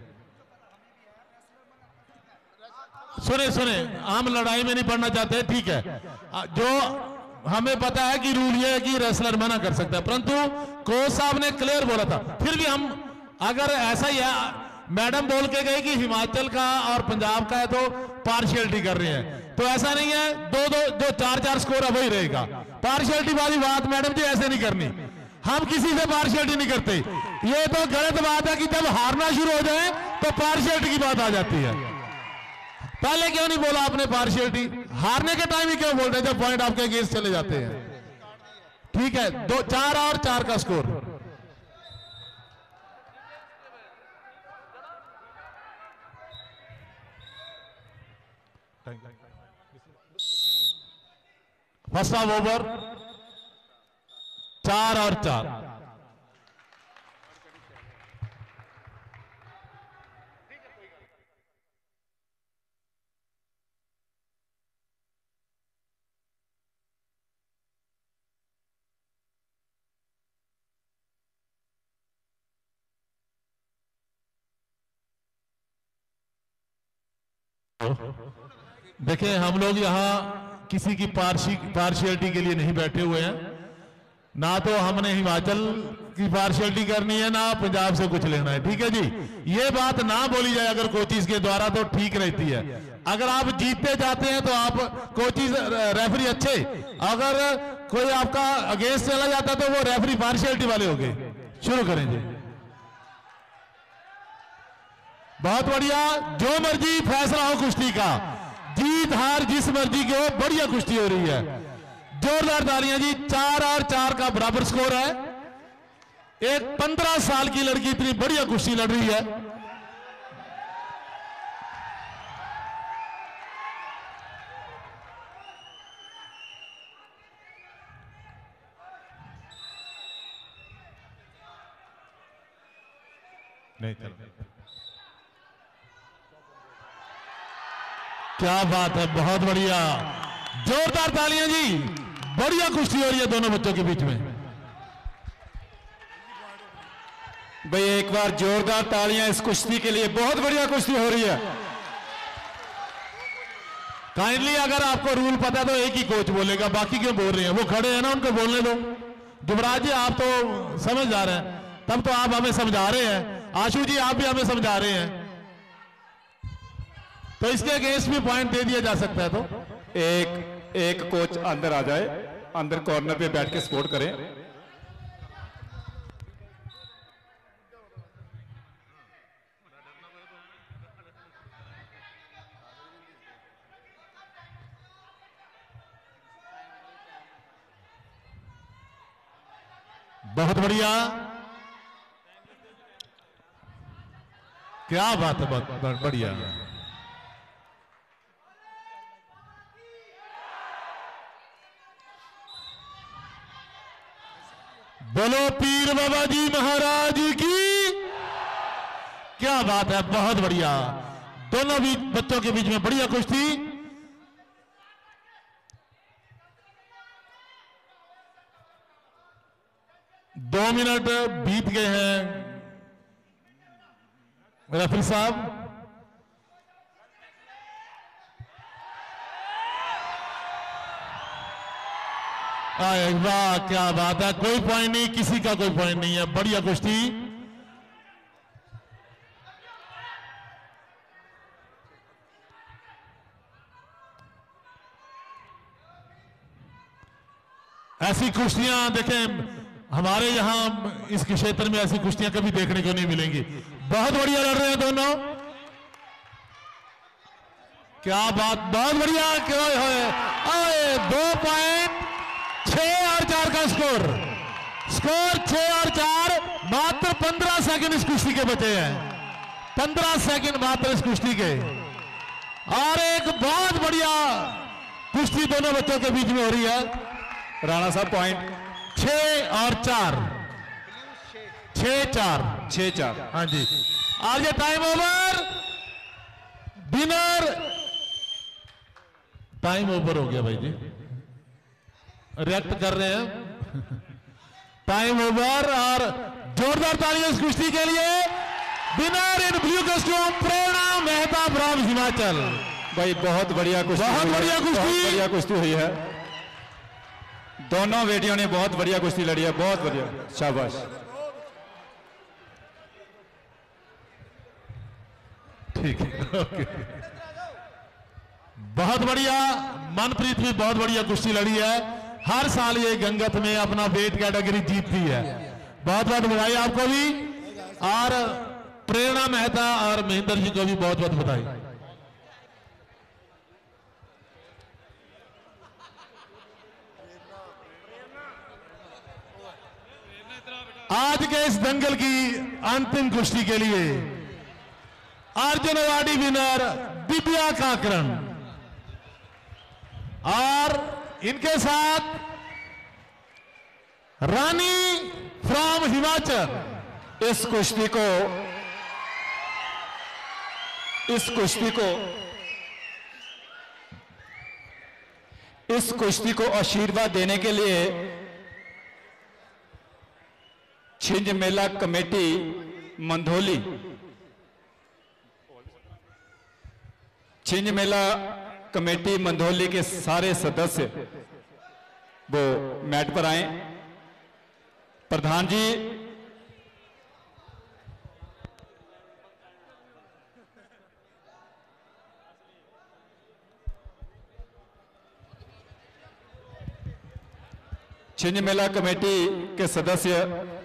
सुने सुने, हम लड़ाई में नहीं पड़ना चाहते, ठीक है। जो हमें पता है कि रूल ये है कि रेसलर मना कर सकता है, परंतु कोच साहब ने क्लियर बोला था, फिर भी हम अगर ऐसा ही है, मैडम बोल के गए कि हिमाचल का और पंजाब का है तो पार्शियलिटी कर रहे हैं, तो ऐसा नहीं है, 2-2 जो 4-4 स्कोर है वही रहेगा। पार्शियलिटी वाली बात मैडम जी ऐसे नहीं करनी, हम किसी से पार्शियलिटी नहीं करते। ये तो गलत बात है कि जब हारना शुरू हो जाए तो पार्शियलिटी की बात आ जाती है। पहले क्यों नहीं बोला आपने पार्शियलिटी? हारने के टाइम ही क्यों बोल रहे हैं जब पॉइंट आपके अगेंस्ट चले जाते हैं? ठीक है, 4 और 4 का स्कोर। फर्स्ट हाफ ओवर, 4 और 4। देखिए, हम लोग यहाँ किसी की पार्शियलिटी के लिए नहीं बैठे हुए हैं। ना तो हमने हिमाचल की पार्शियलिटी करनी है, ना पंजाब से कुछ लेना है। ठीक है जी, ये बात ना बोली जाए अगर कोचिज के द्वारा तो ठीक रहती है। अगर आप जीतते जाते हैं तो आप कोचिज रेफरी अच्छे, अगर कोई आपका अगेंस्ट चला जाता तो वो रेफरी पार्शियलिटी वाले हो गए। शुरू करें जी। बहुत बढ़िया, जो मर्जी फैसला हो कुश्ती का, जीत हार जिस मर्जी की हो, बढ़िया कुश्ती हो रही है। जोरदार तालियां जी। 4 और 4 का बराबर स्कोर है। एक 15 साल की लड़की इतनी बढ़िया कुश्ती लड़ रही है। नहीं चल, क्या बात है, बहुत बढ़िया, जोरदार तालियां जी। बढ़िया कुश्ती हो रही है दोनों बच्चों के बीच में। भाई एक बार जोरदार तालियां इस कुश्ती के लिए। बहुत बढ़िया कुश्ती हो रही है। काइंडली अगर आपको रूल पता है तो एक ही कोच बोलेगा, बाकी क्यों बोल रहे हैं? वो खड़े हैं ना, उनको बोलने दो। युवराज जी आप तो समझदार हैं, तब तो आप हमें समझा रहे हैं। आशु जी आप भी हमें समझा रहे हैं, तो इसके अगेंस्ट भी पॉइंट दे दिया जा सकता है। तो एक कोच अंदर आ जाए, अंदर कॉर्नर पे बैठ के सपोर्ट करें। बहुत बढ़िया, क्या बात है, बहुत बढ़िया। बोलो पीर बाबा जी महाराज की, क्या बात है, बहुत बढ़िया। दोनों भी बच्चों के बीच में बढ़िया कुश्ती। दो मिनट बीत गए हैं रेफरी साहब। वाह, क्या बात है, कोई पॉइंट नहीं, किसी का कोई पॉइंट नहीं है। बढ़िया कुश्ती। ऐसी कुश्तियां देखें हमारे यहां इस क्षेत्र में, ऐसी कुश्तियां कभी देखने को नहीं मिलेंगी। बहुत बढ़िया लड़ रहे हैं दोनों, क्या बात, बहुत बढ़िया। क्या है 2 पॉइंट, 6 और 4 का स्कोर। 6 और 4। मात्र 15 सेकंड इस कुश्ती के बचे हैं, 15 सेकंड मात्र इस कुश्ती के। और एक बहुत बढ़िया कुश्ती दोनों बच्चों के बीच में हो रही है। राणा साहब पॉइंट 6 और 4, 6-4, 6-4। हाँ जी। और ये time over, winner. Time over हो गया भाई जी, रिएक्ट कर रहे हैं। Time over. और जोरदार तालियां इस कुश्ती के लिए। Winner in blue costume Prerna Mehta from Himachal. भाई बहुत बढ़िया कुश्ती, बहुत बढ़िया कुश्ती, बहुत बढ़िया कुश्ती हुई है। दोनों बेटियों ने बहुत बढ़िया कुश्ती लड़ी है, बहुत बढ़िया, शाबाश। ठीक है, ओके। बहुत बढ़िया। मनप्रीत भी बहुत बढ़िया कुश्ती लड़ी है। हर साल ये गंगत में अपना वेट कैटेगरी जीतती है। बहुत बहुत बधाई आपको भी, और प्रेरणा मेहता और महेंद्र जी को भी बहुत बहुत बधाई। आज के इस दंगल की अंतिम कुश्ती के लिए अर्जुन अवार्डी विनर दिव्या काकरण और इनके साथ रानी फ्रॉम हिमाचल। इस कुश्ती को आशीर्वाद देने के लिए छिंज मेला कमेटी मंधोली, छिंज मेला कमेटी मंधोली के सारे सदस्य वो मैट पर आए। प्रधान जी, छिंज मेला कमेटी के सदस्य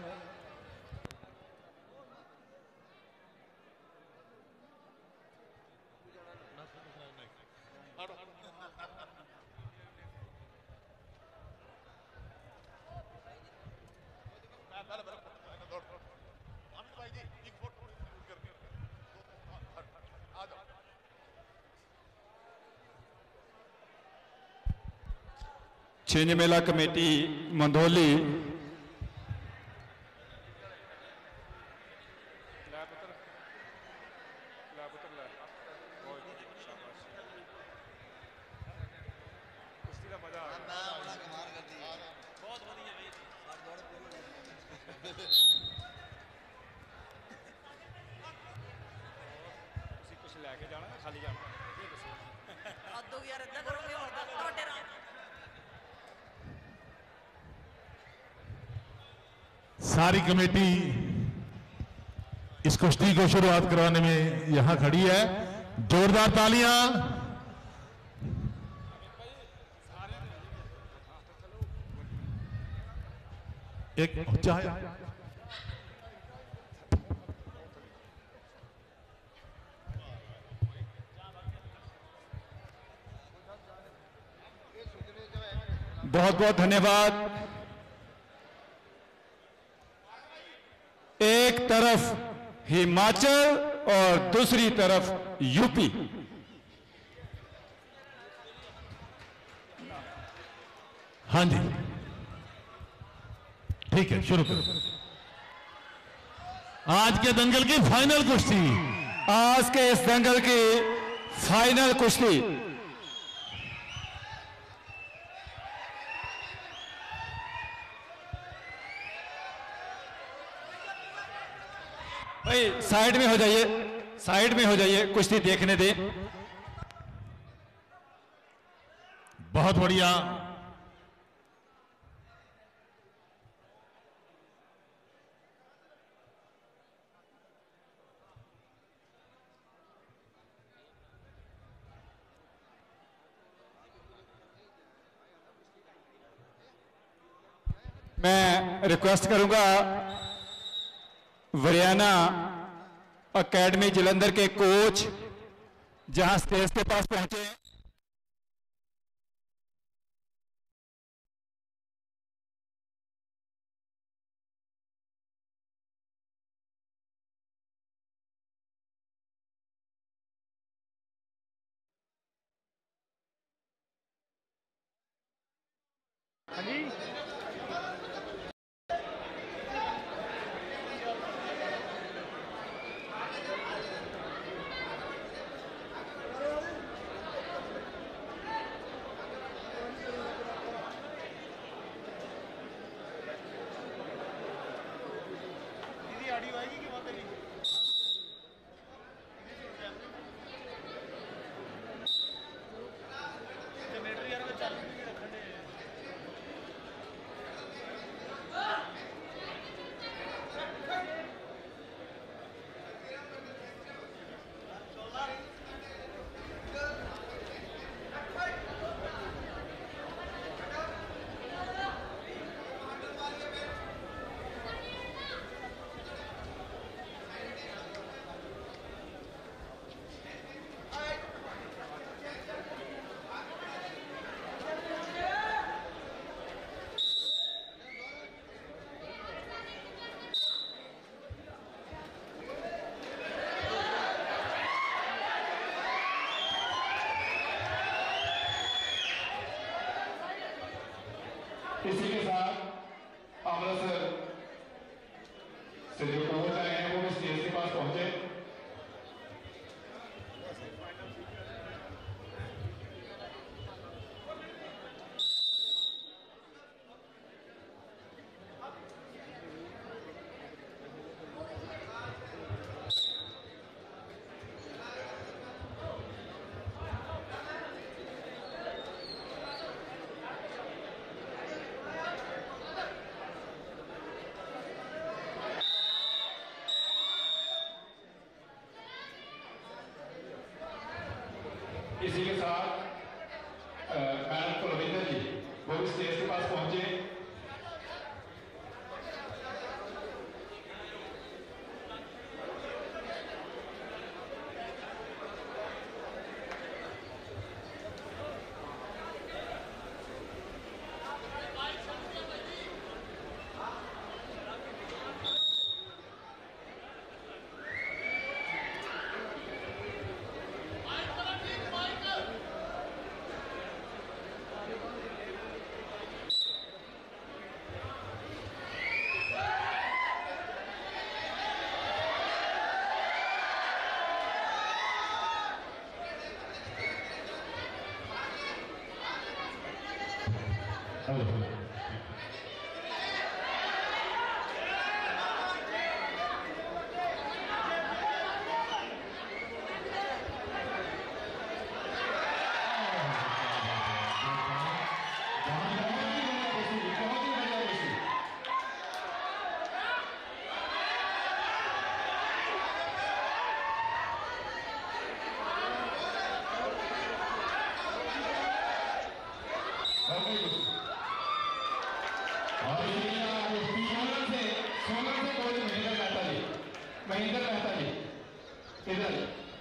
छिंज मेला कमेटी मंधोली सारी कमेटी इस कुश्ती को शुरुआत करवाने में यहां खड़ी है। जोरदार तालियां। एक चाय बहुत बहुत धन्यवाद। एक तरफ हिमाचल और दूसरी तरफ यूपी। हाँ जी, ठीक है, शुरू करो। आज के दंगल की फाइनल कुश्ती, आज के इस दंगल की फाइनल कुश्ती भाई साइड में हो जाइए, साइड में हो जाइए, कुश्ती देखने दें। बहुत बढ़िया। मैं रिक्वेस्ट करूंगा वरियाना एकेडमी जलंधर के कोच जहां स्टेज के पास पहुंचे हैं, से जो कोच आए हैं वो स्टेज के पास पहुंचे। इसी के साथ मैडम कुलविंदर जी वो भी स्टेज के पास पहुंचे। महेंद्र मेहता जी इधर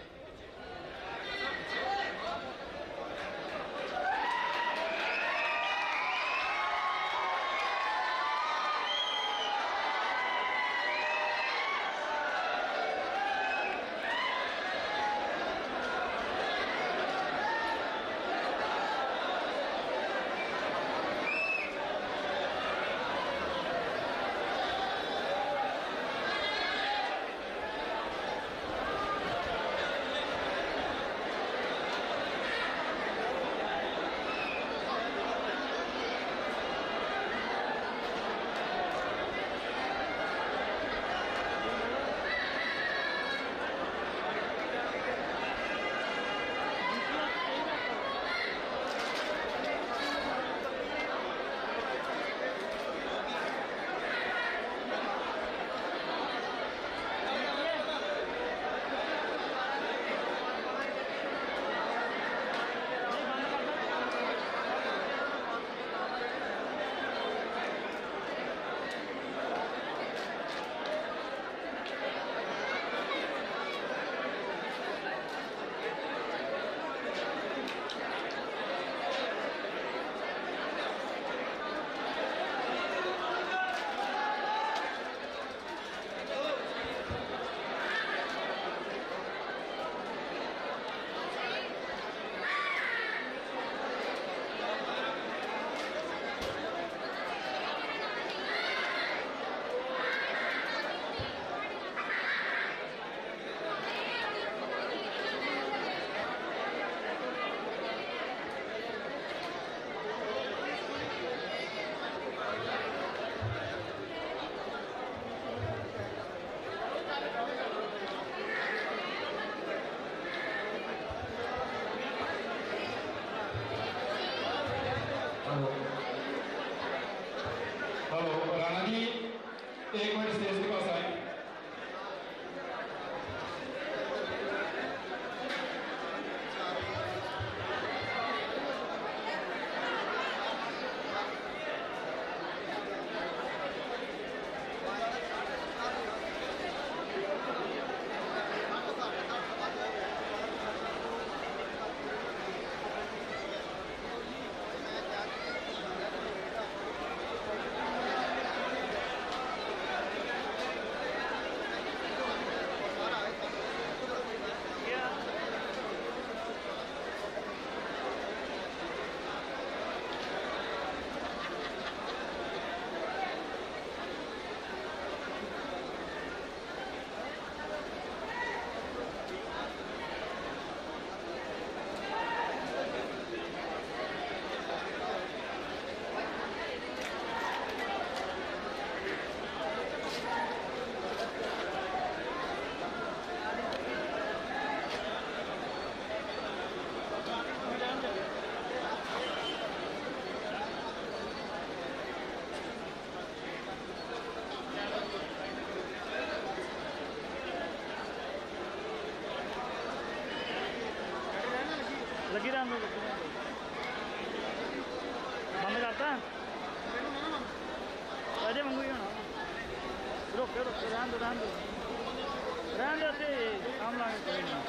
हेलो राणा जी एक मिनट स्टेज के पास आए। लगी रहने दो, बंद करता अजय मंगू ही होना। रोके रोके रहने दो काम लागे कोई नहीं।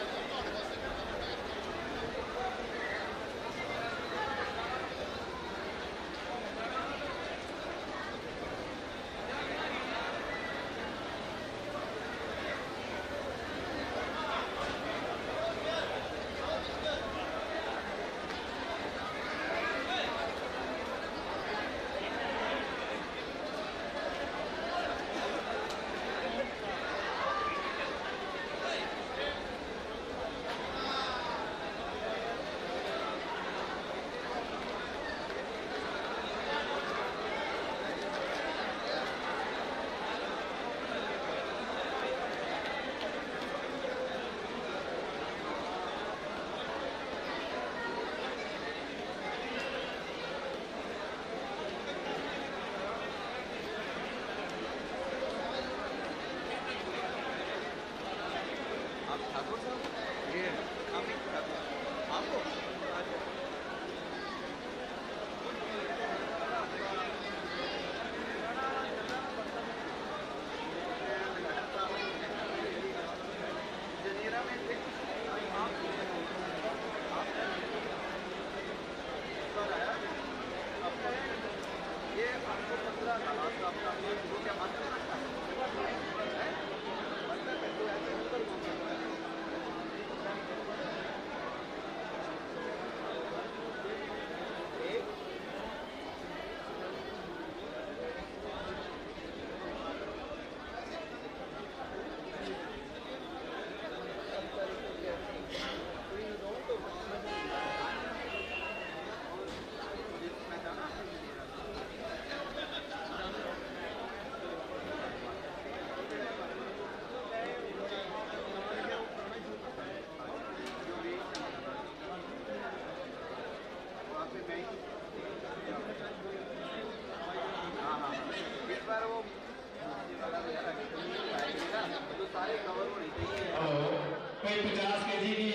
कोई 50 kg की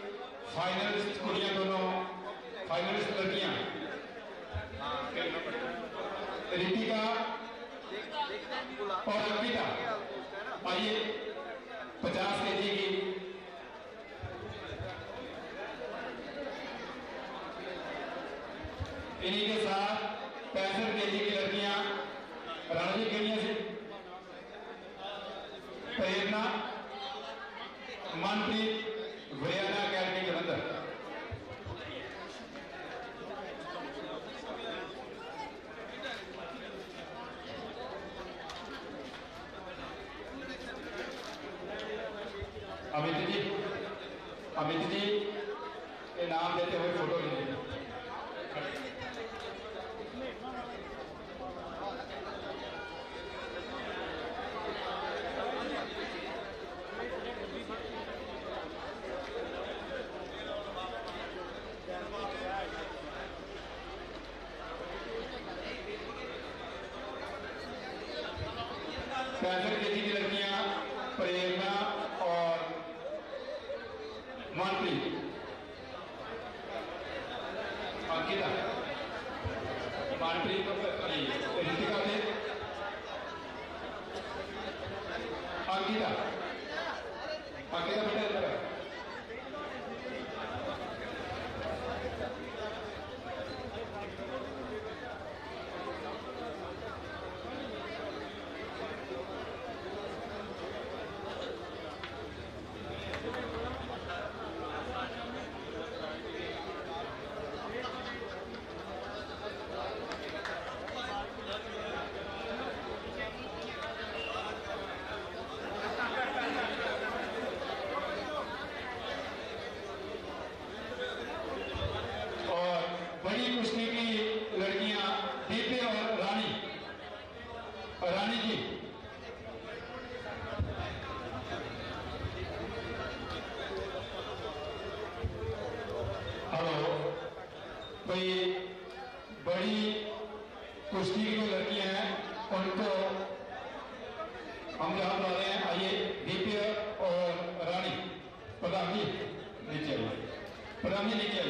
फाइनलिस्ट कुड़ियां, दोनों फाइनलिस्ट लड़कियां रितिका और अंकिता, आइए 50 kg की इन्हीं के साथ 65 kg की लड़कियां रणजी केनिया से, प्रेरणा मनप्रीत हरियाणा अकेडमी जलंधर। अमित जी इनाम देते हुए फोटो लीजिए। केजी की लड़कियां प्रेरणा और मनप्रीत, अंकिता, मनप्रीत रितिका थे, अंकिता बेटा इधर बड़ी कुश्ती की लड़कियां दीपे और रानी जी हेलो भाई, बड़ी कुश्ती की जो लड़कियां हैं उनको हम जहां बुला रहे हैं, आइए दीपे और रानी। प्रधान जी नीचे आइए, प्रधान जी नीचे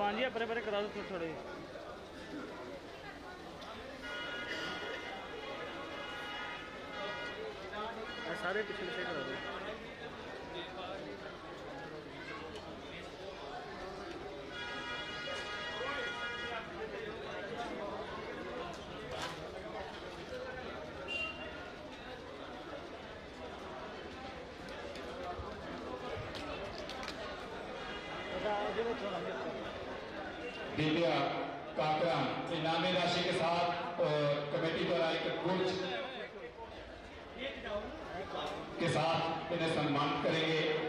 प्रधान जी अपने परे करा दो थोड़े सारे पीछे पीछे करा दो। दिव्या काकरा इनामी राशि के साथ और कमेटी द्वारा एक कुछ के साथ इन्हें सम्मानित करेंगे।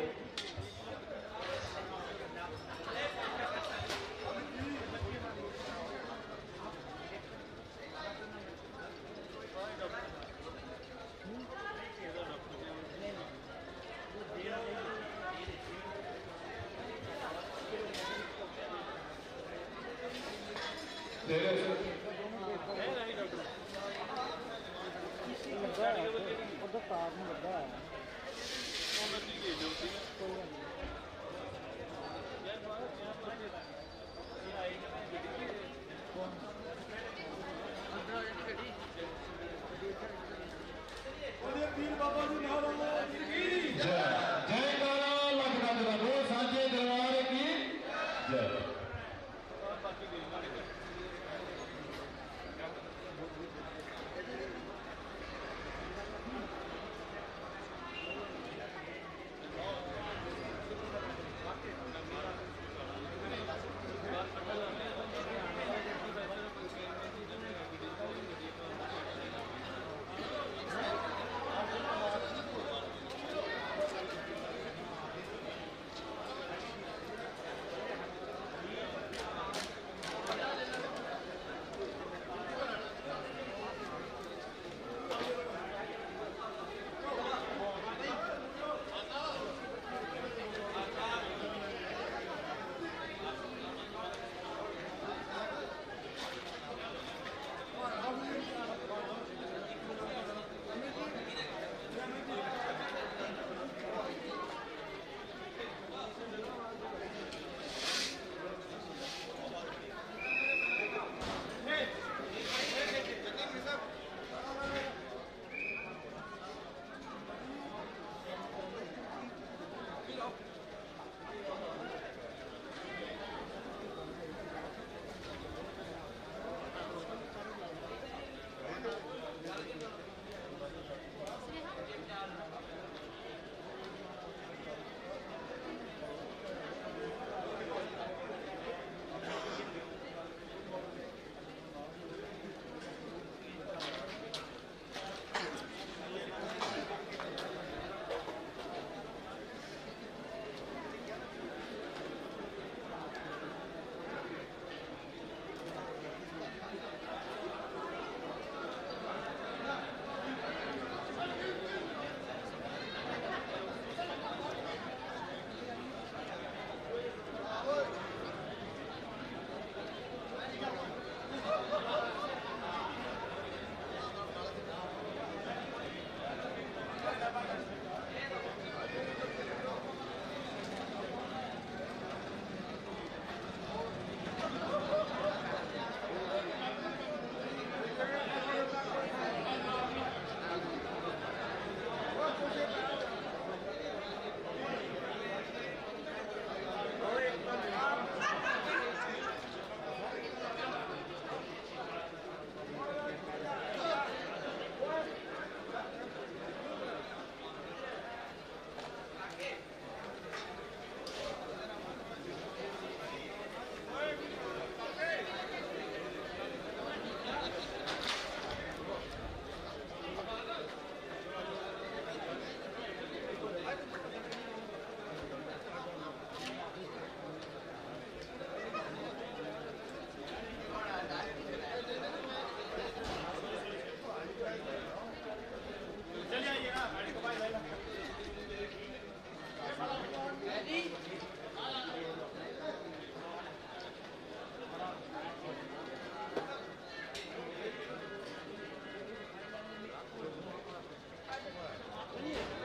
चलिए